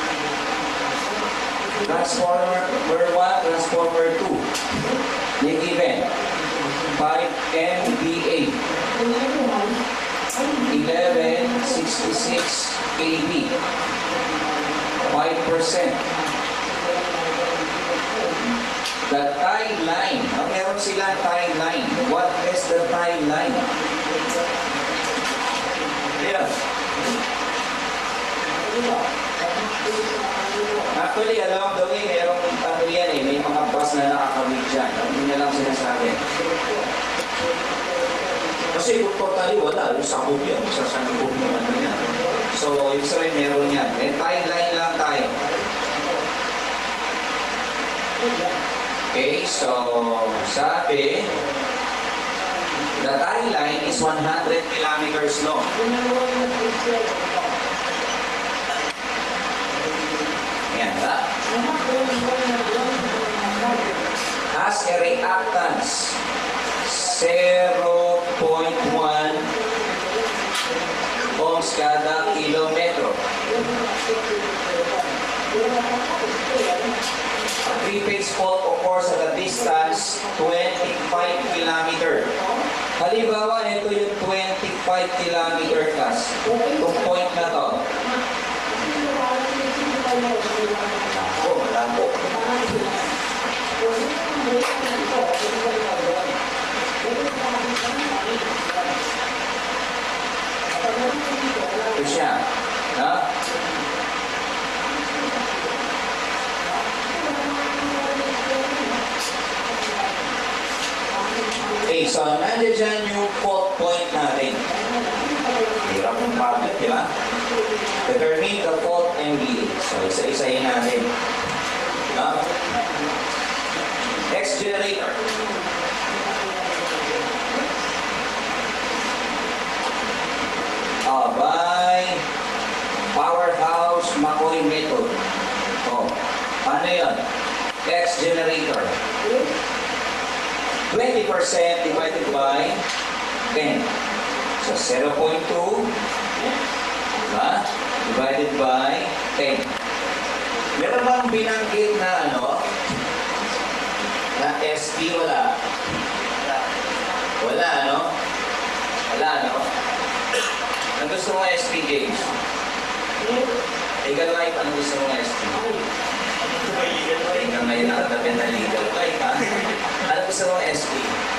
Transformer one, transformer two. They given five M V A. eleven sixty-six K V. five percent. The tie line. Ah, meron silang tie line. What is the tie line? Ayan. Actually, along the way, merong ano yan eh, may mga bus na nakakawit dyan. Hindi na lang sinasabi. Kasi kung totally wala, yung sakop yan. Sasangkop naman na yan. So, ibig sabihin meron yan. Eh, timeline lang tayo. Okay, so, sabi, the timeline is one hundred kilometers long. Yan, ha? Has a reactance zero point one ohms kada kilometro. A three-phase fault occurs at a distance twenty-five kilometers. Halimbawa, ito yung twenty-five kilometer class. Itong point na to. Ako, malabo. Ito siya. No? Okay, so nandiyan dyan yung fault point natin. Hirap ng problem, di ba? Determine the fault M B A. So, isa-isayin natin. No? X generator. Uh, by Powerhouse McCoy method. Oh, ano yun? X generator. twenty percent divided by ten. So, zero point two diba? Divided by ten. Meron bang binanggit na ano? Na S P? Wala. Wala, ano? Wala, ano? Ang gusto mo S P, James? Legal life, ano gusto mo S P? Tingnan ngayon nakatabi na legal life, ha? Ano gusto mo S P?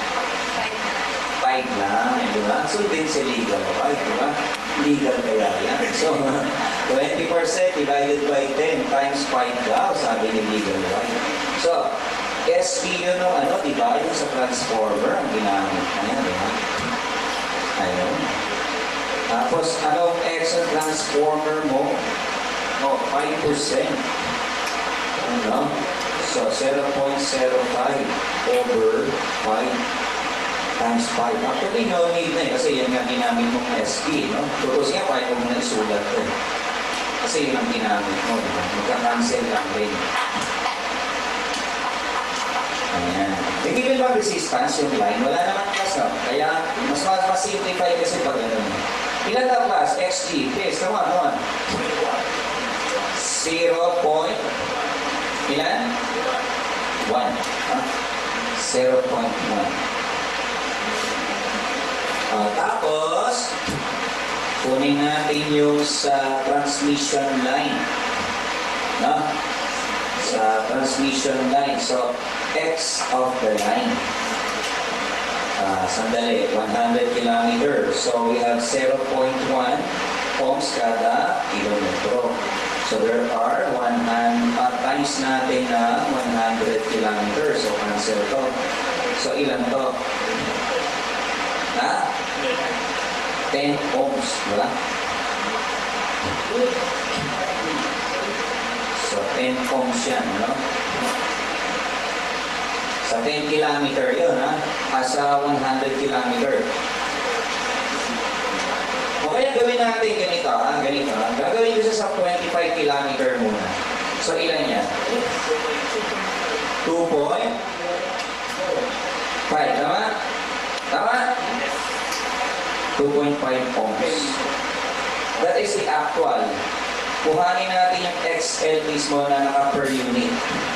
five lang, di ba? So, din si legal life, di ba? Legal kaya yan. So, twenty percent divided by ten times five daw, sabi ni legal life. So, S P yun o ano, di ba? Yung sa transformer, ang ginamit na yan, di ba? Ayun. Tapos, anong X ang transformer mo? Oh, five percent. Ano? So, zero point zero five over five times five. Actually, no need na eh, kasi yan nga ginamit mong S P, no? Tapos nga, kahit mo na isulat ko eh. Kasi yun ang ginamit mo, diba? Magka-cancel lang rin. Ayan. May given ba resistance yung line? Wala naman class, no? Kaya, mas mas-simplify kasi pag gano'n. Ilan na class? X G. Please, come on, come on. zero point ilan? one. Huh? zero point one. Uh, tapos, kunin natin yung sa transmission line. No? Sa transmission line. So, X of the line. Uh, sandali, one hundred kilometers. So, we have zero point one ohms kada kilometro. So, there are one hundred, uh, times natin na one hundred kilometers. So, cancel to. So, ilan to? Ha? ten ohms, wala? So, ten ohms yan, no? Sa ten kilometer yun, ha? Asa one hundred kilometer. O kaya gawin natin ganito, ha? Ganito, ha? Gagawin ko sa twenty-five kilometer muna. So, ilan yan? two point five, tama? Tama? two point five ohms. That is the actual. Kuhanin natin yung X L mismo na naka per unit.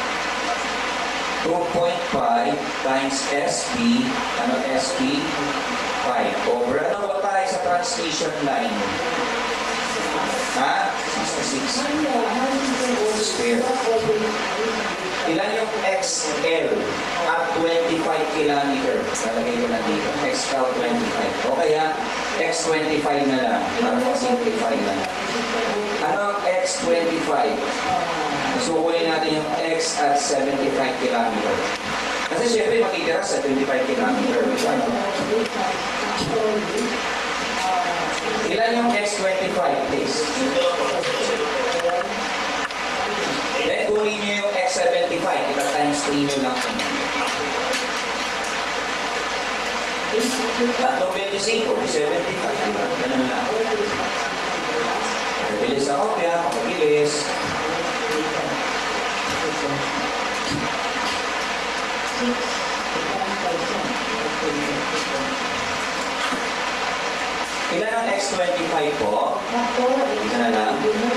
two point five times S P, ano S P? five over. Ano ba tayo sa transmission line? Ha? sixty-six. Square. Ilan yung X L at twenty-five kilometer? Lalagay ko na dito. X L twenty-five. O kaya, X twenty-five na lang. Para mag-simplify na lang. Ano ang X twenty-five? Sukunin natin yung X at seventy-five kilometer. Kasi syempre matitira sa twenty-five kilometer. Ilan yung X twenty-five, please? Then, kunin nyo yung X seventy-five. Iba times three nyo lang. Tatlong twenty-five, seventy-five. Diba? Ganun lang. Bilis ako, kaya makabilis. Ilan ang X twenty-five po? Ito na lang.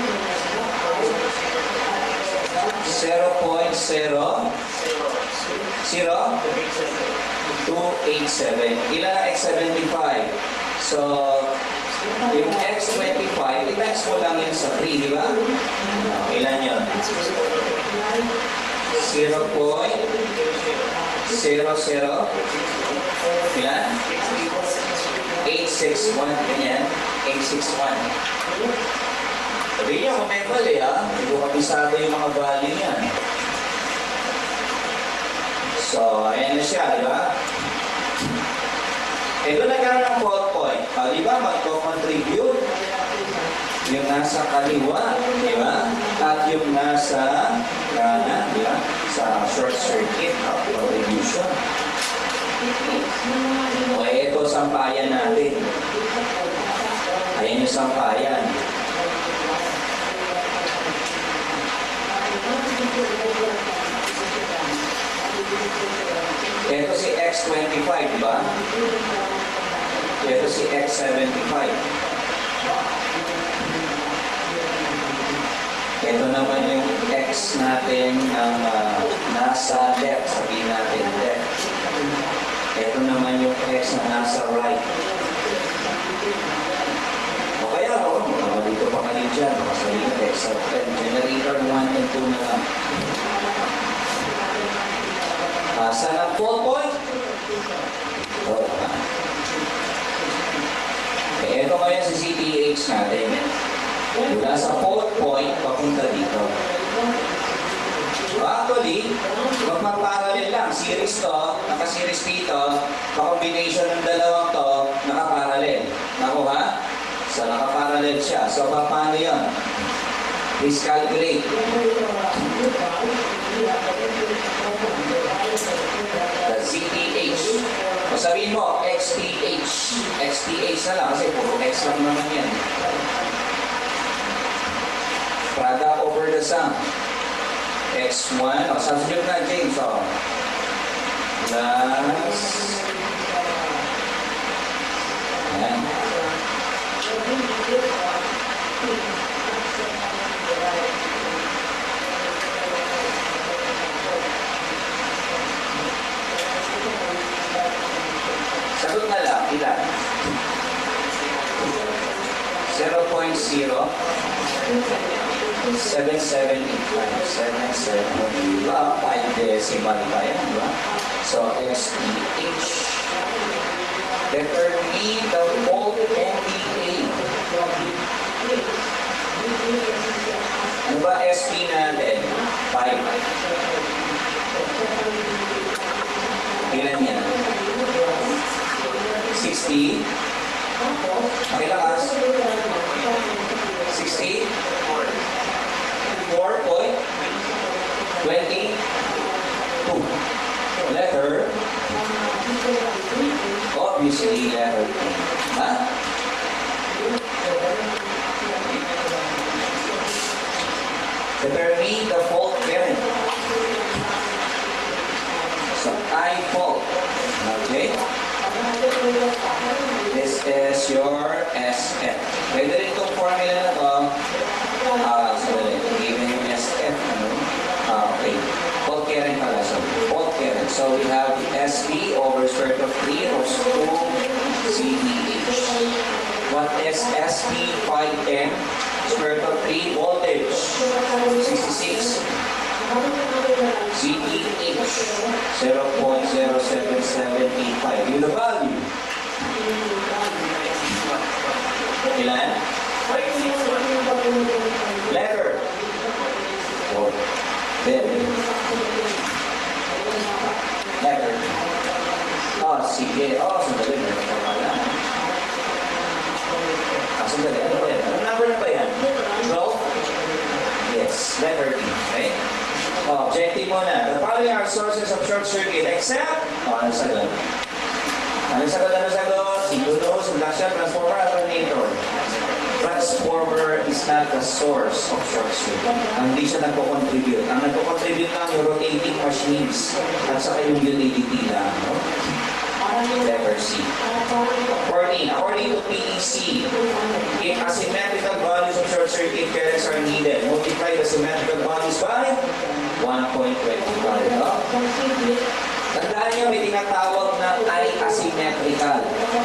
zero point zero zero two eight seven. Ilan ang X seventy-five? So, yung X twenty-five, i-times mo lang yun sa three, di ba? Ilan yun? zero point zero zero ilan? eight six one, ganyan. eight six one. Sabi niya, kung may mali ha, hindi ko kabisado yung mga value niyan. So, ayan na siya, di ba? Eh, doon nagkaroon ng fault point. O, di ba, magko-contribute yung nasa kaliwa, di ba? At yung nasa kanan, di ba? Sa short circuit, no? Contribution. O, ito sampayan natin. Ayan yung sampayan. Ito si X twenty-five, di ba? Ito si X seventy-five. Ito naman yung X natin ang uh, nasa left, sabihin natin left. Ito naman yung X na nasa right. O kaya, o, oh, dito pa kayo dyan, makasabihin X at ten. Generator one and two na lang. Uh, saan ang fault point? O, tama. Okay, ito ngayon si C T H natin. Mula sa fault point, papunta dito. Actually, magpaparallel lang. Series to, naka-series dito, pa-combination ng dalawang to, naka-parallel. Nakuha? So, naka-parallel siya. So, paano yun? Please calculate. The Z T H. O sabihin mo, X T H. X T H na lang kasi puro X lang naman yan. Product over the sum. X one. O, substitute na, James. O. Plus. Ayan. Sagot na lang, ilan? zero point zero seven seven eight five. seven seven eight five. five decimal pa yan, di ba? So, S T H. Determine the fault N B A. Ano ba S P natin? five. Ilan yan? sixty. Pakilakas. sixty. four point two. Letter. Obviously, letter A. Ha? Determine the fault current. So, I fault. Okay? This is your S F. Pwede rin itong formula na to. Ah, so, given yung S F, ano? Ah, okay. Fault current pala. So, fault current. So, we have S P over square root of three or two C D H. What is S P five ten? square root of three, voltage, sixty-six. V E H, zero point zero seven seven eight five. Yung the value. Ilan? Letter. Oh, then. Letter. Oh, sige. Oh, sandali. Meron pa pala. Ah, sandali. Ano ba yan? Anong number na ba yan? twelve? Yes. Letter D. Okay? Oh, objective mo na. The following are sources of short circuit except... Oh, ano sagot? Ano sagot? Ano sagot? Synchronous, induction, transformer, alternator. Transformer is not the source of short circuit. Hindi siya nagpo-contribute. Ang nagpo-contribute lang yung rotating machines at saka yung U A D T lang. No? Letter C. fourteen. According to P E C, if asymmetrical values of short circuit currents are needed, multiply the symmetrical values by one point two five. No? Tandaan nyo, may tinatawag na I asymmetrical.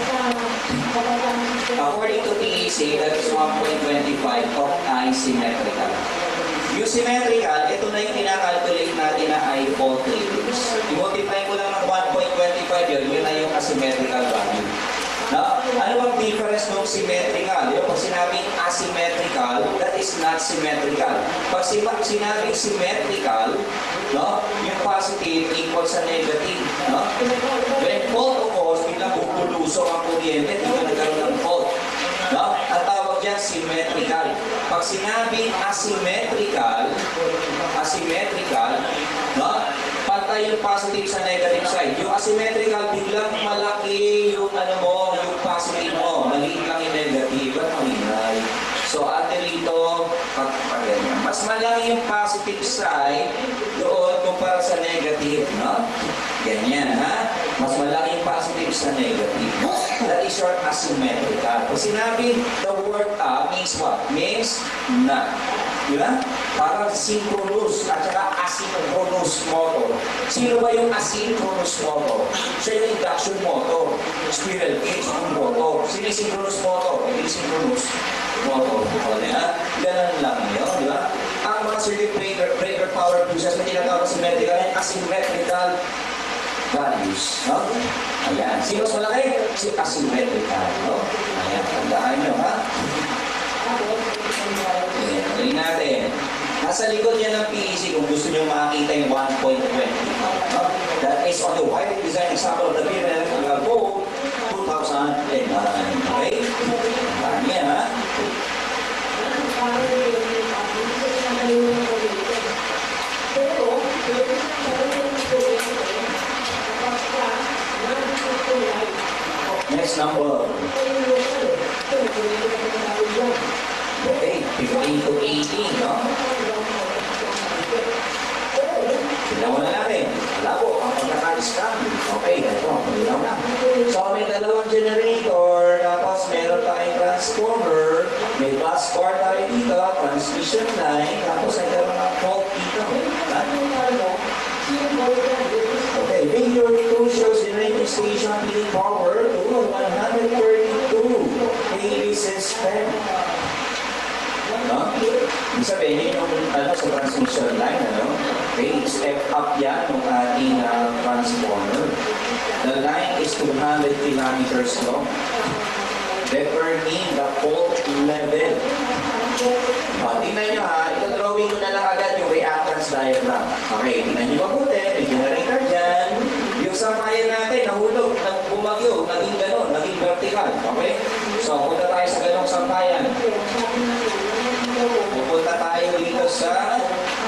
According to P E C, that is one point two five of I symmetrical. Yung symmetrical, ito na yung kinakalculate natin na I voltage. I-multiply mo lang ng one point two five yun, yun na yung asymmetrical value. No? Ano bang difference ng symmetrical? Yung pag sinabing asymmetrical, that is not symmetrical. Pag sinabing symmetrical, no? Yung positive equal sa negative. No? When fault occurs, biglang bubulusok ang kuryente, dito nagkaroon ng fault. No? Ang tawag dyan, symmetrical. Pag sinabing asymmetrical, asymmetrical, no? Pantay yung positive sa negative side. Yung asymmetrical, biglang malaki yung ano mo, yung positive mo. Maliit lang yung negative. Ba't malinay? So, ate rito, pag, pag, mas malaki yung positive side doon kumpara sa negative, no? Ganyan, ha? Mas malaki yung positive sa negative. That is your asymmetrical. Pag sinabi, the word uh, means what? Means not. Diba? Parang synchronous at saka asynchronous motor. Sino ba yung asynchronous motor? Siya yung induction motor. Squirrel cage motor. Sino yung synchronous motor? Yung synchronous motor. O, diba? Ganun lang yun, diba? Ang mga circuit breaker, breaker power fuses na tinatawag symmetrical and asymmetrical values. No? Ayan. Sino mas malaki? Si asymmetrical. No? Ayan. Tandaan nyo, ha? Ayan. Tuloy natin. Nasa likod yan ng P E C kung gusto nyo makakita yung one point two five. No? That is on the wiring design example of the P M L Code two thousand nine. Okay? Tandaan yan, ha? Next number. Okay, fifteen to eighteen, no? Tignan mo na natin. Malabo, ang pagkakalistan. Okay, ito, malinaw na. So, may dalawang generator, tapos meron tayong transformer, may bus bar tayo dito, transmission line, tapos nagkaroon ng fault dito. Okay, figure two shows generating station giving power to one hundred thirty-two K V system. No? Ibig sabihin, yung ano, sa transmission line, ano? Okay, step up yan ng ating uh, transformer. The line is two hundred kilometers long. Determine the fault level. O, tingnan nyo ha, ito-drawing ko na lang agad yung reactance diagram. Okay, tingnan nyo mabuti, may generator dyan. Yung sampayan natin, nahulog, bumagyo, naging ganon, naging vertical. Okay? So, punta tayo sa ganong sampayan. Pupunta tayo dito sa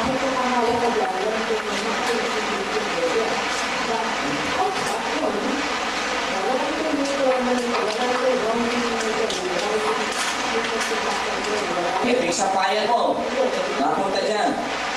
ito yung sampayan mo. Napunta dyan.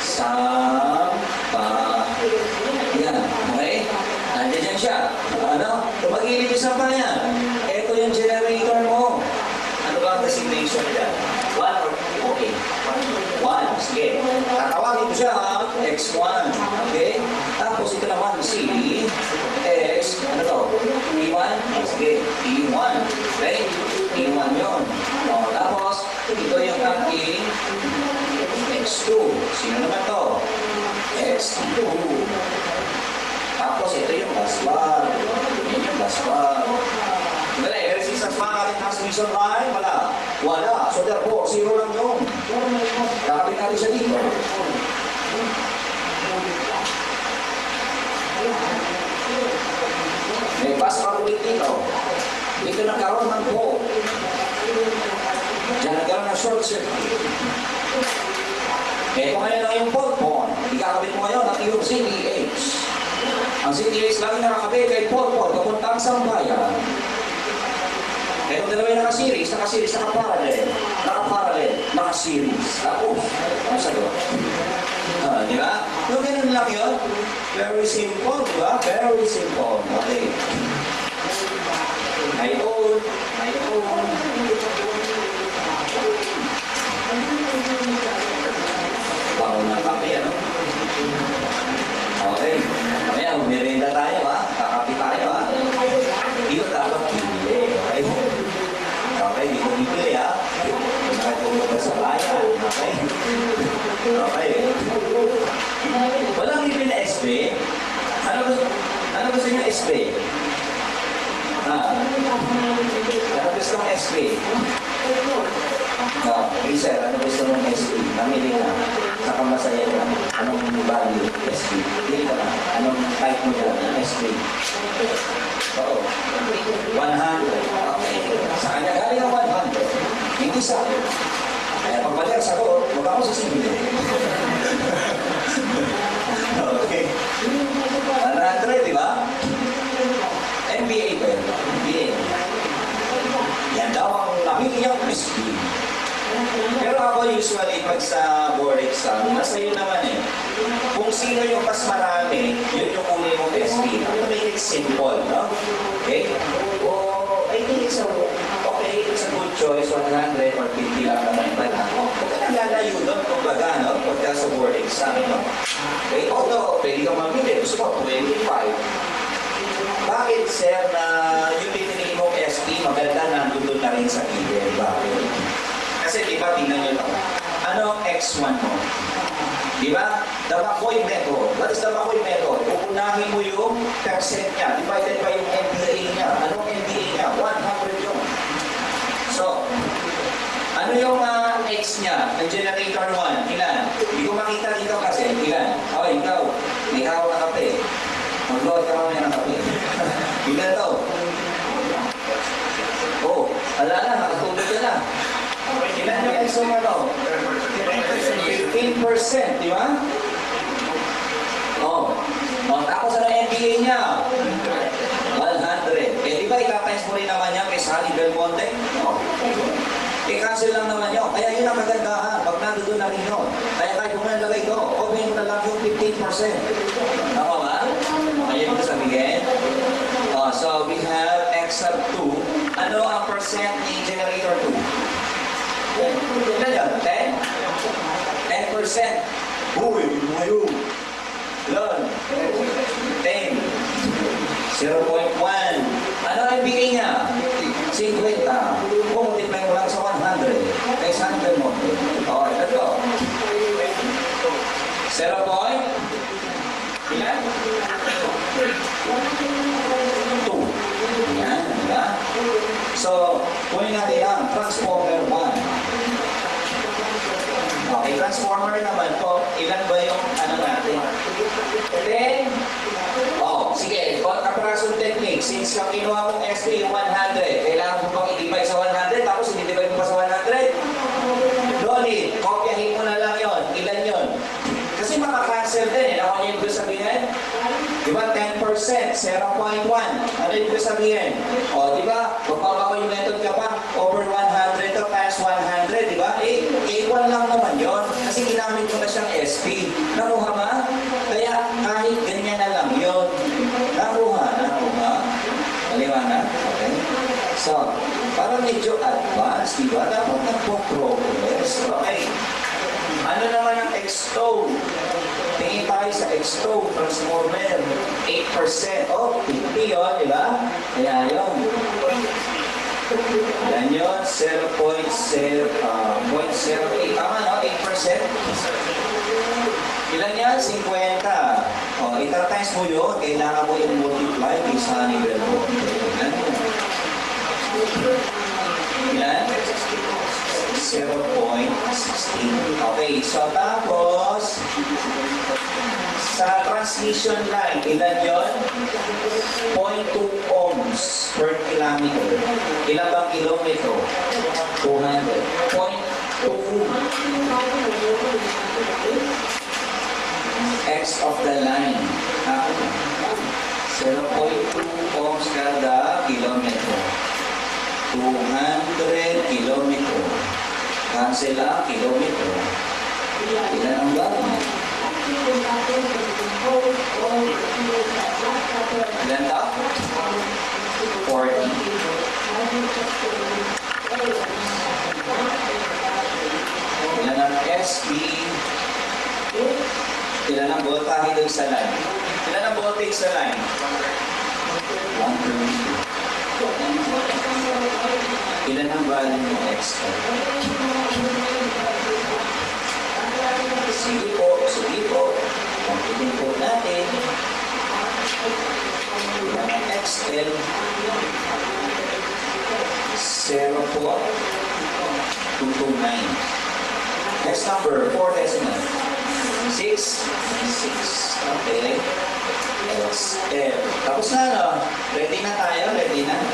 Sampayan. Okay? Nandiyan dyan siya. Ano? Tumagilid yung sampayan. Ito yung generator mo. Ano ba ang designation dyan? One or two? Okay. One. Sige. Tatawagin ko siya ha. X one. Okay? Tapos ito naman si X. Ano to? E one? Sige. E one. Okay? E one yun. O, tapos Tapos, ito yung aking X two. Sino naman to? X two. Tapos, ito yung bus bar. Yan yung bus bar. Wala, yung resistance pa natin transmission line, wala. Wala. So therefore, zero lang yun. Kakabit natin siya dito. May bus bar ulit dito. Dito nagkaroon ng po. Diyan nagkaroon ng short circuit. Ito ngayon lang yung fault point. Ikakabit mo ngayon ang iyong C T H. Ang C T H lagi nakakabit kay fault point kapuntang sambayan. Ito dalawa yung naka-series, naka-series, naka-parallel, naka-parallel, naka-series. Tapos, ano sagot? Ah, di ba? So, ganun lang yun. Very simple, di ba? Very simple. Okay. Ngayon, ngayon. Bago ng kape, ano? Okay. Mamaya, umirinda tayo, ha? Kakapi tayo, ha? Dito dapat bibili, okay? Okay, dito bibili, ha? Kung nakatulog sa bayan, okay? Okay. Walang bibili na S P? Ano gusto, ano gusto niyo S P? Ha? Ano gusto ng S P? No, hey sir, ano gusto mong S P? Namili ka. Saka masaya ka. Anong value S P? Pili ka na. Anong type mo dyan? S P? Oo. one hundred. Okay. Sa kanya galing ang one hundred. Hindi sa akin. Kaya pag mali ang sagot, huwag ako sasibili. Okay. one hundred, di ba? M B A ba yun? M B A. Yan daw ang namiliyang S P. Pero ako usually pag sa board exam, nasa yun naman eh. Kung sino yung mas marami, yun yung kunin mong S P. To make it simple, no? Okay? O, I think it's a, okay, it's a good choice, one hundred or fifty lang naman ba na. Huwag ka nang lalayo doon, kumbaga, no? Pagka sa board exam, no? Okay, although, pwede kang mamili, gusto ko, twenty-five. Bakit, sir, na yung pinili mong S P, maganda nandun doon na rin sa gilid? Bakit? Kasi di ba, tingnan nyo lang. Ano ang X one mo? Di ba? The McCoy method. What is the McCoy method? Pupunahin mo yung percent niya. Divided by yung M B A niya. Anong M B A niya? one hundred yun. So, ano yung uh, X niya? Ang generator one. Ilan? Hindi ko makita dito kasi. Ilan? O, ikaw. May hawak na kape. Mag-load ka mamaya ng kape. Ilan to? Oh, ala na. Nakatulog ka na. Ilan yung X one ano? fifteen percent, di ba? Oh. Oh, tapos ano ang M B A niya? one hundred. Eh, di ba ikatimes mo rin naman yan kay Sally Belmonte? Oh. I-cancel lang naman yun. Kaya yun ang kagandahan. Pag nandoon na rin yun. Kaya kahit kung nalagay ito, open mo na lang yung fifteen percent. Tama ba? Kaya yung sabihin. Oh, so, we have X sub two. Ano ang percent ni generator two? Ilan yun? ten? ten percent. Uy, ngayon. Ilan? ten. zero point one. Ano ang B A niya? fifty. Kung multiply mo lang sa one hundred. Kaya saan ka mo? Okay, let's go. zero point? Ilan? two. Yan, diba? So, kunin natin ang transformer one. Okay, transformer naman po, ilan ba yung ano natin? ten? Oh, sige, comparison technique. Since yung kinuha mong S P yung one hundred, kailangan mo bang i-divide sa one hundred, tapos i-divide mo pa sa one hundred? Loli, kopyahin mo na lang yon. Ilan yon? Kasi makakancel din eh. Ako yung ibig sabihin? Di ba ten percent, zero point one. Ano yung ibig sabihin? O, di ba? Magpapako yung method ka pa, over one hundred to times one hundred, di ba? Eh, equal lang naman yon. Kasi ginamit mo na siyang S P. Nakuha ba? Kaya kahit ganyan na lang yun. Nakuha, nakuha. Maliwanag? Okay. So, para medyo advanced, di ba? Dapat nagpo-progress. Okay. Ano naman ang X-Stove? Tingin tayo sa X-Stove transformer. eight percent. Oh, fifty yun, di ba? Kaya yun. Yan yun, zero point zero eight. Tama, no? eight percent. Ilan yan? fifty. O, ita-times mo yun. Kailangan mo yung multiply kay Sunnyvale mo. Yan yun. Yan. zero point one six. Okay, so tapos, sa transmission line, ilan yun? zero point two ohms per kilometer. Ilan bang kilometro? two hundred. zero point two X of the line. Ah, zero point two ohms kada kilometro. two hundred kilometro. Cancel lang, kilometro. Ilan ang gano'n? Ilan daw? forty. Ilan ang S P? Ilan ang voltahe doon sa line? Ilan ang voltage sa line? one thirty. Ilan ang value ng X L? Sige po, sige po. Pagkitin po natin. Ilan ang X L? zero point two two nine. Next number, four decimal. six. six. Okay. X L. Tapos na, no? Ready na tayo? Ready na?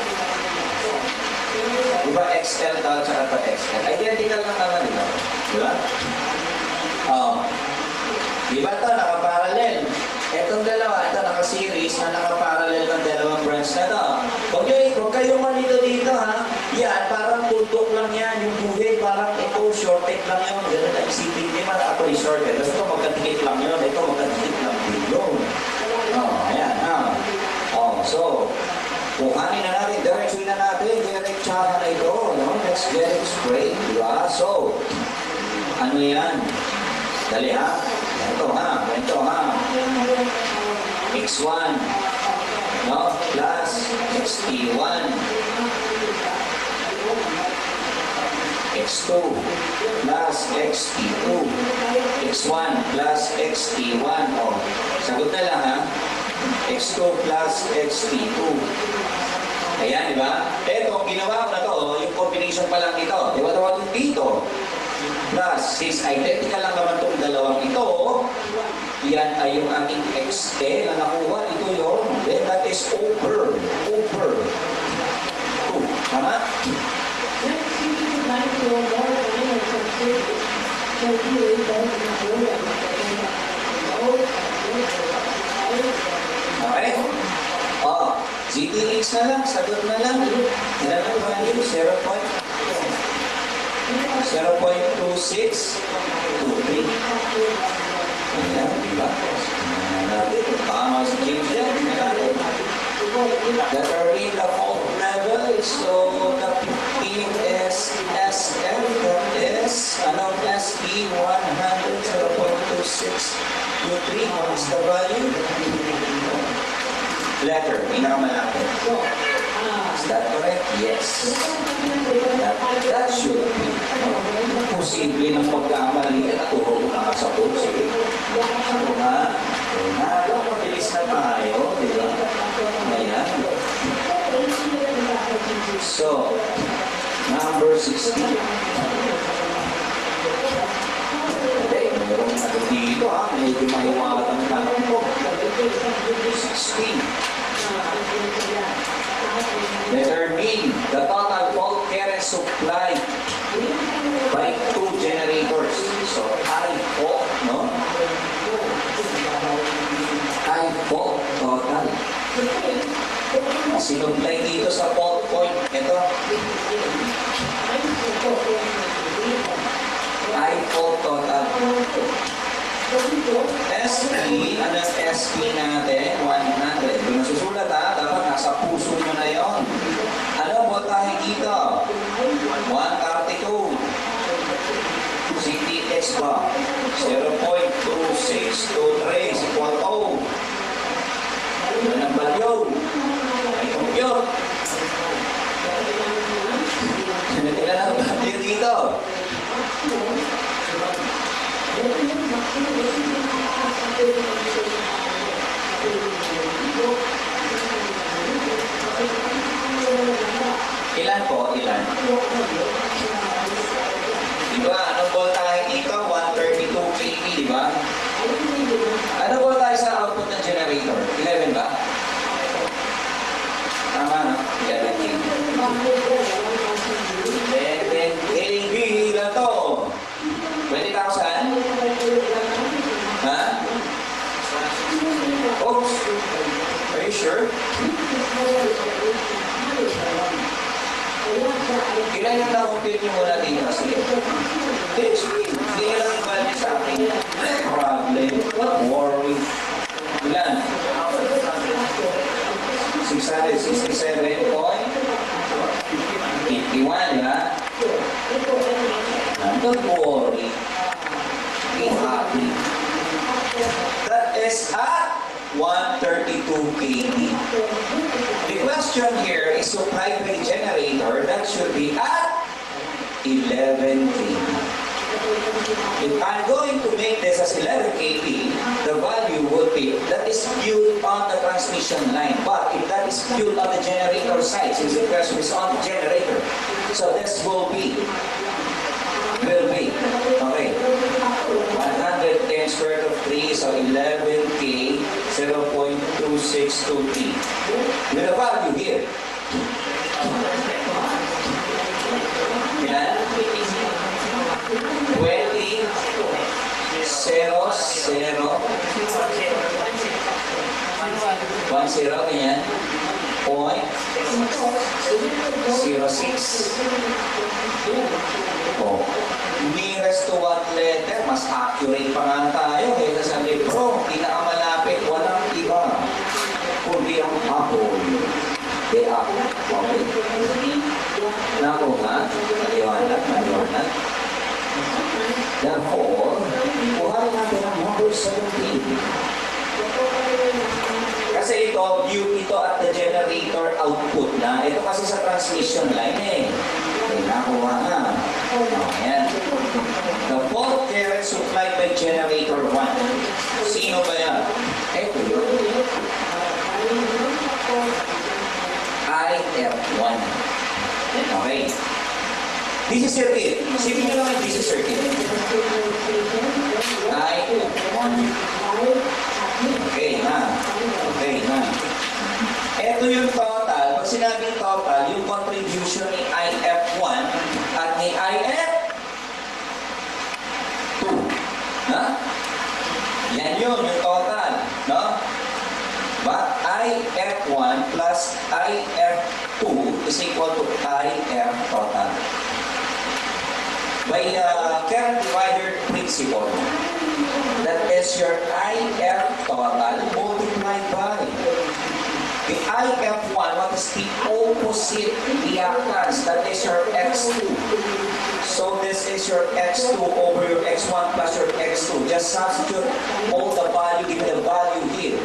Diba X L daw tsaka pa X L? Identical lang naman, diba? Diba? Oh. Diba ito, nakaparallel? Itong dalawa, ito naka-series na nakaparallel ng dalawang branch na ito. Huwag nyo, huwag kayong malito dito, ha? Yan, parang tutok lang yan. Yung buhid, parang ito, shorted lang yun. Ganun ang isipin niya, actually shorted. Tapos ito, magkatikit lang yun. Ito, magkatikit lang yun. Oh, ayan, ha? Oh, so, kuhanin na natin, diretsuin na natin, diretsahan na ito, no? Let's get it straight, di ba? So, ano yan? Dali, ha? Ito, ha? Ito, ha? X one, no? Plus X T one. X two plus X T two. X one plus X T one. O, sagot na lang, ha? X two plus X T two. Ayan, di ba? Ito, ginawa ko na to, yung combination pa lang ito. Di ba tawag dito? Plus, since identical lang naman itong dalawang ito, yan ay yung ating X T na nakuha. Ito yun. Then that is over. Over. two. Tama? Okay? Oh, Z T X na lang, sagot na lang. Ilan ang value? zero point two six two three. Ayan, diba? Tama si James yan. Determine the fault level. So, the fifteen is S F. That is, ano, S P one hundred, zero point two six two three. What's the value? Letter, pinakamalaki. Is that correct? Yes. That, that should be. Posible ng pagkamali at turo ko na sa puso. Ano nga? Ano, mabilis na tayo, di ba? Ayan. So, number sixteen. Okay, mayroong ano dito, ha? Medyo mahiwalat ang tanong ko. sixteen. Determine the total fault current supply by two generators. So, I fault, no? I fault total. Sinupply dito sa fault point. Ito. I fault total. S P, ano S P natin? one hundred. Kung nasusulat, ha, dapat nasa puso nyo na yun. Ano voltahe dito? one thirty-two. C T X ba? zero point two six two three is equal to. Ano ang value? Ay compute. sixty-seven point eight one, di ba? Don't worry. Be happy. That is at one thirty-two k V. The question here is supplied by the generator. That should be at eleven k V. If I'm going to make this as eleven k V, the value would be, that is fuel on the transmission line. But if that is fuel on the generator side, since the question is on the generator, so this will be, will be, okay, one hundred ten square root of three, so eleven k, zero point two six two three. With the value here. Yan. twenty, zero, zero, one, zero, ganyan, point, zero, six. Oh, nearest to what letter, mas accurate pa nga tayo kaysa sa libro. Pinakamalapit, walang iba. Kundi ang apple. They are. Okay. Naku nga, maliwanag, maliwanag. Therefore, kuhanin natin ang number seventeen. Kasi ito, view ito at the generator output na. Ito kasi sa transmission line eh. Okay, nakuha na. Ayan. The fault current supplied by generator one. Sino ba yan? Ito yun. I F one. Okay. D C circuit. Sipin nyo naman D C circuit. I F one. Okay na. Okay na. Ito yung total. Pag sinabing total, yung contribution ni I F one at ni I F two. Ha? Yan yun, yung total. No? But I F one plus I F two is equal to I F total. By uh, current divider principle, that is your I F total multiplied by the I F one, what is the opposite reactance? That is your X two. So this is your X two over your X one plus your X two. Just substitute all the value in the value here.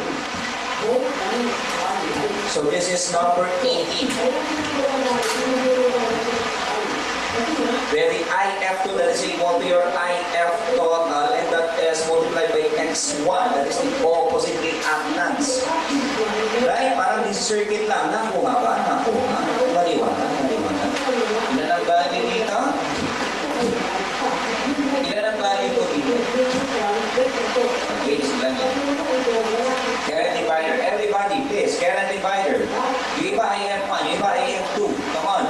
So this is number eighteen. Where the I F two, that is equal to your I F total, and that is multiplied by X one, that is the opposite reactance. Right? Parang this circuit lang. Nakuha ba? Nakuha. Maliwanag, maliwanag. Ilan ang value dito? Ilan ang value ko dito? Okay, sila niya. Current divider. Everybody, please. Current divider. Yung iba I F one, yung iba I F two. Come on.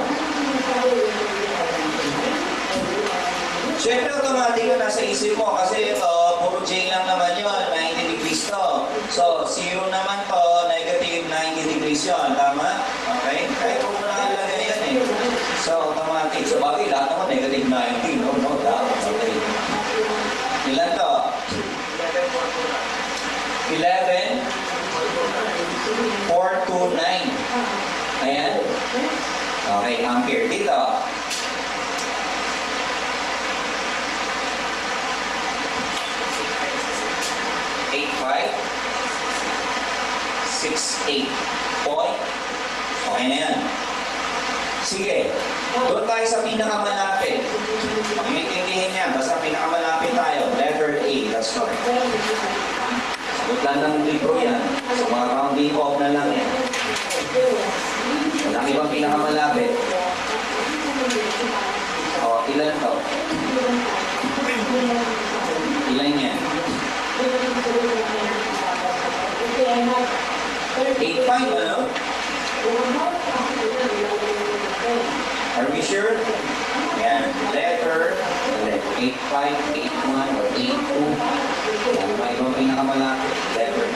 Siyempre, automatic na nasa isip mo kasi uh, puro J lang naman yun, ninety degrees to. So, zero naman to, negative ninety degrees yun. Tama? Okay? Kahit kung nakalagay yan eh. So, automatic. So, bagay, lahat naman negative ninety. No, no, doubt. Okay. Ilan to? eleven, four two nine. Ayan. Okay, ampere. Dito. eight five six eight point. Okay na yan. Sige. Doon tayo sa pinakamalapit. Maintindihin niya. Basta pinakamalapit tayo. Letter A. Let's start. Sagot lang ng libro yan. So mga rounding off na lang yan. Malaki bang pinakamalapit? O, ilan to? Ilan yan? eight five, ano? Are we sure? Yan. Letter. eight five, eight one, or eight two. Yan. May ibang pinakamalapit. Letter.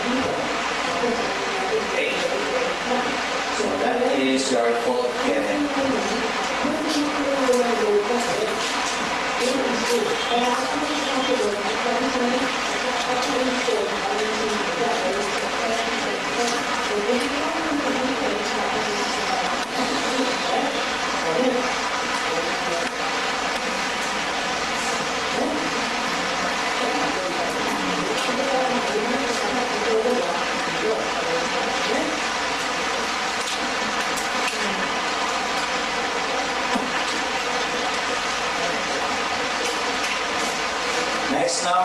Okay. So that is your fault, Kevin.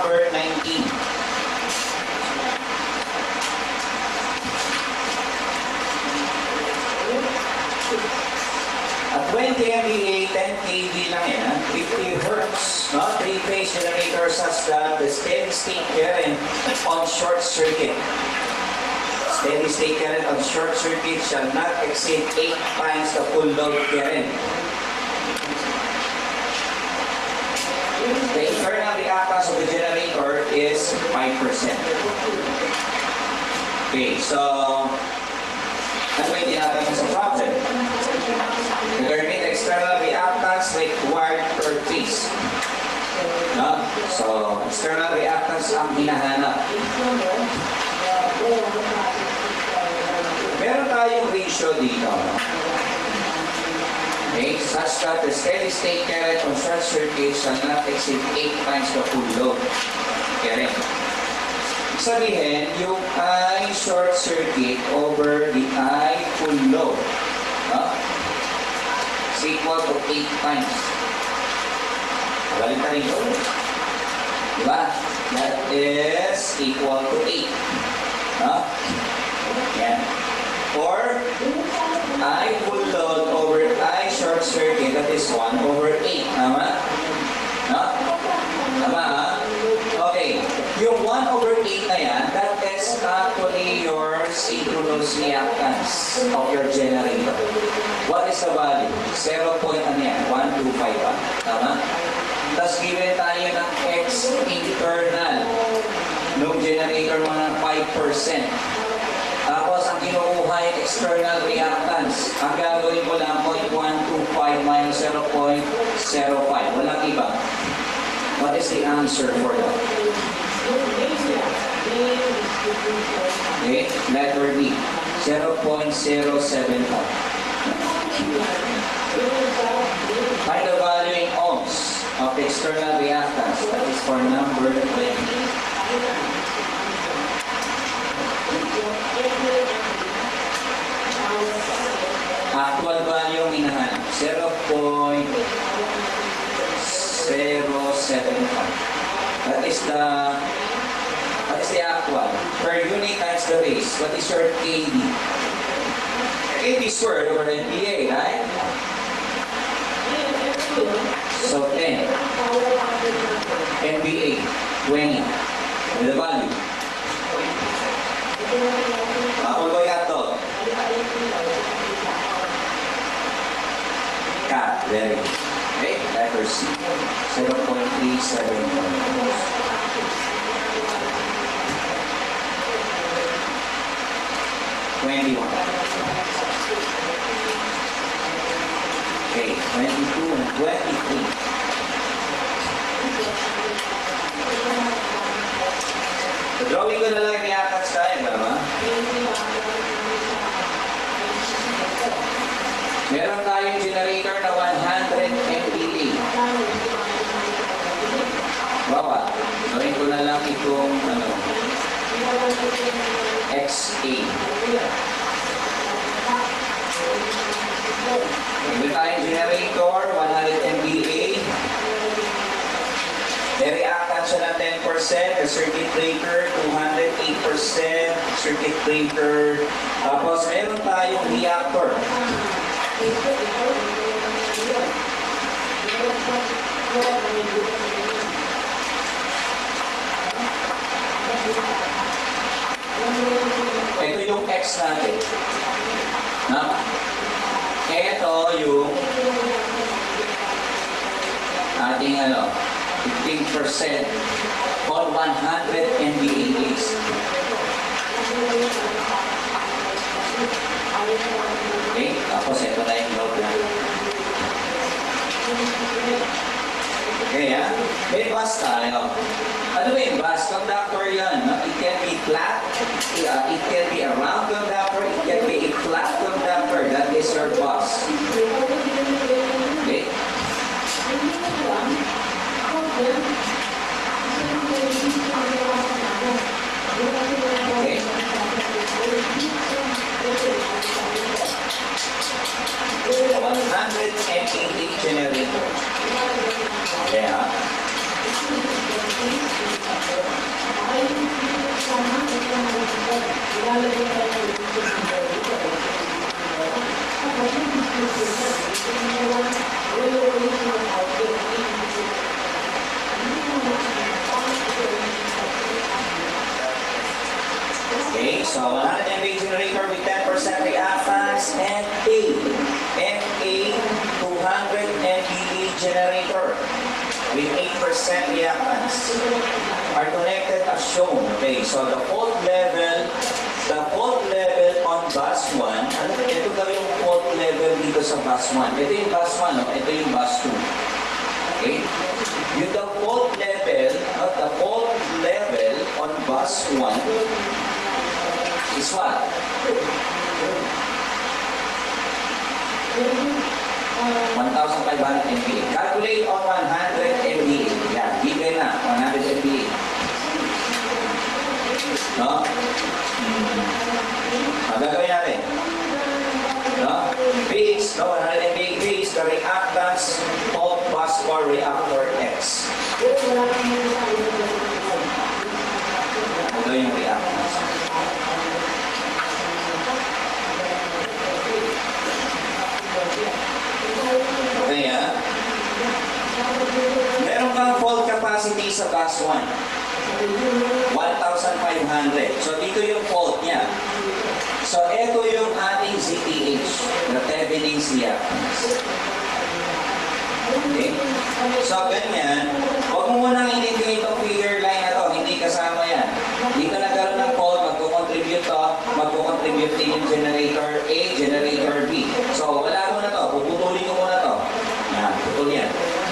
number nineteen. At twenty M V A, ten K V lang yan, fifty hertz. No? Three-phase generators has the, the steady state current on short circuit. Steady state current on short circuit shall not exceed eight times the full load current. The internal reactance of the generator is five percent. Okay, so ano ba yung tinatanong sa problem? Determine the external reactance required per phase. No? So, external reactance ang hinahanap. Meron tayong ratio dito. Okay, such that the steady state current on short circuit shall not exceed eight times the full load current. Sabihin, yung I short circuit over the I full load, no? Is equal to eight times. Balik tayo ito. Diba? That is equal to eight. No? Yan. Or, I full load over I short circuit, that is one over eight. Tama? No? Tama ha? Okay. Yung one over eight na yan, that is actually your synchronous reactance of your generator. What is the value? zero point ano yan? one two five ba? Tama? Tapos given tayo ng X internal ng generator mo ng five percent. Tapos ang kinukuha yung external reactance. Ang gagawin ko lang zero point one two five minus zero point zero five. Walang iba. What is the answer for that? Okay, letter D, zero point zero seven five. Find the value in ohms of the external reactance. That is for number twenty. Actual value yung hinahanap, zero point zero seven five. That is the What is the actual? Per unit times the base. What is your K D? K D squared over N B A, right? So ten. N B A, twenty. With the value. Ako ko yato. Cut. Very good. Okay, letter C. zero point three seven five. twenty-one. Okay, twenty-two and twenty-three. So, drawing ko na lang reactance tayo, ba? Meron tayong generator na one hundred M V A. Bawa, gawin ko na lang itong ano, X A. Ito tayong generator, one hundred M V A. The reactance siya ng ten percent. The circuit breaker, two hundred eight percent. Circuit breaker. Tapos meron tayong reactor. Ito yung X natin. No? Ito yung ating ano, fifteen percent on one hundred M V A base. Okay, tapos ito na yung load na. Okay, ha? May bus tayo. Ano ba yung bus? Conductor yan. No? It can be flat, uh, it can be a round conductor, it can be a flat conductor. That is your bus. Okay? Okay? one hundred M V A generator. Okay, ha? shown. Okay, so the fault level, the fault level on bus one, ano, ito daw yung fault level dito sa bus one. Ito yung bus one, no? Ito yung bus two. Okay? Yung the fault level, at the fault level on bus one is what? one thousand five hundred M V A. Calculate on one hundred M V A. Yan, bigay na, one hundred M V A. No? Ang gagawin natin. No? Base, no, one hundred M V A base, the reactance of bus or reactor X. Ito yung reactance. Okay, ha? Meron kang fault capacity sa bus one. one thousand five hundred. So, dito yung fault niya. So, ito yung ating Z T H, the Thevenin's reactance. Okay? So, ganyan. Huwag mo munang intindihin itong figure line na to. Hindi kasama yan. Dito nagkaroon ng fault, magkukontribute to, magkukontribute din yung generator A, generator B. So, wala mo na to. Puputulin ko muna to. Yan, putol yan.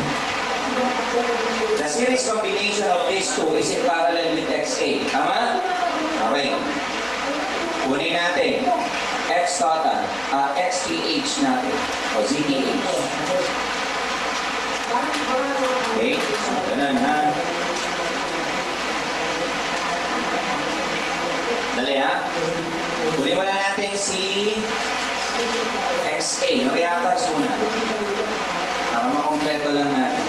The series combination of these two is in parallel with X A. Tama? Okay. Kunin natin. X total. Uh, X T H natin. O Z T H. Okay. So, ganun ha. Dali ha. Kunin muna natin si X A. Yung reactance muna. Para makompleto lang natin.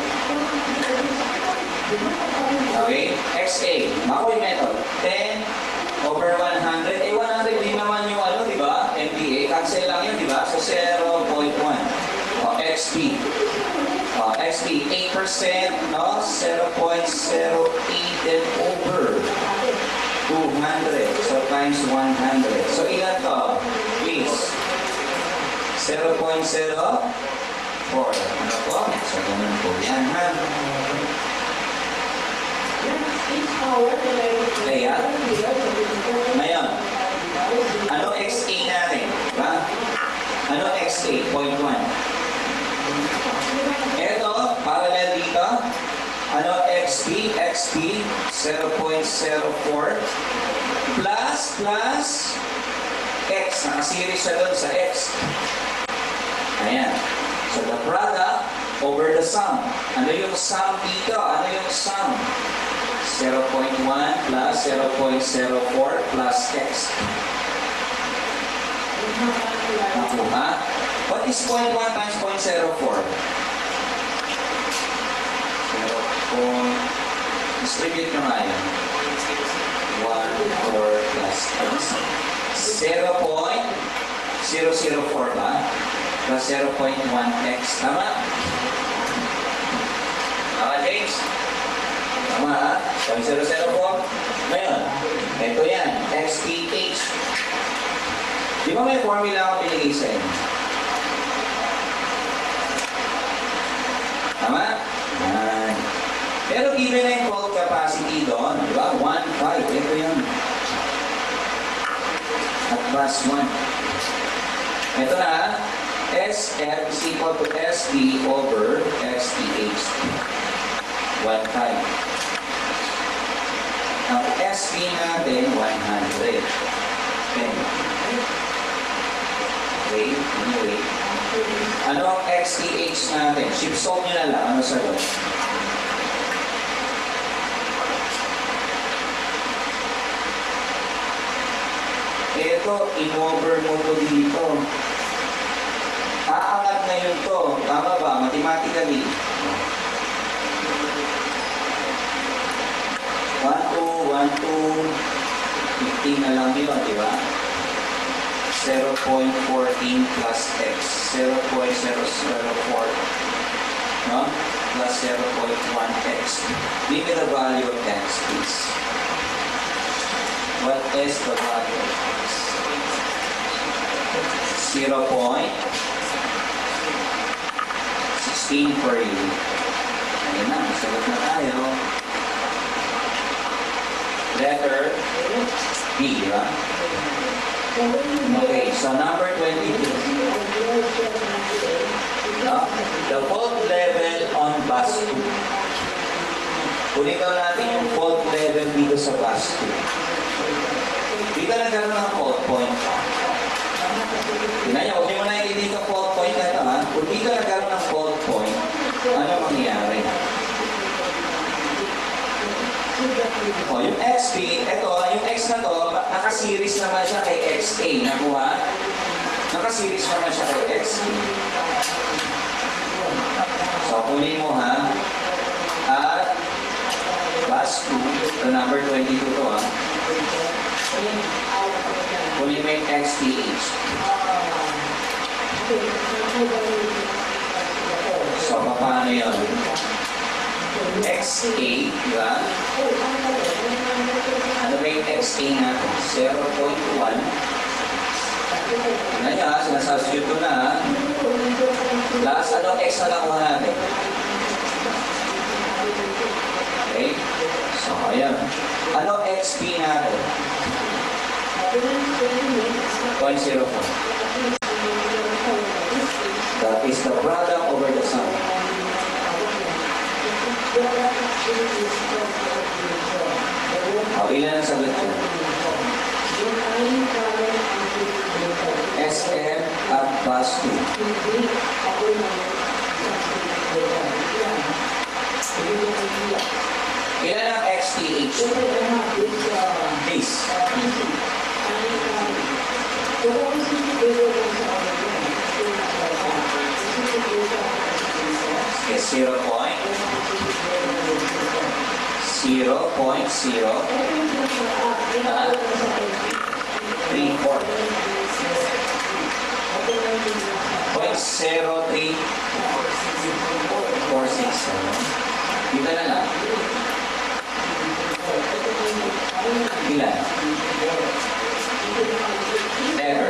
Okay, X A, Makoy method, ten over one hundred, eh one hundred din naman yung ano, di ba? M V A, cancel lang yun, di ba? So zero point one. O, X P. O, X P, eight percent, no? zero point zero eight then over two hundred. So times one hundred. So ilan to? Please. zero point zero four. Ano po? So ganun po yan, ha? Kaya, ngayon, ano X A natin? Diba? Ano X A? zero point one. Ito, parallel dito. Ano X P? X P, zero point zero four. Plus, plus, X. Nakasiris siya doon sa X. Ayan. So, the product over the sum. Ano yung sum dito? Ano yung sum? zero point one plus zero point zero four plus X. Nakuha? What is zero point one times zero point zero four? zero point... Distribute nyo nga yan. one, four plus X. zero point zero zero four ba? Plus zero point one X. Tama? Tama, James? Tama ha? zero point zero zero four. Ngayon, ito yan. X T H. Di ba may formula ako pinigay sa inyo? Tama? Yan. Pero given na yung fault capacity doon, di ba? one point five. Ito yun. At plus one. Ito na. S F is equal to S D over X T H. one point five. Ang S P natin, one hundred. Okay. Wait, anyway. Ano ang X T H natin? Ship solve nyo na lang. Ano sagot? Ito, in-over mo to dito. Aangat na yun to. Tama ba? Mathematically. one, two, one, two, fifteen na lang yun, di ba? zero point one four plus X, zero point zero zero four, no? Plus zero point one X. Give me the value of X, please. What is the value of X? zero point one six per unit. Ayun na, masagot na tayo. letter B, di ba? Okay, so number twenty-two. No? The fault level on bus two. Ulitin natin yung fault level dito sa bus two. Dito nagkaroon ng fault point. Tingnan nyo, huwag nyo mo nakikita dito fault point na ito, ha? Kung dito nagkaroon ng fault point, ano mangyayari? O, yung X P, ito, yung X na to, nakaseries naman siya kay X A. Nakuha? Nakaseries naman siya kay X A. So, kunin mo, ha? At bus two, the number twenty-two to, ha? Kunin mo yung X T H. So, paano yun? X A, di ba? Ano ba yung X A natin? zero point one. Tignan nyo ha, sinasubstitute ko na ha. Plus, ano X na nakuha natin? Okay? So, ayan. Ano X P natin? zero point zero four. That is the product over the sum. O, ilan ang sagot ko? S M at bus two. Ilan ang X T H? Please. Okay, zero point. Zero point zero. Uh, three four. Point zero three four six. Dito na lang. Ilan? Ever.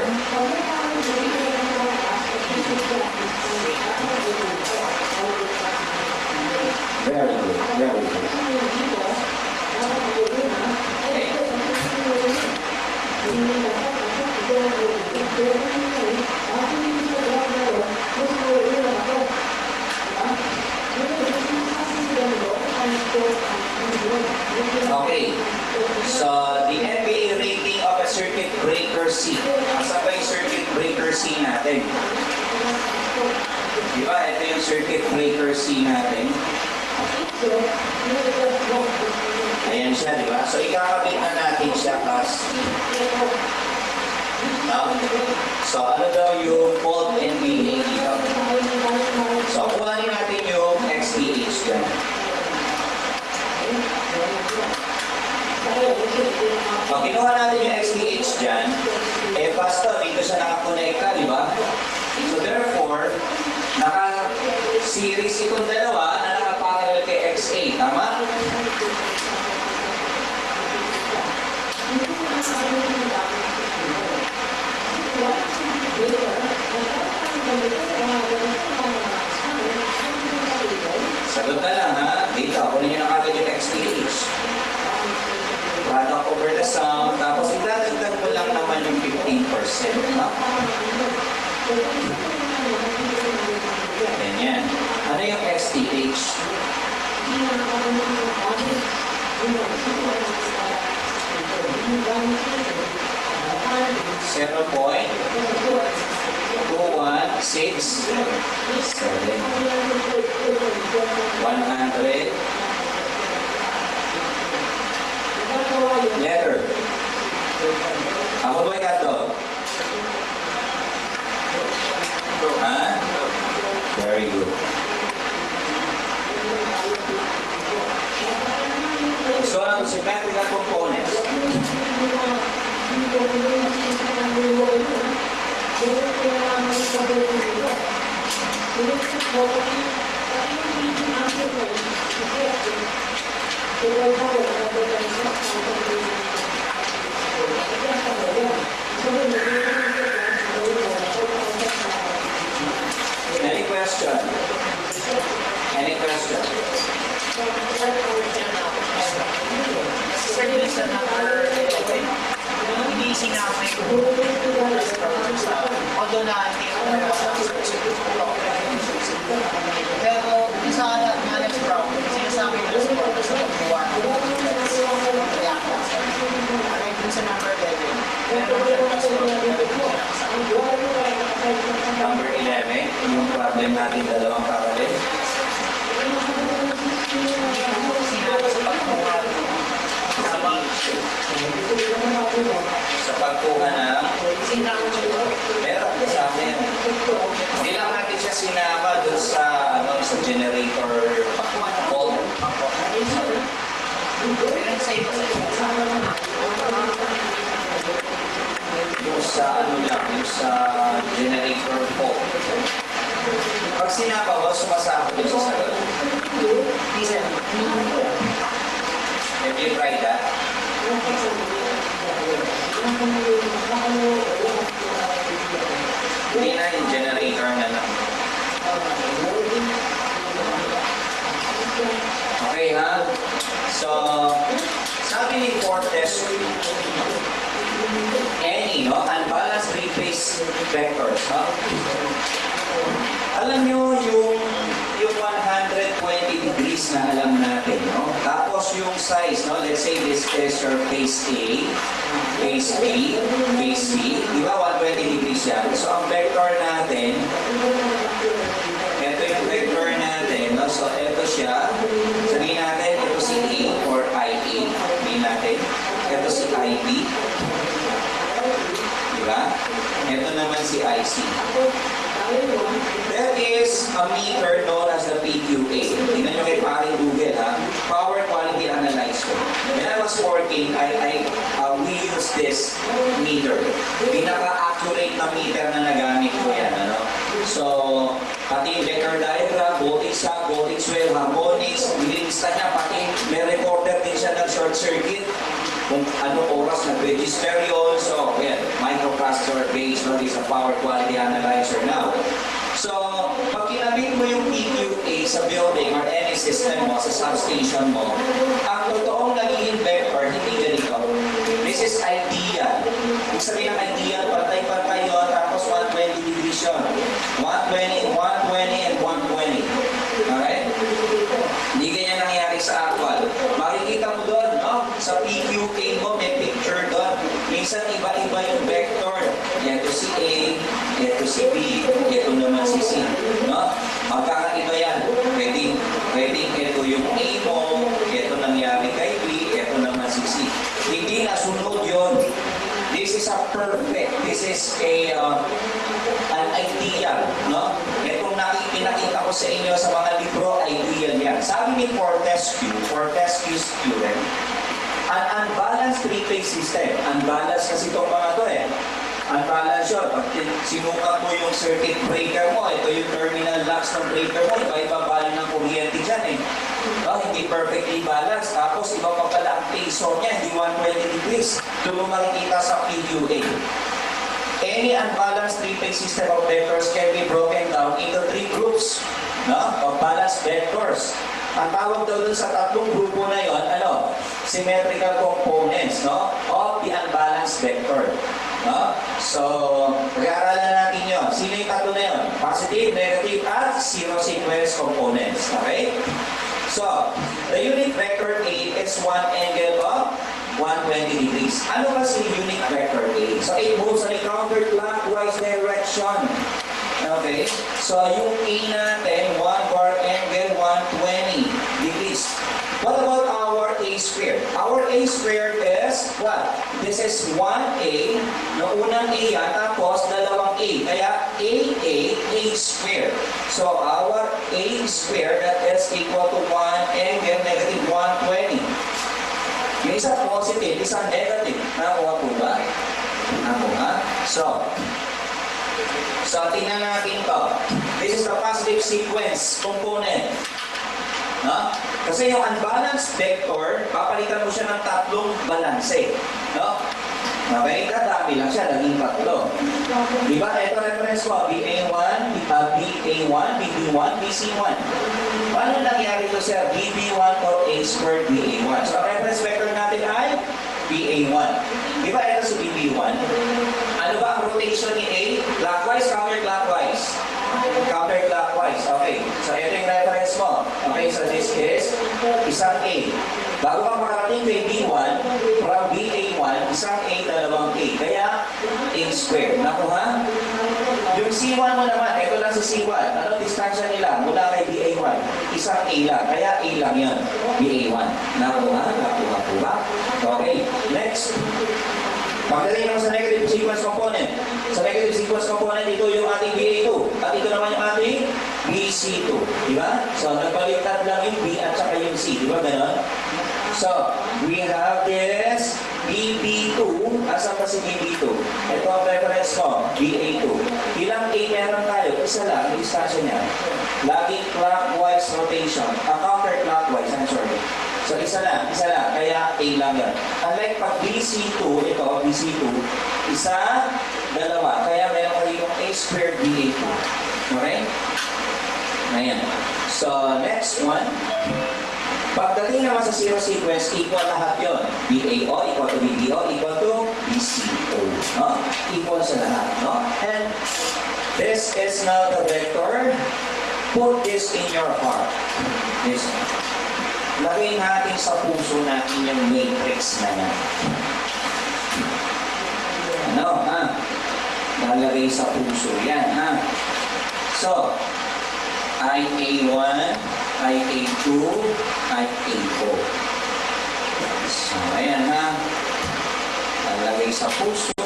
Very good, very good. Okay, so the N B A rating of a circuit breaker C. Asa ba yung circuit breaker C natin? Di ba? Ito yung circuit breaker C natin. Ayan siya, di ba? So, ikakabit na natin siya as no? So, ano daw yung fault N B A dito? So, kuhanin natin yung X T H dyan. Pag kinuha natin yung X T H dyan, eh basta dito siya nakakonekta, di ba? So therefore, naka-series itong dalawa na nakaparallel kay X A, tama? Sagot na lang ha, dito, kunin nyo na kagad yung X T H. Product over the sum, tapos idadagdag mo lang naman yung fifteen percent, no? Ganyan. Ano yung X T H? zero point two one six seven one hundred letter. Ako ba ito? Ha? Very good. So, ang symmetrical components. Any question? Any question? Pero yung sa Alex Brown, sinasabi nila sa pagkakas sa paggawa ng reactors. Ano yung sa number eleven? Meron siya kasi Number eleven, yung problem natin dalawang parallel. sinabi sa paggawa Sa pagkuha ng sinabi meron sa amin. Hindi lang natin siya sinama dun sa, ano, sa generator code. Meron sa iba sa Yung sa ano lang, yung sa generator code. Pag sinama mo, sumasakot yung sa sagot. diesel. Have you tried that? Hindi na yung generator na lang. Okay ha? So, sabi ni Fortes, any, no? Unbalanced three-phase vectors, no? Alam nyo yung yung one hundred twenty degrees na alam natin, no? Tapos yung size, no? Let's say this is your phase A, phase B, phase C. Di ba? one hundred twenty degrees yan. So, ang vector natin, ito yung vector natin, no? So, ito siya. Sabihin natin, ito si A or I A. Sabihin natin, ito si I B. Di ba? Ito naman si I C. There is a meter known as the P Q A. Tingnan nyo kay paring Google, ha? Power Quality Analyzer. When I was working, I, I uh, we use this meter. Pinaka-accurate na meter na nagamit ko yan, ano? So, pati yung vector diagram, voltage shock, voltage well, harmonics, nililista niya, pati may recorder din siya ng short circuit. Kung anong oras nag-register yun. So, well, microprocessor based on this power quality analyzer now. So, pag kinabit mo yung P Q A sa building or any system mo, sa substation mo, ang totoong naging vector, hindi ganito. This is ideal. Ibig sabihin ng ideal, pantay-pantay yun, tapos one hundred twenty degrees yun. one twenty, one twenty, and one twenty. Okay? Hindi ganyan nangyari sa actual. Makikita mo doon, no? Sa P Q A mo, may picture doon. Minsan iba-iba yung vector. Ito si A, ito si B, ito naman si C. No? Magkakaiba yan. Pwedeng, pwedeng ito yung A mo, ito nangyari kay B, ito naman si C. Hindi nasunod yun. This is a perfect, this is a uh, an ideal, no? Itong nakikita ko sa inyo sa mga libro, ideal yan. Sabi ni Fortescue, Fortescue student, an unbalanced three-phase system. Unbalanced kasi itong mga to eh. Unbalanced yun. Pag sinukat mo yung circuit breaker mo, ito yung terminal locks ng breaker mo, iba-iba value ng kuryente dyan eh. No, hindi perfectly balanced. Tapos iba pa pala ang peso niya, hindi one hundred twenty degrees. Ito mo makikita sa P Q A. Any unbalanced three-phase system of vectors can be broken down into three groups, no? Of balanced vectors. Ang tawag daw dun sa tatlong grupo na yon, ano? Symmetrical components, no? Of the unbalanced vector. No? So, pag-aaralan natin yun. Sino yung tatlo na yun? Positive, negative, at zero sequence components. Okay? So, the unit vector A is one angle of one hundred twenty degrees. Ano kasi unit vector A? So, it moves in a counterclockwise direction. Okay? So, yung A natin, one bar angle, one hundred twenty degrees. What about our A squared? Our A squared is what? This is one A. No, unang A yan, tapos dalawang A. Kaya A, A, A squared. So our A squared, that is equal to one angle negative one hundred twenty. Yung isa positive, isa negative. Nakuha po ba? Nakuha. So, so tingnan natin to. This is the positive sequence component. No? Kasi yung unbalanced vector, papalitan mo siya ng tatlong balanse. No? Okay, kadami lang siya, naging tatlo. Diba? Ito reference ko, B A one, uh, B A one, B B one, B C one. Paano nangyari ito siya? B B one or A squared B A one. So, ang reference vector natin ay B A one. Diba? Ito si B B one. Ano ba ang rotation ni A? Clockwise, counterclockwise? Counterclockwise. Okay. isang A. Bago ka makarating kay B one, from B A one, isang A, dalawang A. Kaya, A squared. Nakuha? Yung C one mo naman, ito lang sa C one. Ano distansya nila? Mula kay B A one. Isang A lang. Kaya A lang yun. B A one. Nakuha? Nakuha po ba? Okay. Next. Pagdating naman sa negative sequence component. Sa negative sequence component, ito yung ating B A two. At ito naman yung ating B C two. Di ba? So, nagpalitan lang yung B at saka yung C. Di ba ganon? So, we have this B B two. Asan pa si B B two? Ito ang reference ko, B A two. Ilang A meron tayo? Isa lang, yung distansya niya. Laging clockwise rotation. A counterclockwise, I'm sorry. So, isa lang, isa lang. Kaya A lang yan. Unlike pag B C two, ito, B C two, isa, dalawa. Kaya meron kayo yung A squared B A two. Okay? Ayan. So, next one. Pagdating naman sa zero sequence, equal lahat yun. B A O equal to B B O equal to B C O. No? Equal sa lahat. No? And this is now the vector. Put this in your heart. This. Lagay natin sa puso natin yung matrix na yan. Ano, ha? Lalagay sa puso yan, ha? So, I A one, I A two, I A four. So, ayan, ha? Lalagay sa puso.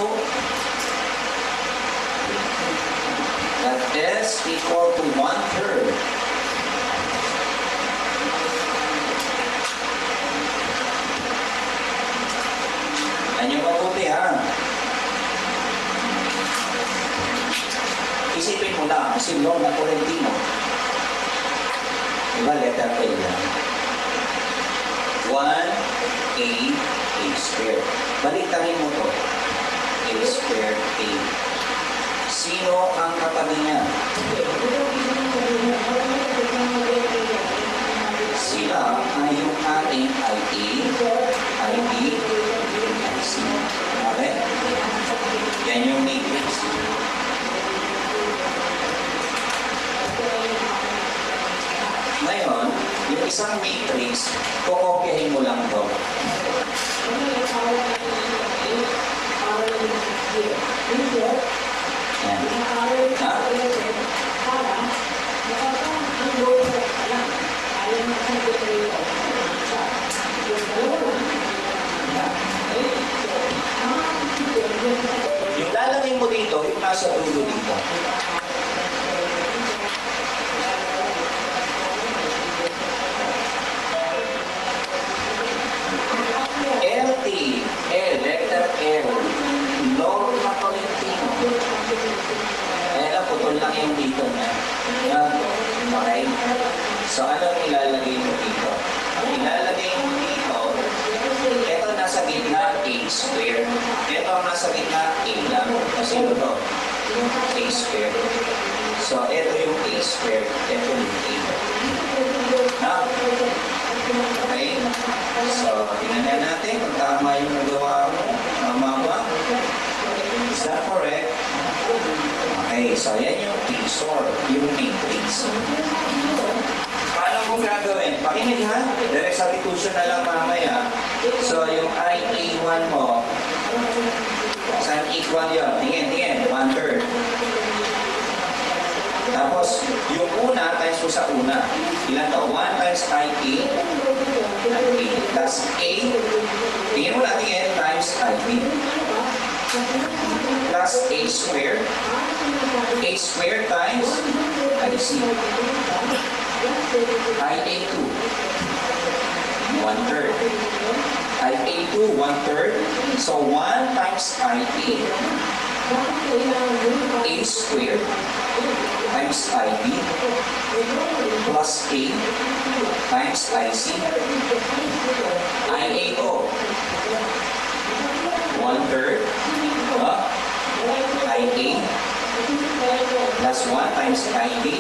That is equal to one-third. Yan yung mabuti, ha? Isipin mo na, kasi Lord na Tolentino. Diba, letter A yan. one A, A squared. Baliktarin mo to. A squared, A. Sino ang katabi niya? Sila ay yung ating I A, I B, I C. Okay? Yan yung matrix. Ngayon, yung isang matrix, kukopyahin mo lang to. Yan. Ha? Yung lalagay mo dito, yung nasa dulo dito. L T, L, letter L, Lord na Tolentino. Eh, lang, putol lang yung dito niya. Yan. Okay? So, anong ilalagay mo dito? Ang ilalagay mo dito, ito nasa gitna, A squared. Ito ang nasa gitna, A lang. Kasi ito, A squared. So, ito yung A squared. Ito yung A. Ha? Okay? So, tingnan natin kung tama yung nagawa mo. Tama ba? Is that correct? Okay, so yan yung tensor, yung matrix. Paano mo gagawin? Pakinig, ha? Direct substitution na lang mamaya. So, yung I A one mo, saan equal yun? Tingin, tingin, one-third. Tapos, yung una times mo sa una. Ilan to? one times I A. I A. Plus A. Tingin mo na, tingin, times I B. Plus A squared. A squared times I C. I A two. One-third. I A two, one-third. So, one times I A. A squared times I B plus A times I C. I A O. One-third. Uh, I A plus one times I B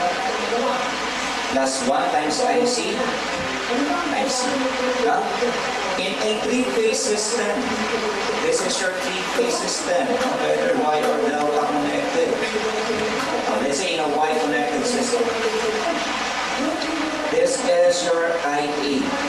plus one times I C. I C. Uh, in a three-phase system, this is your three-phase system, whether Y or delta connected. Uh, let's say in a Y connected system. This is your I A.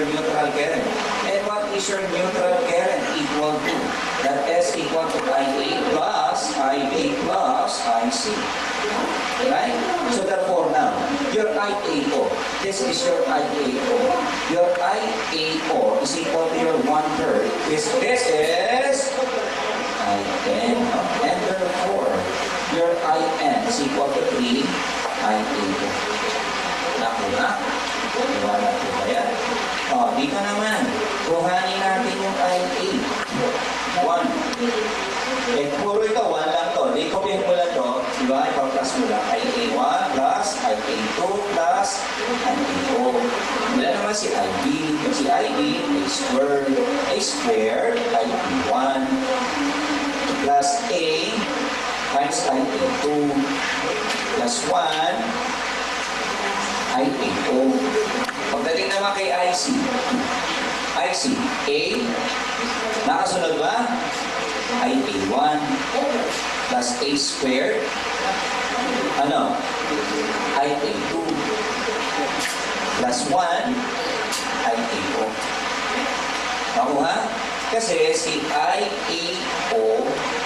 neutral current. And what is your neutral current equal to? That S equal to I A plus I B plus I C. Right? So therefore now, your I A O, this is your I A O. Your I A O is equal to your one third. This, this is I N, and therefore, your I N is equal to three I A O. Naku na? Iwala ko ba yan? O, dito naman, kuhanin natin yung I A. one. Eh, puro ito, one lang to. Di ko mo lang to, di ba? Ipa-plus mo lang. I A one plus I A two plus I A O. Wala naman si I B. Si I B, A squared. A squared, I B one. Plus A times I A two. Plus one, I A O. Pagdating naman kay I C. I C, A. Nakasunod ba? I A one plus A squared. Ano? I A two plus one I A O. Nakuha? Kasi si I A O,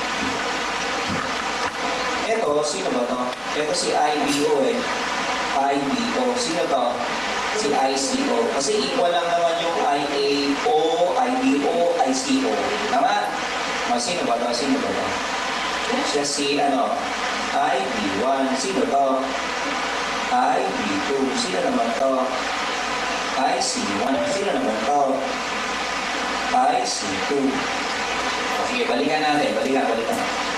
eto, sino ba to? Eto si I B O eh. I B O. Sino to? Si I C O. Kasi equal lang naman yung I A O, I B O, I C O. Tama? O, sino ba to? Sino ba to? Siya si, ano, I B one. Sino to? I B two. Sino naman to? I C one. Sino naman to? I C two. O, sige, balikan natin. Balikan, balikan.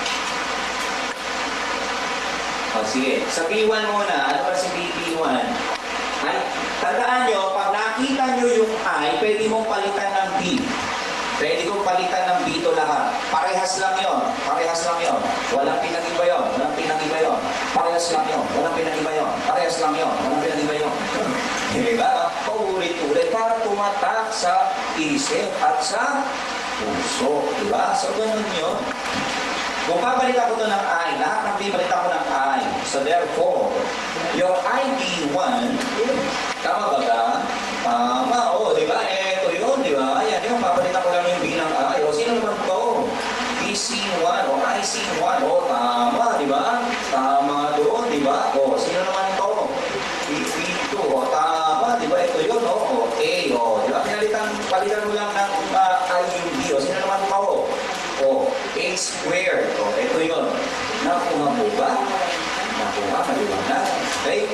O, sige. Sa B one muna. Ano ba si B one? Ay, tandaan nyo, pag nakita nyo yung I, pwede mong palitan ng B. Pwede kong palitan ng B to lahat. Parehas lang yon. Parehas lang yon. Walang pinag-iba yon. Walang pinag-iba yon. Parehas lang yon. Walang pinag-iba yon. Parehas lang yon. Walang pinag-iba yon. Diba? Paulit-ulit para tumatak sa isip at sa puso. Diba? So, ganun yun. Kung babalik ako to ng I, lahat ng B, balik ako ng I. So therefore, your I B one, tama ba ka? Tama, o, di ba? Eto yun, di ba? Ayan, yung babalik ako lang yung B ng I. O, sino naman to? B C one, o I C one, o, tama, di ba? Tama doon, di ba? O, sino naman to? B B two, o, tama, di ba? Ito yun, o, o, A, o, di ba? Pinalitan, palitan mo lang ng uh, I yung B, o, sino naman to? O, A squared. O, ito yun. Nakuha mo ba? Nakuha, maliwanag. Okay?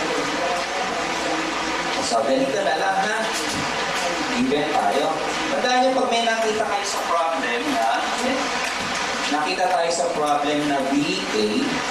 So, ganito na lang ha. Given tayo. Tandaan nyo, pag may nakita kayo sa problem na, nakita tayo sa problem na B A,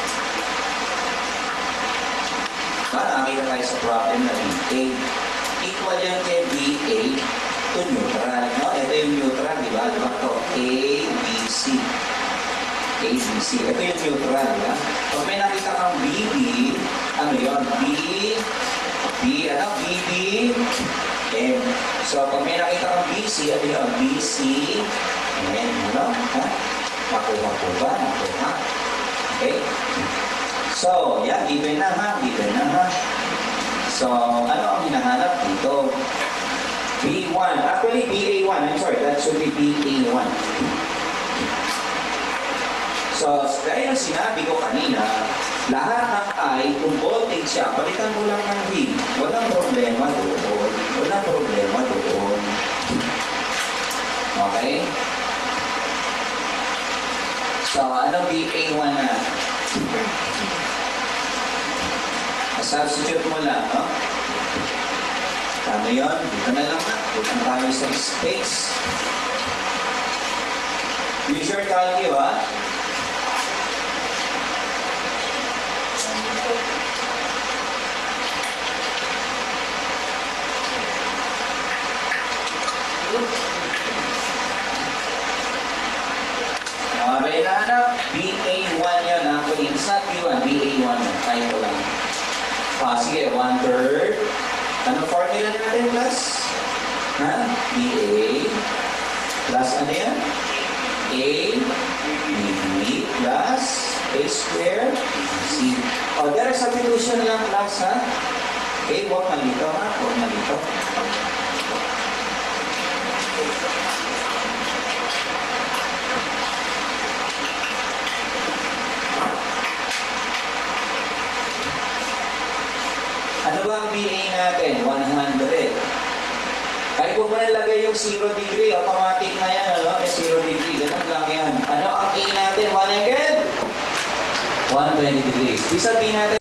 ba, nakita tayo sa problem na B A, equal yan kay B A to neutral. No? Ito yung neutral, di ba? Diba ito? A, B, C. A, B, C. Ito yung neutral, di ba? Pag may nakita kang B B, ano yun? B, B, ano? B, B, M. So, pag may nakita kang B, C, ano yun? B, C, M. Ano? Ha? Nakuha po ba? Nakuha. Okay? So, yan. Given na ha. Given na ha. So, ano ang hinahanap dito? B one. Actually, B A one. I'm sorry. That should be B A one. So, gaya ng sinabi ko kanina, lahat ng I, kung voltage siya, palitan mo lang ng V. Walang problema doon. Walang problema doon. Okay? So, ano B A one na? Substitute mo lang, no? Tama yun? Dito na lang. Dito na tayo sa space. Use your calculator, ha? Okay na anak, B A one yan. Actually, it's not B one, B A one. Tayo ko lang. Ah, sige, one third. Ano formula natin, plus? Ha? B A plus ano yan? A B B plus A square C. Oh, there is substitution lang, class, ha? Okay, huwag malito, ha? Huwag malito. yung zero degree, automatic na yan, ano? Eh, zero degree, ganun lang yan. Ano ang A natin? one again? one hundred twenty degrees. Ibig sabihin natin,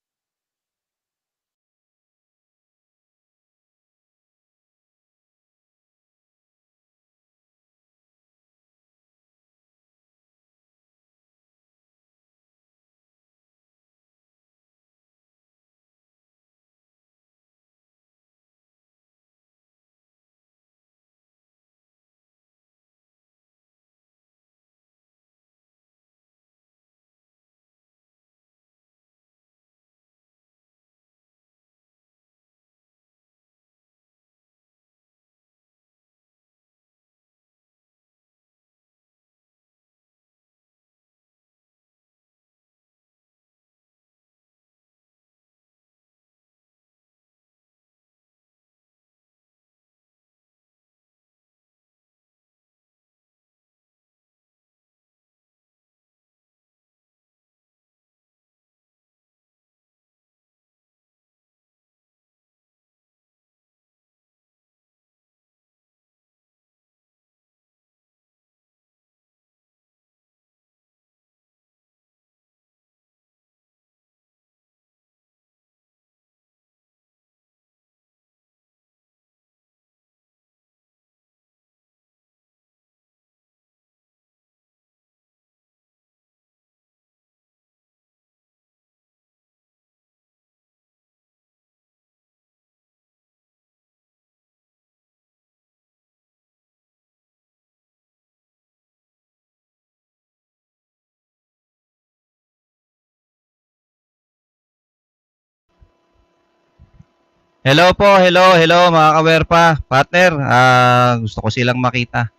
Hello po, hello, hello mga kawerpa. Partner, ah, gusto ko silang makita.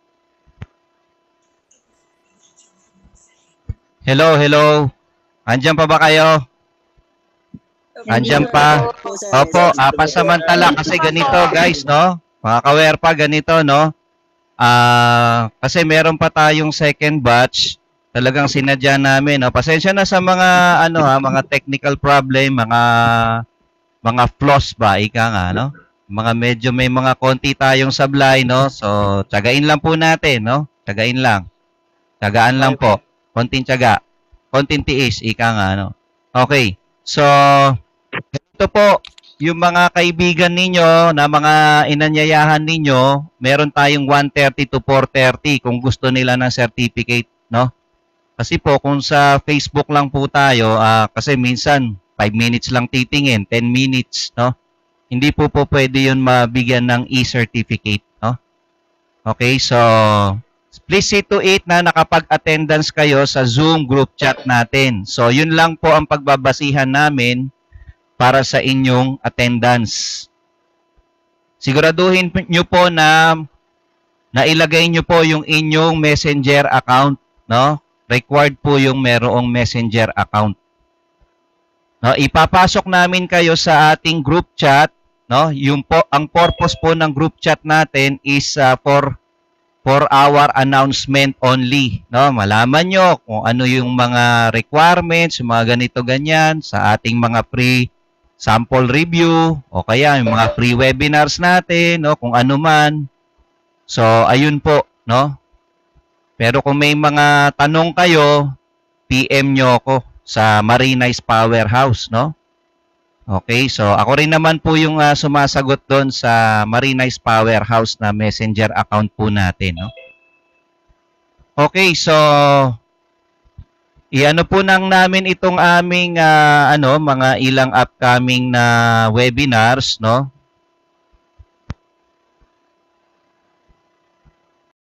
Hello, hello. Andiyan pa ba kayo? Andiyan pa? Opo, ah, pansamantala kasi ganito guys, no? Mga kawerpa, ganito, no? Ah, kasi meron pa tayong second batch. Talagang sinadya namin, no? Pasensya na sa mga ano ha, mga technical problem, mga mga flaws ba, ika nga, no? Mga medyo may mga konti tayong sablay, no? So, tsagain lang po natin, no? Tsagain lang. Tsagaan lang po. Konting tsaga. Konting tiis, ika nga, no? Okay. So, ito po, yung mga kaibigan ninyo, na mga inanyayahan ninyo, meron tayong one thirty to four thirty kung gusto nila ng certificate, no? Kasi po, kung sa Facebook lang po tayo, uh, kasi minsan, five minutes lang titingin, ten minutes, no? Hindi po po pwede yun mabigyan ng e-certificate, no? Okay, so please see to it na nakapag-attendance kayo sa Zoom group chat natin. So yun lang po ang pagbabasihan namin para sa inyong attendance. Siguraduhin nyo po na nailagay nyo po yung inyong messenger account, no? Required po yung merong messenger account. No, ipapasok namin kayo sa ating group chat, no? Yung po ang purpose po ng group chat natin is uh, for for our announcement only, no? Malaman nyo kung ano yung mga requirements, yung mga ganito ganyan sa ating mga free sample review o kaya yung mga free webinars natin, no? Kung ano man. So, ayun po, no? Pero kung may mga tanong kayo, P M nyo ako sa Marinice Powerhouse, no? Okay, so ako rin naman po yung uh, sumasagot doon sa Marinice Powerhouse na messenger account po natin, no? Okay, so iano po nang namin itong aming uh, ano, mga ilang upcoming na webinars, no?